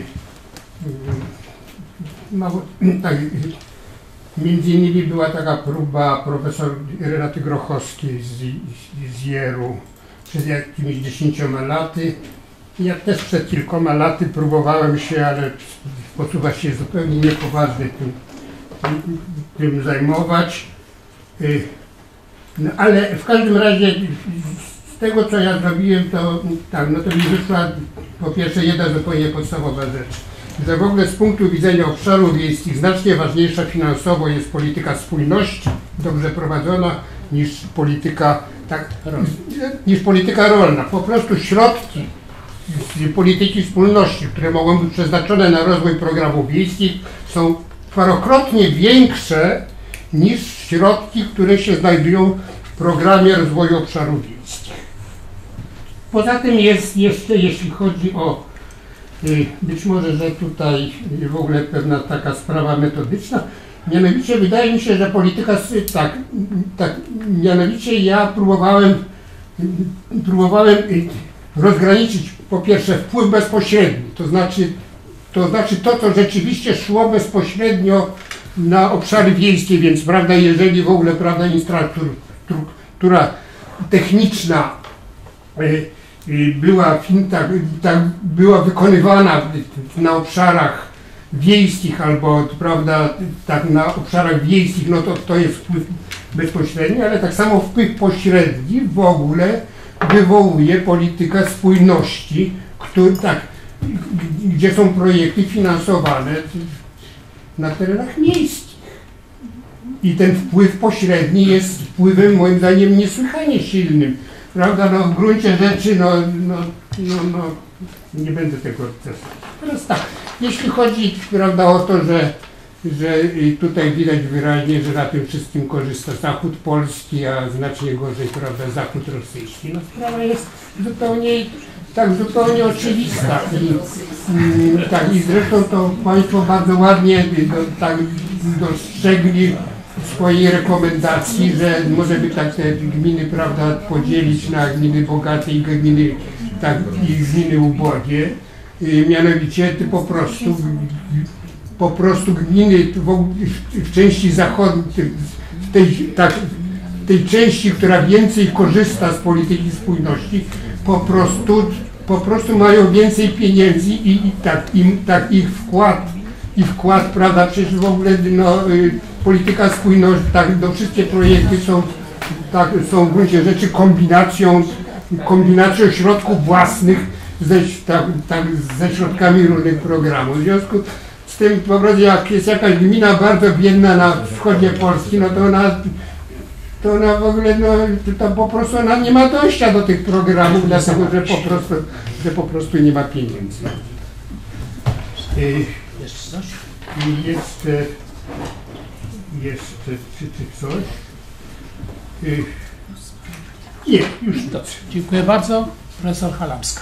mało, tak, między innymi była taka próba profesor Renaty Grochowskiej z, z Jeru przed jakimiś dziesięcioma laty. Ja też przed kilkoma laty próbowałem się, ale w sposób właściwie zupełnie niepoważny tym, tym, tym zajmować. No, ale w każdym razie z tego, co ja zrobiłem, to tak, no to mi wyszła po pierwsze jedna zupełnie podstawowa rzecz, że w ogóle z punktu widzenia obszarów wiejskich znacznie ważniejsza finansowo jest polityka spójności, dobrze prowadzona, niż polityka, tak, niż polityka rolna. Po prostu środki z polityki spójności, które mogą być przeznaczone na rozwój programów wiejskich, są parokrotnie większe niż środki, które się znajdują w programie rozwoju obszarów wiejskich. Poza tym jest jeszcze, jeśli chodzi o, być może, że tutaj w ogóle pewna taka sprawa metodyczna, mianowicie wydaje mi się, że polityka, tak, tak mianowicie ja próbowałem, próbowałem rozgraniczyć po pierwsze wpływ bezpośredni, to znaczy to, znaczy to co rzeczywiście szło bezpośrednio na obszary wiejskie, więc prawda, jeżeli w ogóle prawda, infrastruktura techniczna była, tak, tak, była wykonywana na obszarach wiejskich albo prawda, tak, na obszarach wiejskich, no to to jest wpływ bezpośredni, ale tak samo wpływ pośredni w ogóle wywołuje politykę spójności, który, tak, gdzie są projekty finansowane na terenach miejskich. I ten wpływ pośredni jest wpływem moim zdaniem niesłychanie silnym. Prawda, no w gruncie rzeczy, no, no, no, no nie będę tego testować. Teraz tak, jeśli chodzi, prawda, o to, że, że tutaj widać wyraźnie, że na tym wszystkim korzysta zachód polski, a znacznie gorzej, prawda, zachód rosyjski. No sprawa jest zupełnie tak zupełnie oczywista. I, i, tak, i zresztą to Państwo bardzo ładnie do, tak dostrzegli w swojej rekomendacji, że może by tak te gminy, prawda, podzielić na gminy bogate i gminy, tak, i gminy ubogie. I mianowicie po prostu po prostu gminy w, w części zachodniej, w tej, tak, tej części, która więcej korzysta z polityki spójności, po prostu, po prostu mają więcej pieniędzy i, i tak, im, tak ich wkład, ich wkład, prawda, przecież w ogóle no, y, polityka spójności, tak, no, wszystkie projekty są, tak, są w gruncie rzeczy kombinacją, kombinacją środków własnych ze, tak, tak, ze środkami różnych programów. W związku z tym, po prostu jak jest jakaś gmina bardzo biedna na wschodzie Polski, no to ona, to ona w ogóle, no, to po prostu ona nie ma dojścia do tych programów, dlatego że po prostu, że po prostu nie ma pieniędzy. Jeszcze coś? I jeszcze, jeszcze, czy, czy coś? Nie, już dobrze. Dziękuję bardzo. Profesor Halamska.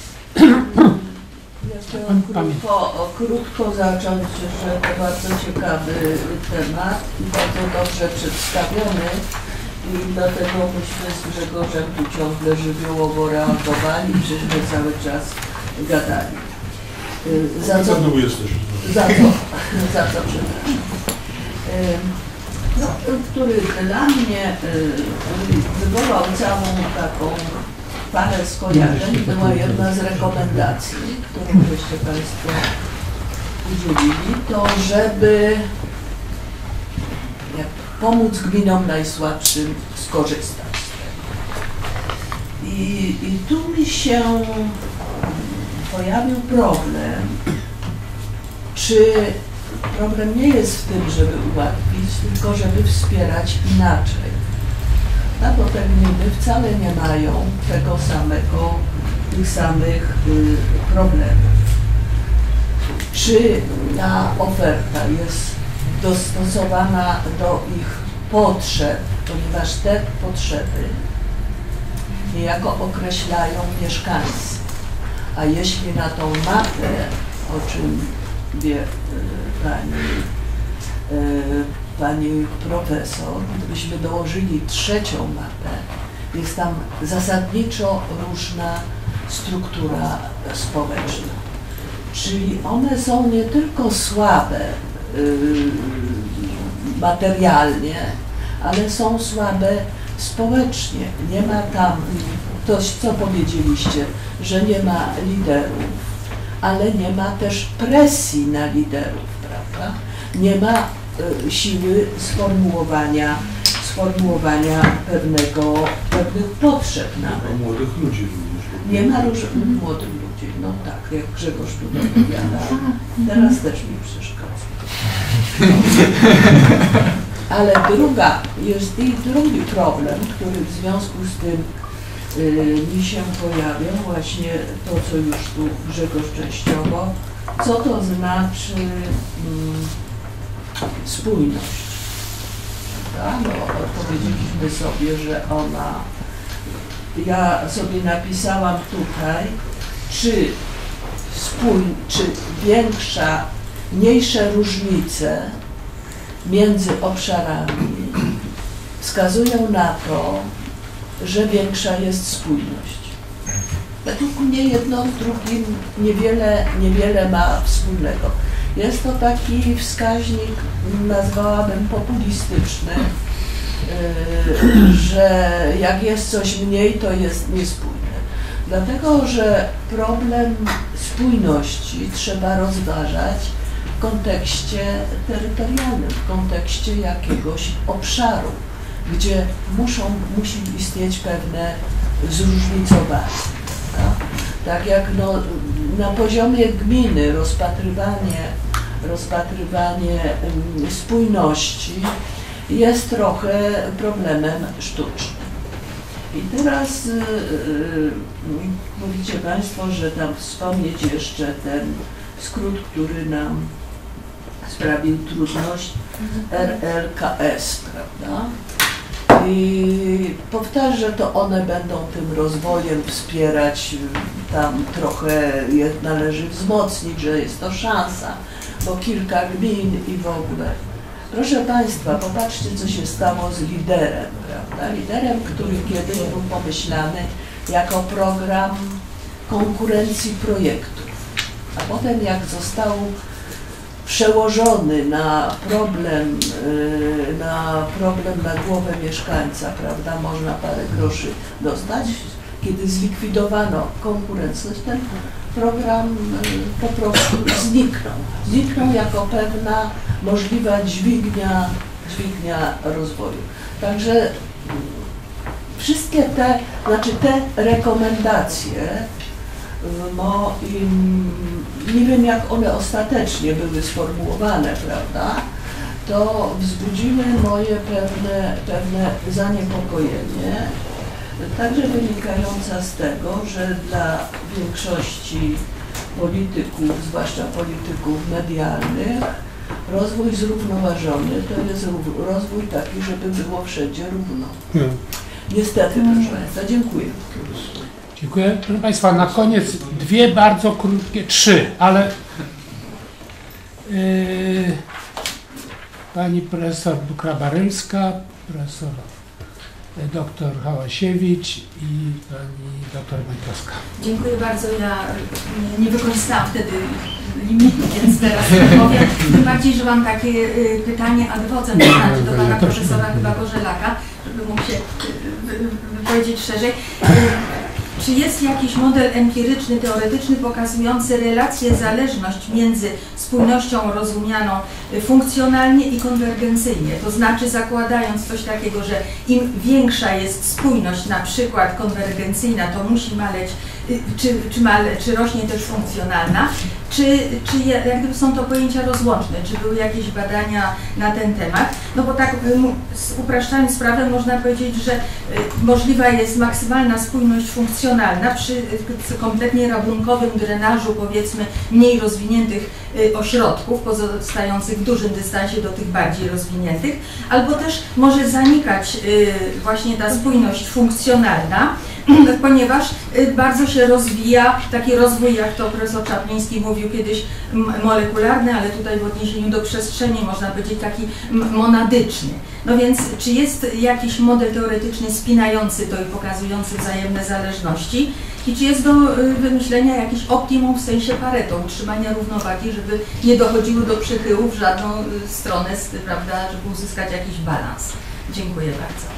Ja chciałam krótko, krótko zacząć, że to bardzo ciekawy temat i bardzo dobrze przedstawiony i dlatego myśmy z Grzegorzem tu ciągle żywiołowo reagowali, czyśmy cały czas gadali. Za co? Za co? Za co, przepraszam. No, który dla mnie wywołał całą taką parę skojarzeń, była jedna z rekomendacji, którą jeszcze Państwo udzielili, to żeby jak pomóc gminom najsłabszym skorzystać z tego. I, i tu mi się pojawił problem, czy problem nie jest w tym, żeby ułatwić, tylko żeby wspierać inaczej. No bo te gminy wcale nie mają tego samego, tych samych y, problemów. Czy ta oferta jest dostosowana do ich potrzeb, ponieważ te potrzeby niejako określają mieszkańcy. A jeśli na tą mapę, o czym wie y, pani, y, pani profesor, gdybyśmy dołożyli trzecią mapę, jest tam zasadniczo różna struktura społeczna. Czyli one są nie tylko słabe y, materialnie, ale są słabe społecznie. Nie ma tam, to co powiedzieliście, że nie ma liderów, ale nie ma też presji na liderów, prawda? Nie ma y, siły sformułowania, sformułowania pewnego, pewnych potrzeb nawet. Młodych ludzi również. Nie ma różnych młodych ludzi, no tak, jak Grzegorz tu opowiada. Teraz też mi przeszkadza. Ale druga, jest i drugi problem, który w związku z tym y, mi się pojawia, właśnie to, co już tu Grzegorz częściowo, co to znaczy mm, spójność. Tak? No, powiedzieliśmy sobie, że ona, ja sobie napisałam tutaj, czy spój, czy większa, mniejsze różnice między obszarami wskazują na to, że większa jest spójność. Według mnie jedno z drugim niewiele, niewiele ma wspólnego. Jest to taki wskaźnik, nazwałabym populistyczny, yy, że jak jest coś mniej, to jest niespójne. Dlatego, że problem spójności trzeba rozważać w kontekście terytorialnym, w kontekście jakiegoś obszaru, gdzie muszą, musi istnieć pewne zróżnicowanie. Tak, tak jak no, na poziomie gminy rozpatrywanie, rozpatrywanie um, spójności jest trochę problemem sztucznym. I teraz yy, yy, mówicie Państwo, że tam wspomnieć jeszcze ten skrót, który nam sprawił trudność, R L K S, prawda? I powtarza, że to one będą tym rozwojem wspierać, tam trochę je należy wzmocnić, że jest to szansa, bo kilka gmin i w ogóle. Proszę Państwa, popatrzcie, co się stało z liderem, prawda? Liderem, który kiedyś był pomyślany jako program konkurencji projektów, a potem jak został przełożony na problem, na problem na głowę mieszkańca, prawda, można parę groszy dostać, kiedy zlikwidowano konkurencyjność, ten program po prostu zniknął. Zniknął jako pewna możliwa dźwignia, dźwignia rozwoju. Także wszystkie te, znaczy te rekomendacje, no i nie wiem jak one ostatecznie były sformułowane, prawda, to wzbudziły moje pewne, pewne zaniepokojenie, także wynikające z tego, że dla większości polityków, zwłaszcza polityków medialnych, rozwój zrównoważony to jest rozwój taki, żeby było wszędzie równo. Niestety, proszę Państwa, dziękuję. Dziękuję. Proszę Państwa, na koniec dwie bardzo krótkie, trzy, ale yy, pani profesor Bukra-Barymska, profesor doktor Hałasiewicz i pani doktor Majkowska. Dziękuję bardzo. Ja nie, nie wykorzystałam wtedy limitu, więc teraz powiem. Tym bardziej, że mam takie y, pytanie ad vocem, to znaczy do pana profesora chyba Gorzelaka, żeby mógł się y, wypowiedzieć szerzej. Y, Czy jest jakiś model empiryczny, teoretyczny pokazujący relację, zależność między spójnością rozumianą funkcjonalnie i konwergencyjnie? To znaczy zakładając coś takiego, że im większa jest spójność, na przykład konwergencyjna, to musi maleć, czy, czy, male, czy rośnie też funkcjonalna, czy, czy jak gdyby są to pojęcia rozłączne, czy były jakieś badania na ten temat? No bo tak upraszczając sprawę można powiedzieć, że możliwa jest maksymalna spójność funkcjonalna przy kompletnie rabunkowym drenażu powiedzmy mniej rozwiniętych ośrodków pozostających w dużym dystansie do tych bardziej rozwiniętych, albo też może zanikać właśnie ta spójność funkcjonalna, ponieważ bardzo się rozwija taki rozwój, jak to profesor Czapliński mówił kiedyś, molekularny, ale tutaj w odniesieniu do przestrzeni można powiedzieć taki monadyczny. No więc czy jest jakiś model teoretyczny spinający to i pokazujący wzajemne zależności i czy jest do wymyślenia jakiś optimum w sensie Pareto, utrzymania równowagi, żeby nie dochodziło do przychyłu w żadną stronę, prawda, żeby uzyskać jakiś balans. Dziękuję bardzo.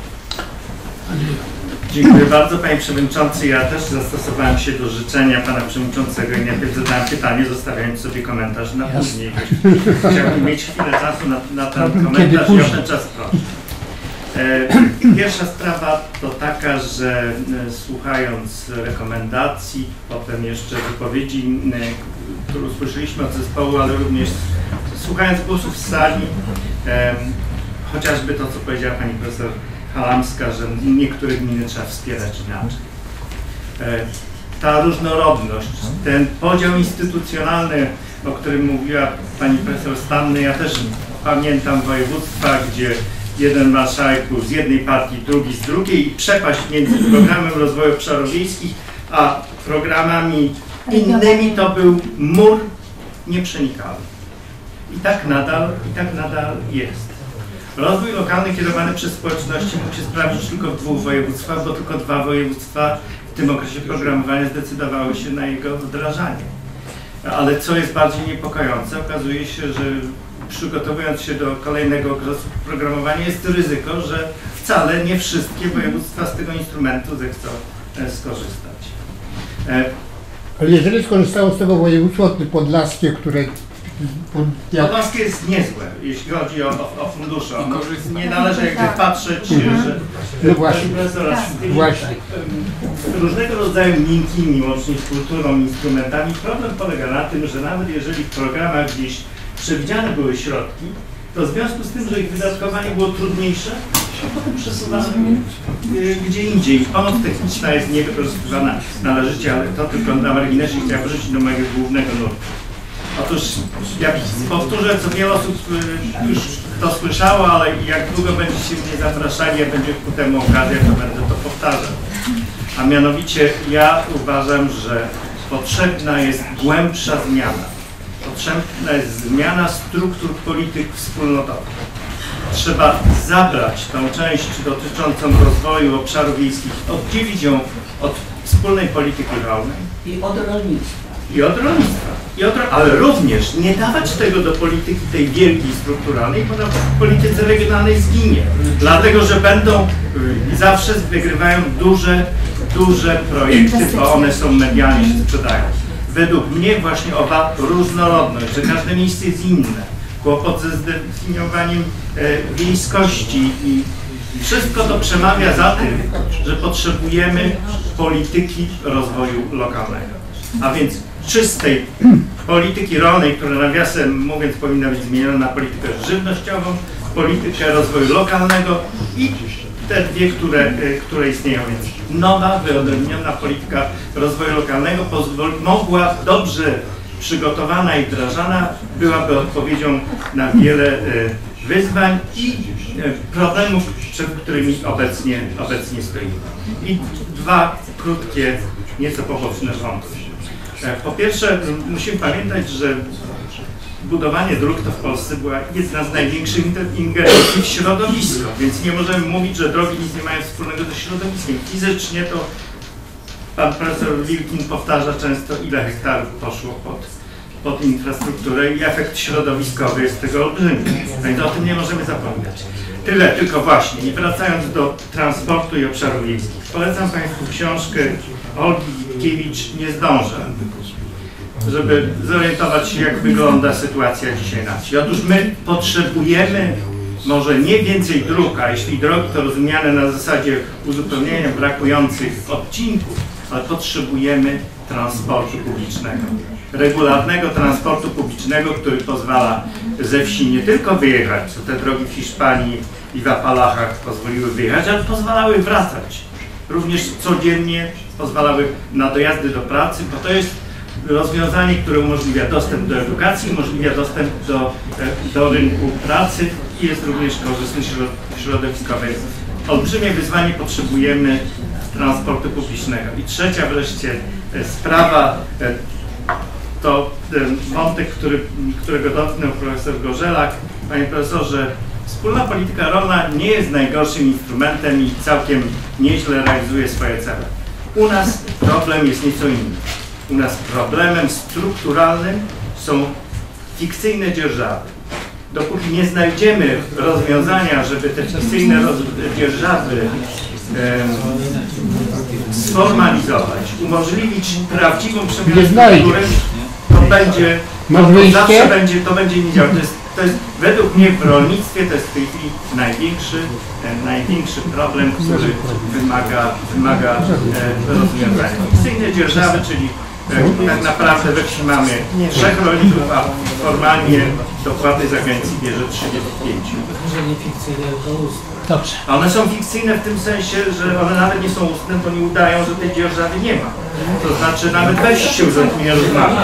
Dziękuję bardzo Panie Przewodniczący. Ja też zastosowałem się do życzenia Pana Przewodniczącego i najpierw zadałem pytanie, zostawiając sobie komentarz na później. Chciałbym mieć chwilę czasu na, na ten komentarz i o ten czas proszę. Pierwsza sprawa to taka, że słuchając rekomendacji, potem jeszcze wypowiedzi, które usłyszeliśmy od zespołu, ale również słuchając głosów z sali, chociażby to, co powiedziała Pani Profesor Halamska, że niektóre gminy trzeba wspierać inaczej. Ta różnorodność, ten podział instytucjonalny, o którym mówiła Pani Profesor Stanny, ja też pamiętam województwa, gdzie jeden marszałek był z jednej partii, drugi z drugiej i przepaść między programem rozwoju obszarów wiejskich a programami innymi to był mur nieprzenikały. I tak nadal, i tak nadal jest. Rozwój lokalny kierowany przez społeczności mógł się sprawdzić tylko w dwóch województwach, bo tylko dwa województwa w tym okresie programowania zdecydowały się na jego wdrażanie. Ale co jest bardziej niepokojące, okazuje się, że przygotowując się do kolejnego okresu programowania jest ryzyko, że wcale nie wszystkie województwa z tego instrumentu zechcą skorzystać. Ale jeżeli skorzystało z tego województwo podlaskie, które... Jak... Podlaskie jest niezłe, jeśli chodzi o, o, o fundusze. Nie należy jakby tak. patrzeć, mhm. że no właśnie. Tak. właśnie. różnego rodzaju miękkimi, łącznie z kulturą, instrumentami. Problem polega na tym, że nawet jeżeli w programach gdzieś przewidziane były środki, to w związku z tym, że ich wydatkowanie było trudniejsze, to potem przesuwano gdzie indziej. Pomoc techniczna jest niewykorzystywana należycie, ale to tylko na marginesie chciałem wrócić do mojego głównego nurtu. Otóż, jak powtórzę, co wiele osób już to słyszało, ale jak długo będziecie mnie zapraszali, jak będzie ku temu okazja, to będę to powtarzał. A mianowicie ja uważam, że potrzebna jest głębsza zmiana. Potrzebna jest zmiana struktur polityk wspólnotowych. Trzeba zabrać tą część dotyczącą rozwoju obszarów wiejskich, oddzielić ją od wspólnej polityki rolnej. I od rolnictwa. I od rolnictwa. I od, ale również nie dawać tego do polityki tej wielkiej, strukturalnej, bo na polityce regionalnej zginie. Dlatego, że będą y, zawsze wygrywają duże, duże projekty, bo one są medialnie się sprzedają. Według mnie właśnie owa różnorodność, że każde miejsce jest inne. Kłopot ze zdefiniowaniem e, wiejskości i wszystko to przemawia za tym, że potrzebujemy polityki rozwoju lokalnego. A więc czystej polityki rolnej, która nawiasem mówiąc powinna być zmieniona na politykę żywnościową, politykę rozwoju lokalnego i te dwie, które, które istnieją. Więc nowa, wyodrębniona polityka rozwoju lokalnego mogła dobrze przygotowana i wdrażana byłaby odpowiedzią na wiele wyzwań i problemów, przed którymi obecnie, obecnie stoimy. I dwa krótkie, nieco poboczne wątki. Po pierwsze, musimy pamiętać, że budowanie dróg to w Polsce była jedna z największych ingerencji w środowisko, więc nie możemy mówić, że drogi nic nie mają wspólnego ze środowiskiem. Fizycznie to pan profesor Wilkin powtarza często, ile hektarów poszło pod, pod infrastrukturę i efekt środowiskowy jest tego olbrzymi. Więc o tym nie możemy zapominać. Tyle, tylko właśnie, i wracając do transportu i obszarów wiejskich. Polecam Państwu książkę Olgi Witkiewicz „Nie zdążę”, żeby zorientować się, jak wygląda sytuacja dzisiaj na wsi. Otóż my potrzebujemy może nie więcej dróg, a jeśli drogi to rozumiane na zasadzie uzupełnienia brakujących odcinków, ale potrzebujemy transportu publicznego. Regularnego transportu publicznego, który pozwala ze wsi nie tylko wyjechać, co te drogi w Hiszpanii i w Apalachach pozwoliły wyjechać, ale pozwalały wracać. Również codziennie pozwalały na dojazdy do pracy, bo to jest rozwiązanie, które umożliwia dostęp do edukacji, umożliwia dostęp do, do rynku pracy i jest również korzystny środowiskowy. Olbrzymie wyzwanie potrzebujemy transportu publicznego. I trzecia wreszcie sprawa to wątek, który, którego dotknął profesor Gorzelak. Panie profesorze, wspólna polityka rolna nie jest najgorszym instrumentem i całkiem nieźle realizuje swoje cele. U nas problem jest nieco inny. U nas problemem strukturalnym są fikcyjne dzierżawy. Dopóki nie znajdziemy rozwiązania, żeby te fikcyjne dzierżawy e, sformalizować, umożliwić prawdziwą przemianę struktury, to będzie, to, to zawsze będzie, to będzie nie działać. To jest, to jest według mnie w rolnictwie to jest w tej chwili największy, e, największy problem, który wymaga, wymaga e, rozwiązania. Fikcyjne dzierżawy, czyli e, tak naprawdę we wsi mamy trzech rolników, a formalnie dokładny z agencji bierze trzydzieści pięć. Dobrze. A one są fikcyjne w tym sensie, że one nawet nie są ustne, bo nie udają, że tej dzierżawy nie ma. To znaczy nawet weź się urząd nie rozmawia.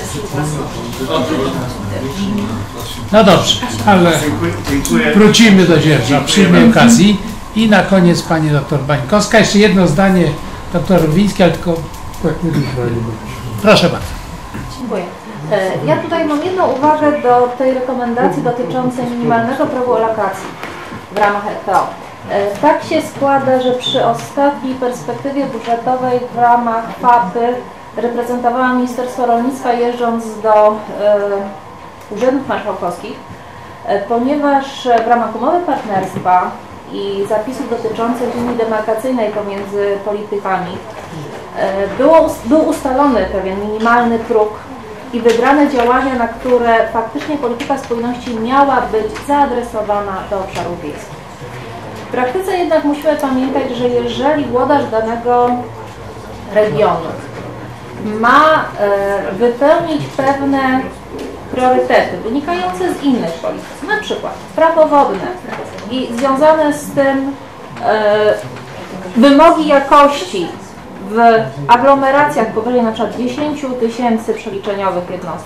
No dobrze, ale wrócimy do dzierżaw przy innej okazji. I na koniec pani doktor Bańkowska. Jeszcze jedno zdanie, doktor Wiński, ale tylko... Proszę bardzo. Dziękuję. Ja tutaj mam jedną uwagę do tej rekomendacji dotyczącej minimalnego progu alokacji w ramach N P O. Tak się składa, że przy ostatniej perspektywie budżetowej w ramach F A P y reprezentowałam Ministerstwo Rolnictwa, jeżdżąc do e, urzędów marszałkowskich, e, ponieważ w ramach umowy partnerstwa i zapisów dotyczących linii demarkacyjnej pomiędzy politykami e, było, był ustalony pewien minimalny próg i wybrane działania, na które faktycznie polityka spójności miała być zaadresowana do obszarów wiejskich. W praktyce jednak musimy pamiętać, że jeżeli włodarz danego regionu ma e, wypełnić pewne priorytety wynikające z innych polityk, na przykład prawo wodne i związane z tym e, wymogi jakości w aglomeracjach powyżej na przykład dziesięć tysięcy przeliczeniowych jednostek,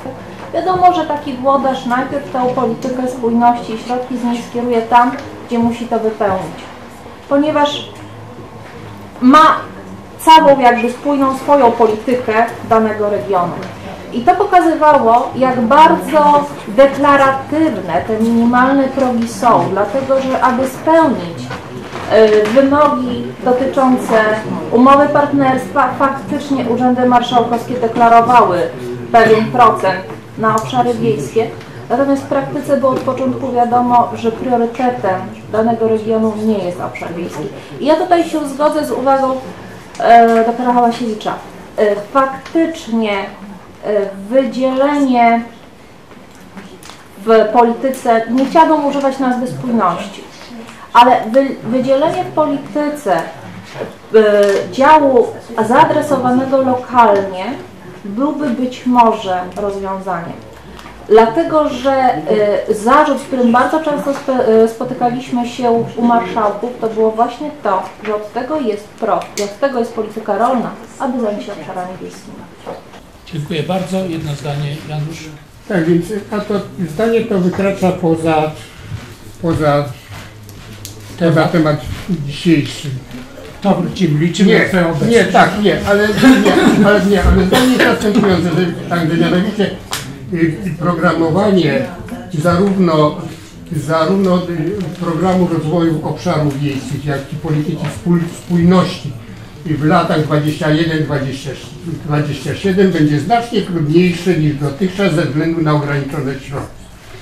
wiadomo, że taki włodarz najpierw tę politykę spójności i środki z niej skieruje tam, gdzie musi to wypełnić. Ponieważ ma całą jakby spójną swoją politykę danego regionu. I to pokazywało, jak bardzo deklaratywne te minimalne progi są, dlatego że aby spełnić y, wymogi dotyczące umowy partnerstwa, faktycznie urzędy marszałkowskie deklarowały pewien procent na obszary wiejskie, natomiast w praktyce było od początku wiadomo, że priorytetem danego regionu nie jest obszar wiejski. I ja tutaj się zgodzę z uwagą e, doktora Hałasiewicza. E, faktycznie wydzielenie w polityce, nie chciałabym używać nazwy spójności, ale wy, wydzielenie w polityce y, działu zaadresowanego lokalnie byłby być może rozwiązaniem. Dlatego, że y, zarzut, z którym bardzo często spe, y, spotykaliśmy się u marszałków, to było właśnie to, że od tego jest pro, i od tego jest polityka rolna, aby zająć się obszarami wiejskimi. Dziękuję bardzo. Jedno zdanie, Janusz. Tak, więc a to zdanie to wykracza poza, poza temat, temat dzisiejszy. To wrócimy, liczymy nie, na Twoją obecność. Nie, tak, nie, ale nie, ale nie, ale zdanie jest następujące, że, tak, że mianowicie y, programowanie zarówno, zarówno programu rozwoju obszarów wiejskich, jak i polityki spój, spójności w latach dwudziestym pierwszym do dwudziestego siódmego będzie znacznie trudniejsze niż dotychczas ze względu na ograniczone środki.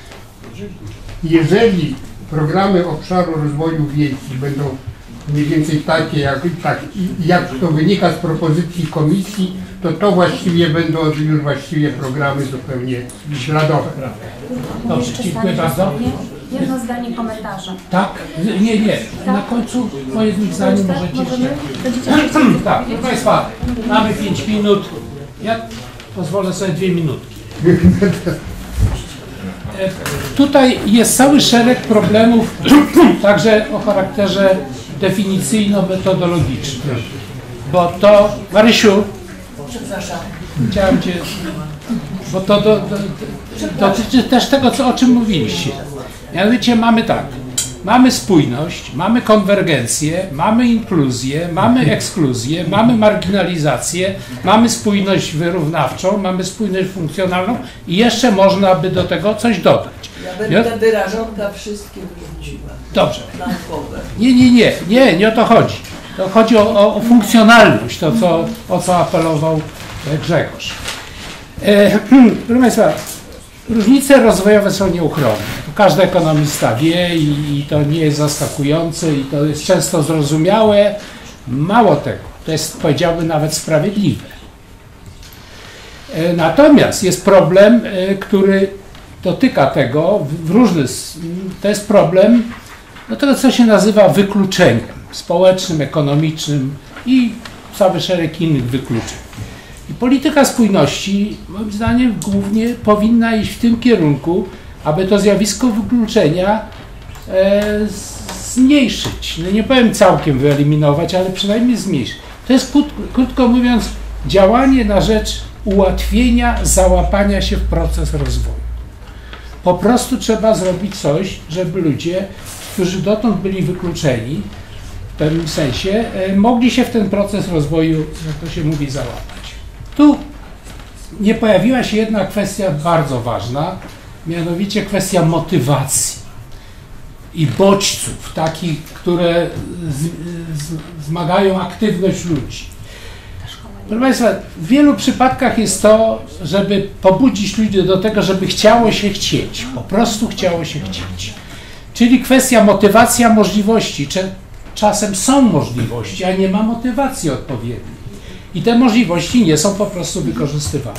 Jeżeli programy obszaru rozwoju wiejskich będą mniej więcej takie, jak, tak, jak to wynika z propozycji komisji, to to właściwie będą już właściwie programy zupełnie śladowe. Dobrze, dziękuję bardzo. Jedno zdanie komentarza. Tak? Nie, nie. Na końcu moje zdanie możecie... Tak, proszę Państwa, mamy pięć minut. Ja pozwolę sobie dwie minutki. Tutaj jest cały szereg problemów, także o charakterze definicyjno-metodologicznym. Bo to, Marysiu, Przepraszam. Chciałem Cię, bo to do, do, dotyczy też tego, co, o czym mówiliście. Mianowicie mamy tak, mamy spójność, mamy konwergencję, mamy inkluzję, mamy ekskluzję, mamy marginalizację, mamy spójność wyrównawczą, mamy spójność funkcjonalną i jeszcze można by do tego coś dodać. Ja bym te wyrażonka wszystkie wyrzuciła. Dobrze. Naukowe. Nie, nie, nie, nie, nie o to chodzi. To chodzi o, o, o funkcjonalność, to co, o co apelował Grzegorz. E, proszę Państwa, różnice rozwojowe są nieuchronne. Każdy ekonomista wie i, i to nie jest zaskakujące i to jest często zrozumiałe. Mało tego, to jest, powiedziałbym, nawet sprawiedliwe. E, natomiast jest problem, e, który dotyka tego w, w różny, to jest problem no tego, co się nazywa wykluczeniem społecznym, ekonomicznym i cały szereg innych wykluczeń. I polityka spójności, moim zdaniem, głównie powinna iść w tym kierunku, aby to zjawisko wykluczenia e, zmniejszyć. No nie powiem całkiem wyeliminować, ale przynajmniej zmniejszyć. To jest, krótko mówiąc, działanie na rzecz ułatwienia załapania się w proces rozwoju. Po prostu trzeba zrobić coś, żeby ludzie, którzy dotąd byli wykluczeni, w pewnym sensie, e, mogli się w ten proces rozwoju, jak to się mówi, załapać. Tu nie pojawiła się jedna kwestia bardzo ważna, mianowicie kwestia motywacji i bodźców, takich, które z, z, wzmagają aktywność ludzi. Proszę Państwa, w wielu przypadkach jest to, żeby pobudzić ludzi do tego, żeby chciało się chcieć, po prostu chciało się chcieć. Czyli kwestia motywacja możliwości. Czasem są możliwości, a nie ma motywacji odpowiedniej. I te możliwości nie są po prostu wykorzystywane.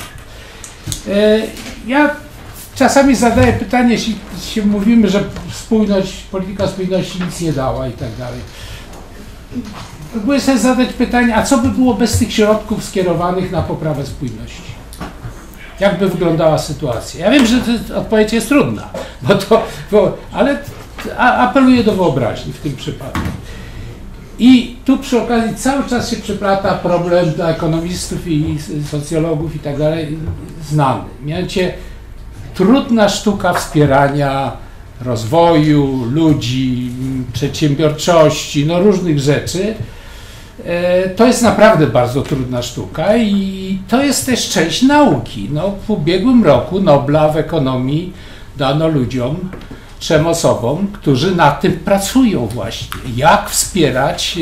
Ja czasami zadaję pytanie, jeśli się mówimy, że spójność, polityka spójności nic nie dała i tak dalej. Próbuję sobie zadać pytanie, a co by było bez tych środków skierowanych na poprawę spójności? Jak by wyglądała sytuacja? Ja wiem, że to, odpowiedź jest trudna, bo to, bo, ale a, apeluję do wyobraźni w tym przypadku. I tu przy okazji cały czas się przyplata problem dla ekonomistów i socjologów i tak dalej znany. Mianowicie trudna sztuka wspierania rozwoju ludzi, przedsiębiorczości, no różnych rzeczy. To jest naprawdę bardzo trudna sztuka i to jest też część nauki. No, w ubiegłym roku Nobla w ekonomii dano ludziom, trzem osobom, którzy nad tym pracują właśnie. Jak wspierać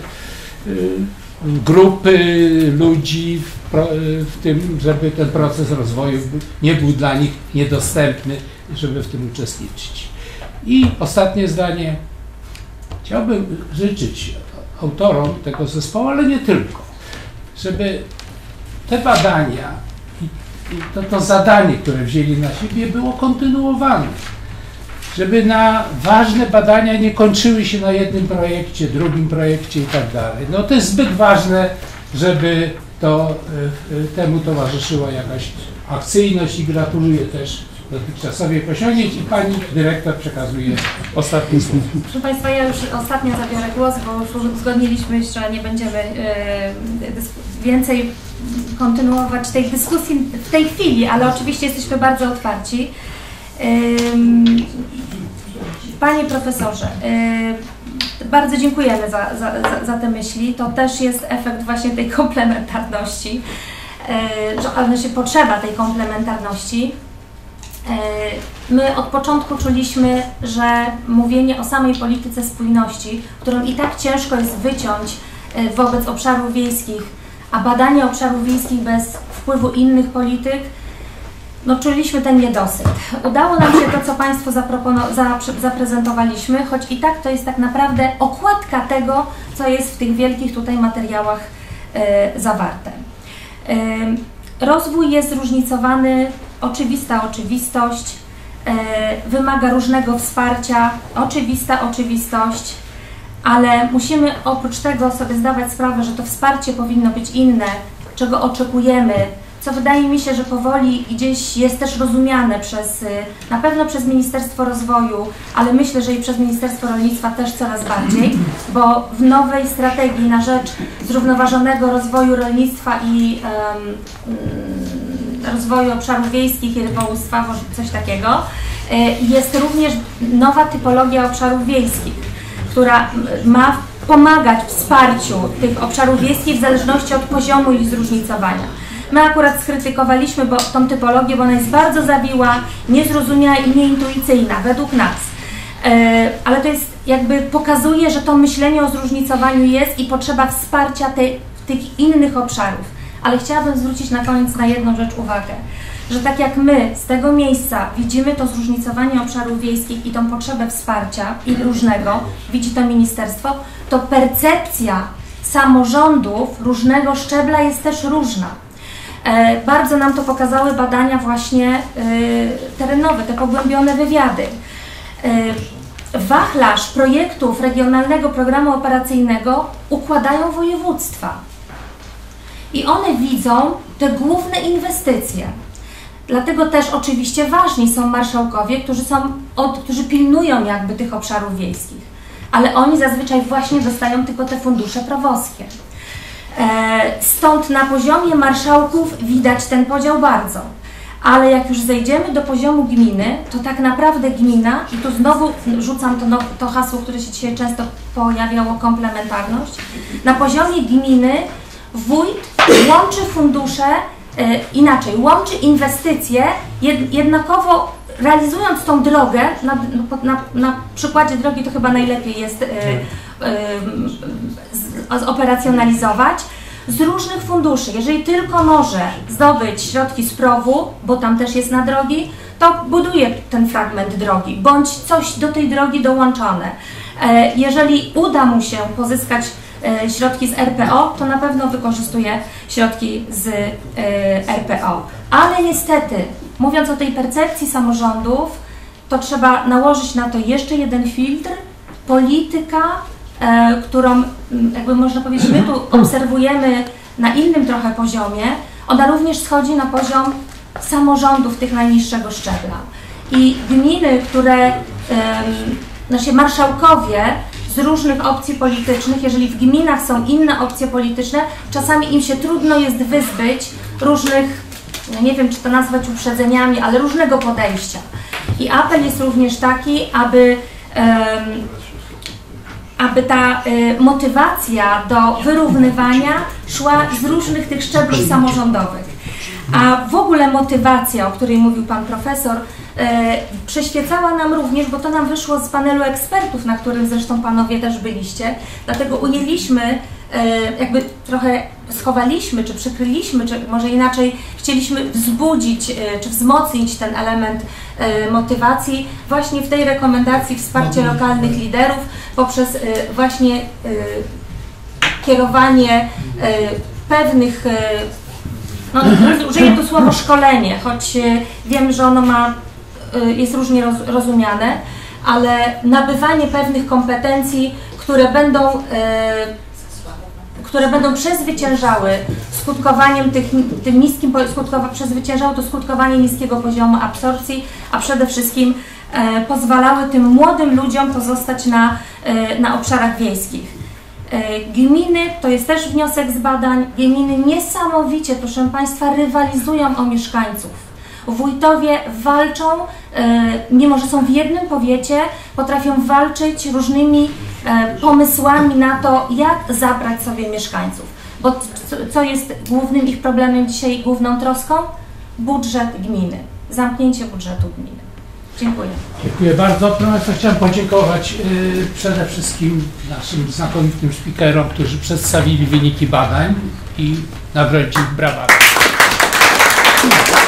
grupy ludzi w, pro, w tym, żeby ten proces rozwoju nie był dla nich niedostępny, żeby w tym uczestniczyć. I ostatnie zdanie. Chciałbym życzyć autorom tego zespołu, ale nie tylko, żeby te badania i, i to, to zadanie, które wzięli na siebie, było kontynuowane. Żeby na ważne badania nie kończyły się na jednym projekcie, drugim projekcie i tak dalej. No to jest zbyt ważne, żeby to, temu towarzyszyła jakaś akcyjność i gratuluję też dotychczasowych osiągnięć i pani dyrektor przekazuje ostatni słów. Proszę Państwa, ja już ostatnio zabiorę głos, bo już uzgodniliśmy, że nie będziemy więcej kontynuować tej dyskusji w tej chwili, ale oczywiście jesteśmy bardzo otwarci. Panie profesorze, bardzo dziękujemy za, za, za te myśli. To też jest efekt właśnie tej komplementarności, że się potrzeba tej komplementarności. My od początku czuliśmy, że mówienie o samej polityce spójności, którą i tak ciężko jest wyciąć wobec obszarów wiejskich, a badanie obszarów wiejskich bez wpływu innych polityk, no czuliśmy ten niedosyt. Udało nam się to, co Państwu zaprezentowaliśmy, choć i tak to jest tak naprawdę okładka tego, co jest w tych wielkich tutaj materiałach e, zawarte. E, rozwój jest zróżnicowany, oczywista oczywistość, e, wymaga różnego wsparcia, oczywista oczywistość, ale musimy oprócz tego sobie zdawać sprawę, że to wsparcie powinno być inne, czego oczekujemy, co wydaje mi się, że powoli gdzieś jest też rozumiane przez, na pewno przez Ministerstwo Rozwoju, ale myślę, że i przez Ministerstwo Rolnictwa też coraz bardziej, bo w nowej strategii na rzecz zrównoważonego rozwoju rolnictwa i um, rozwoju obszarów wiejskich i rybołówstwa, coś takiego, jest również nowa typologia obszarów wiejskich, która ma pomagać wsparciu tych obszarów wiejskich w zależności od poziomu ich zróżnicowania. My akurat skrytykowaliśmy bo, tą typologię, bo ona jest bardzo zawiła, niezrozumiała i nieintuicyjna według nas. E, ale to jest jakby pokazuje, że to myślenie o zróżnicowaniu jest i potrzeba wsparcia tej, tych innych obszarów. Ale chciałabym zwrócić na koniec na jedną rzecz uwagę, że tak jak my z tego miejsca widzimy to zróżnicowanie obszarów wiejskich i tą potrzebę wsparcia i różnego, widzi to ministerstwo, to percepcja samorządów różnego szczebla jest też różna. E, bardzo nam to pokazały badania właśnie e, terenowe, te pogłębione wywiady. E, wachlarz projektów Regionalnego Programu Operacyjnego układają województwa i one widzą te główne inwestycje. Dlatego też oczywiście ważni są marszałkowie, którzy, są od, którzy pilnują jakby tych obszarów wiejskich, ale oni zazwyczaj właśnie dostają tylko te fundusze prowozkie. Stąd na poziomie marszałków widać ten podział bardzo. Ale jak już zejdziemy do poziomu gminy, to tak naprawdę gmina, i tu znowu rzucam to, no, to hasło, które się dzisiaj często pojawiało, komplementarność, na poziomie gminy wójt łączy fundusze, e, inaczej, łączy inwestycje, jed, jednakowo realizując tą drogę, na, na, na przykładzie drogi to chyba najlepiej jest e, e, zoperacjonalizować, z różnych funduszy. Jeżeli tylko może zdobyć środki z prowu, bo tam też jest na drogi, to buduje ten fragment drogi, bądź coś do tej drogi dołączone. E, jeżeli uda mu się pozyskać e, środki z R P O, to na pewno wykorzystuje środki z e, R P O. Ale niestety, mówiąc o tej percepcji samorządów, to trzeba nałożyć na to jeszcze jeden filtr, polityka, e, którą, jakby można powiedzieć, my tu obserwujemy na innym trochę poziomie, ona również schodzi na poziom samorządów tych najniższego szczebla. I gminy, które, e, znaczy marszałkowie z różnych opcji politycznych, jeżeli w gminach są inne opcje polityczne, czasami im się trudno jest wyzbyć różnych no nie wiem, czy to nazwać uprzedzeniami, ale różnego podejścia. I apel jest również taki, aby, aby ta motywacja do wyrównywania szła z różnych tych szczebli samorządowych. A w ogóle motywacja, o której mówił Pan Profesor, e, przyświecała nam również, bo to nam wyszło z panelu ekspertów, na którym zresztą Panowie też byliście, dlatego ujęliśmy, e, jakby trochę schowaliśmy, czy przykryliśmy, czy może inaczej chcieliśmy wzbudzić, e, czy wzmocnić ten element e, motywacji właśnie w tej rekomendacji wsparcie lokalnych liderów poprzez e, właśnie e, kierowanie e, pewnych e, no, użyję tu słowo szkolenie, choć wiem, że ono ma, jest różnie roz, rozumiane, ale nabywanie pewnych kompetencji, które będą, które będą przezwyciężały skutkowaniem tych, tym niskim, skutkowa, przezwyciężało to skutkowanie niskiego poziomu absorpcji, a przede wszystkim pozwalały tym młodym ludziom pozostać na, na obszarach wiejskich. Gminy, to jest też wniosek z badań, gminy niesamowicie, proszę Państwa, rywalizują o mieszkańców. Wójtowie walczą, mimo że są w jednym powiecie, potrafią walczyć różnymi pomysłami na to, jak zabrać sobie mieszkańców. Bo co jest głównym ich problemem dzisiaj, główną troską? Budżet gminy, zamknięcie budżetu gminy. Dziękuję. Dziękuję bardzo. Proszę Państwa, chciałem podziękować y, przede wszystkim naszym znakomitym speakerom, którzy przedstawili wyniki badań i nagrodzić ich brawami.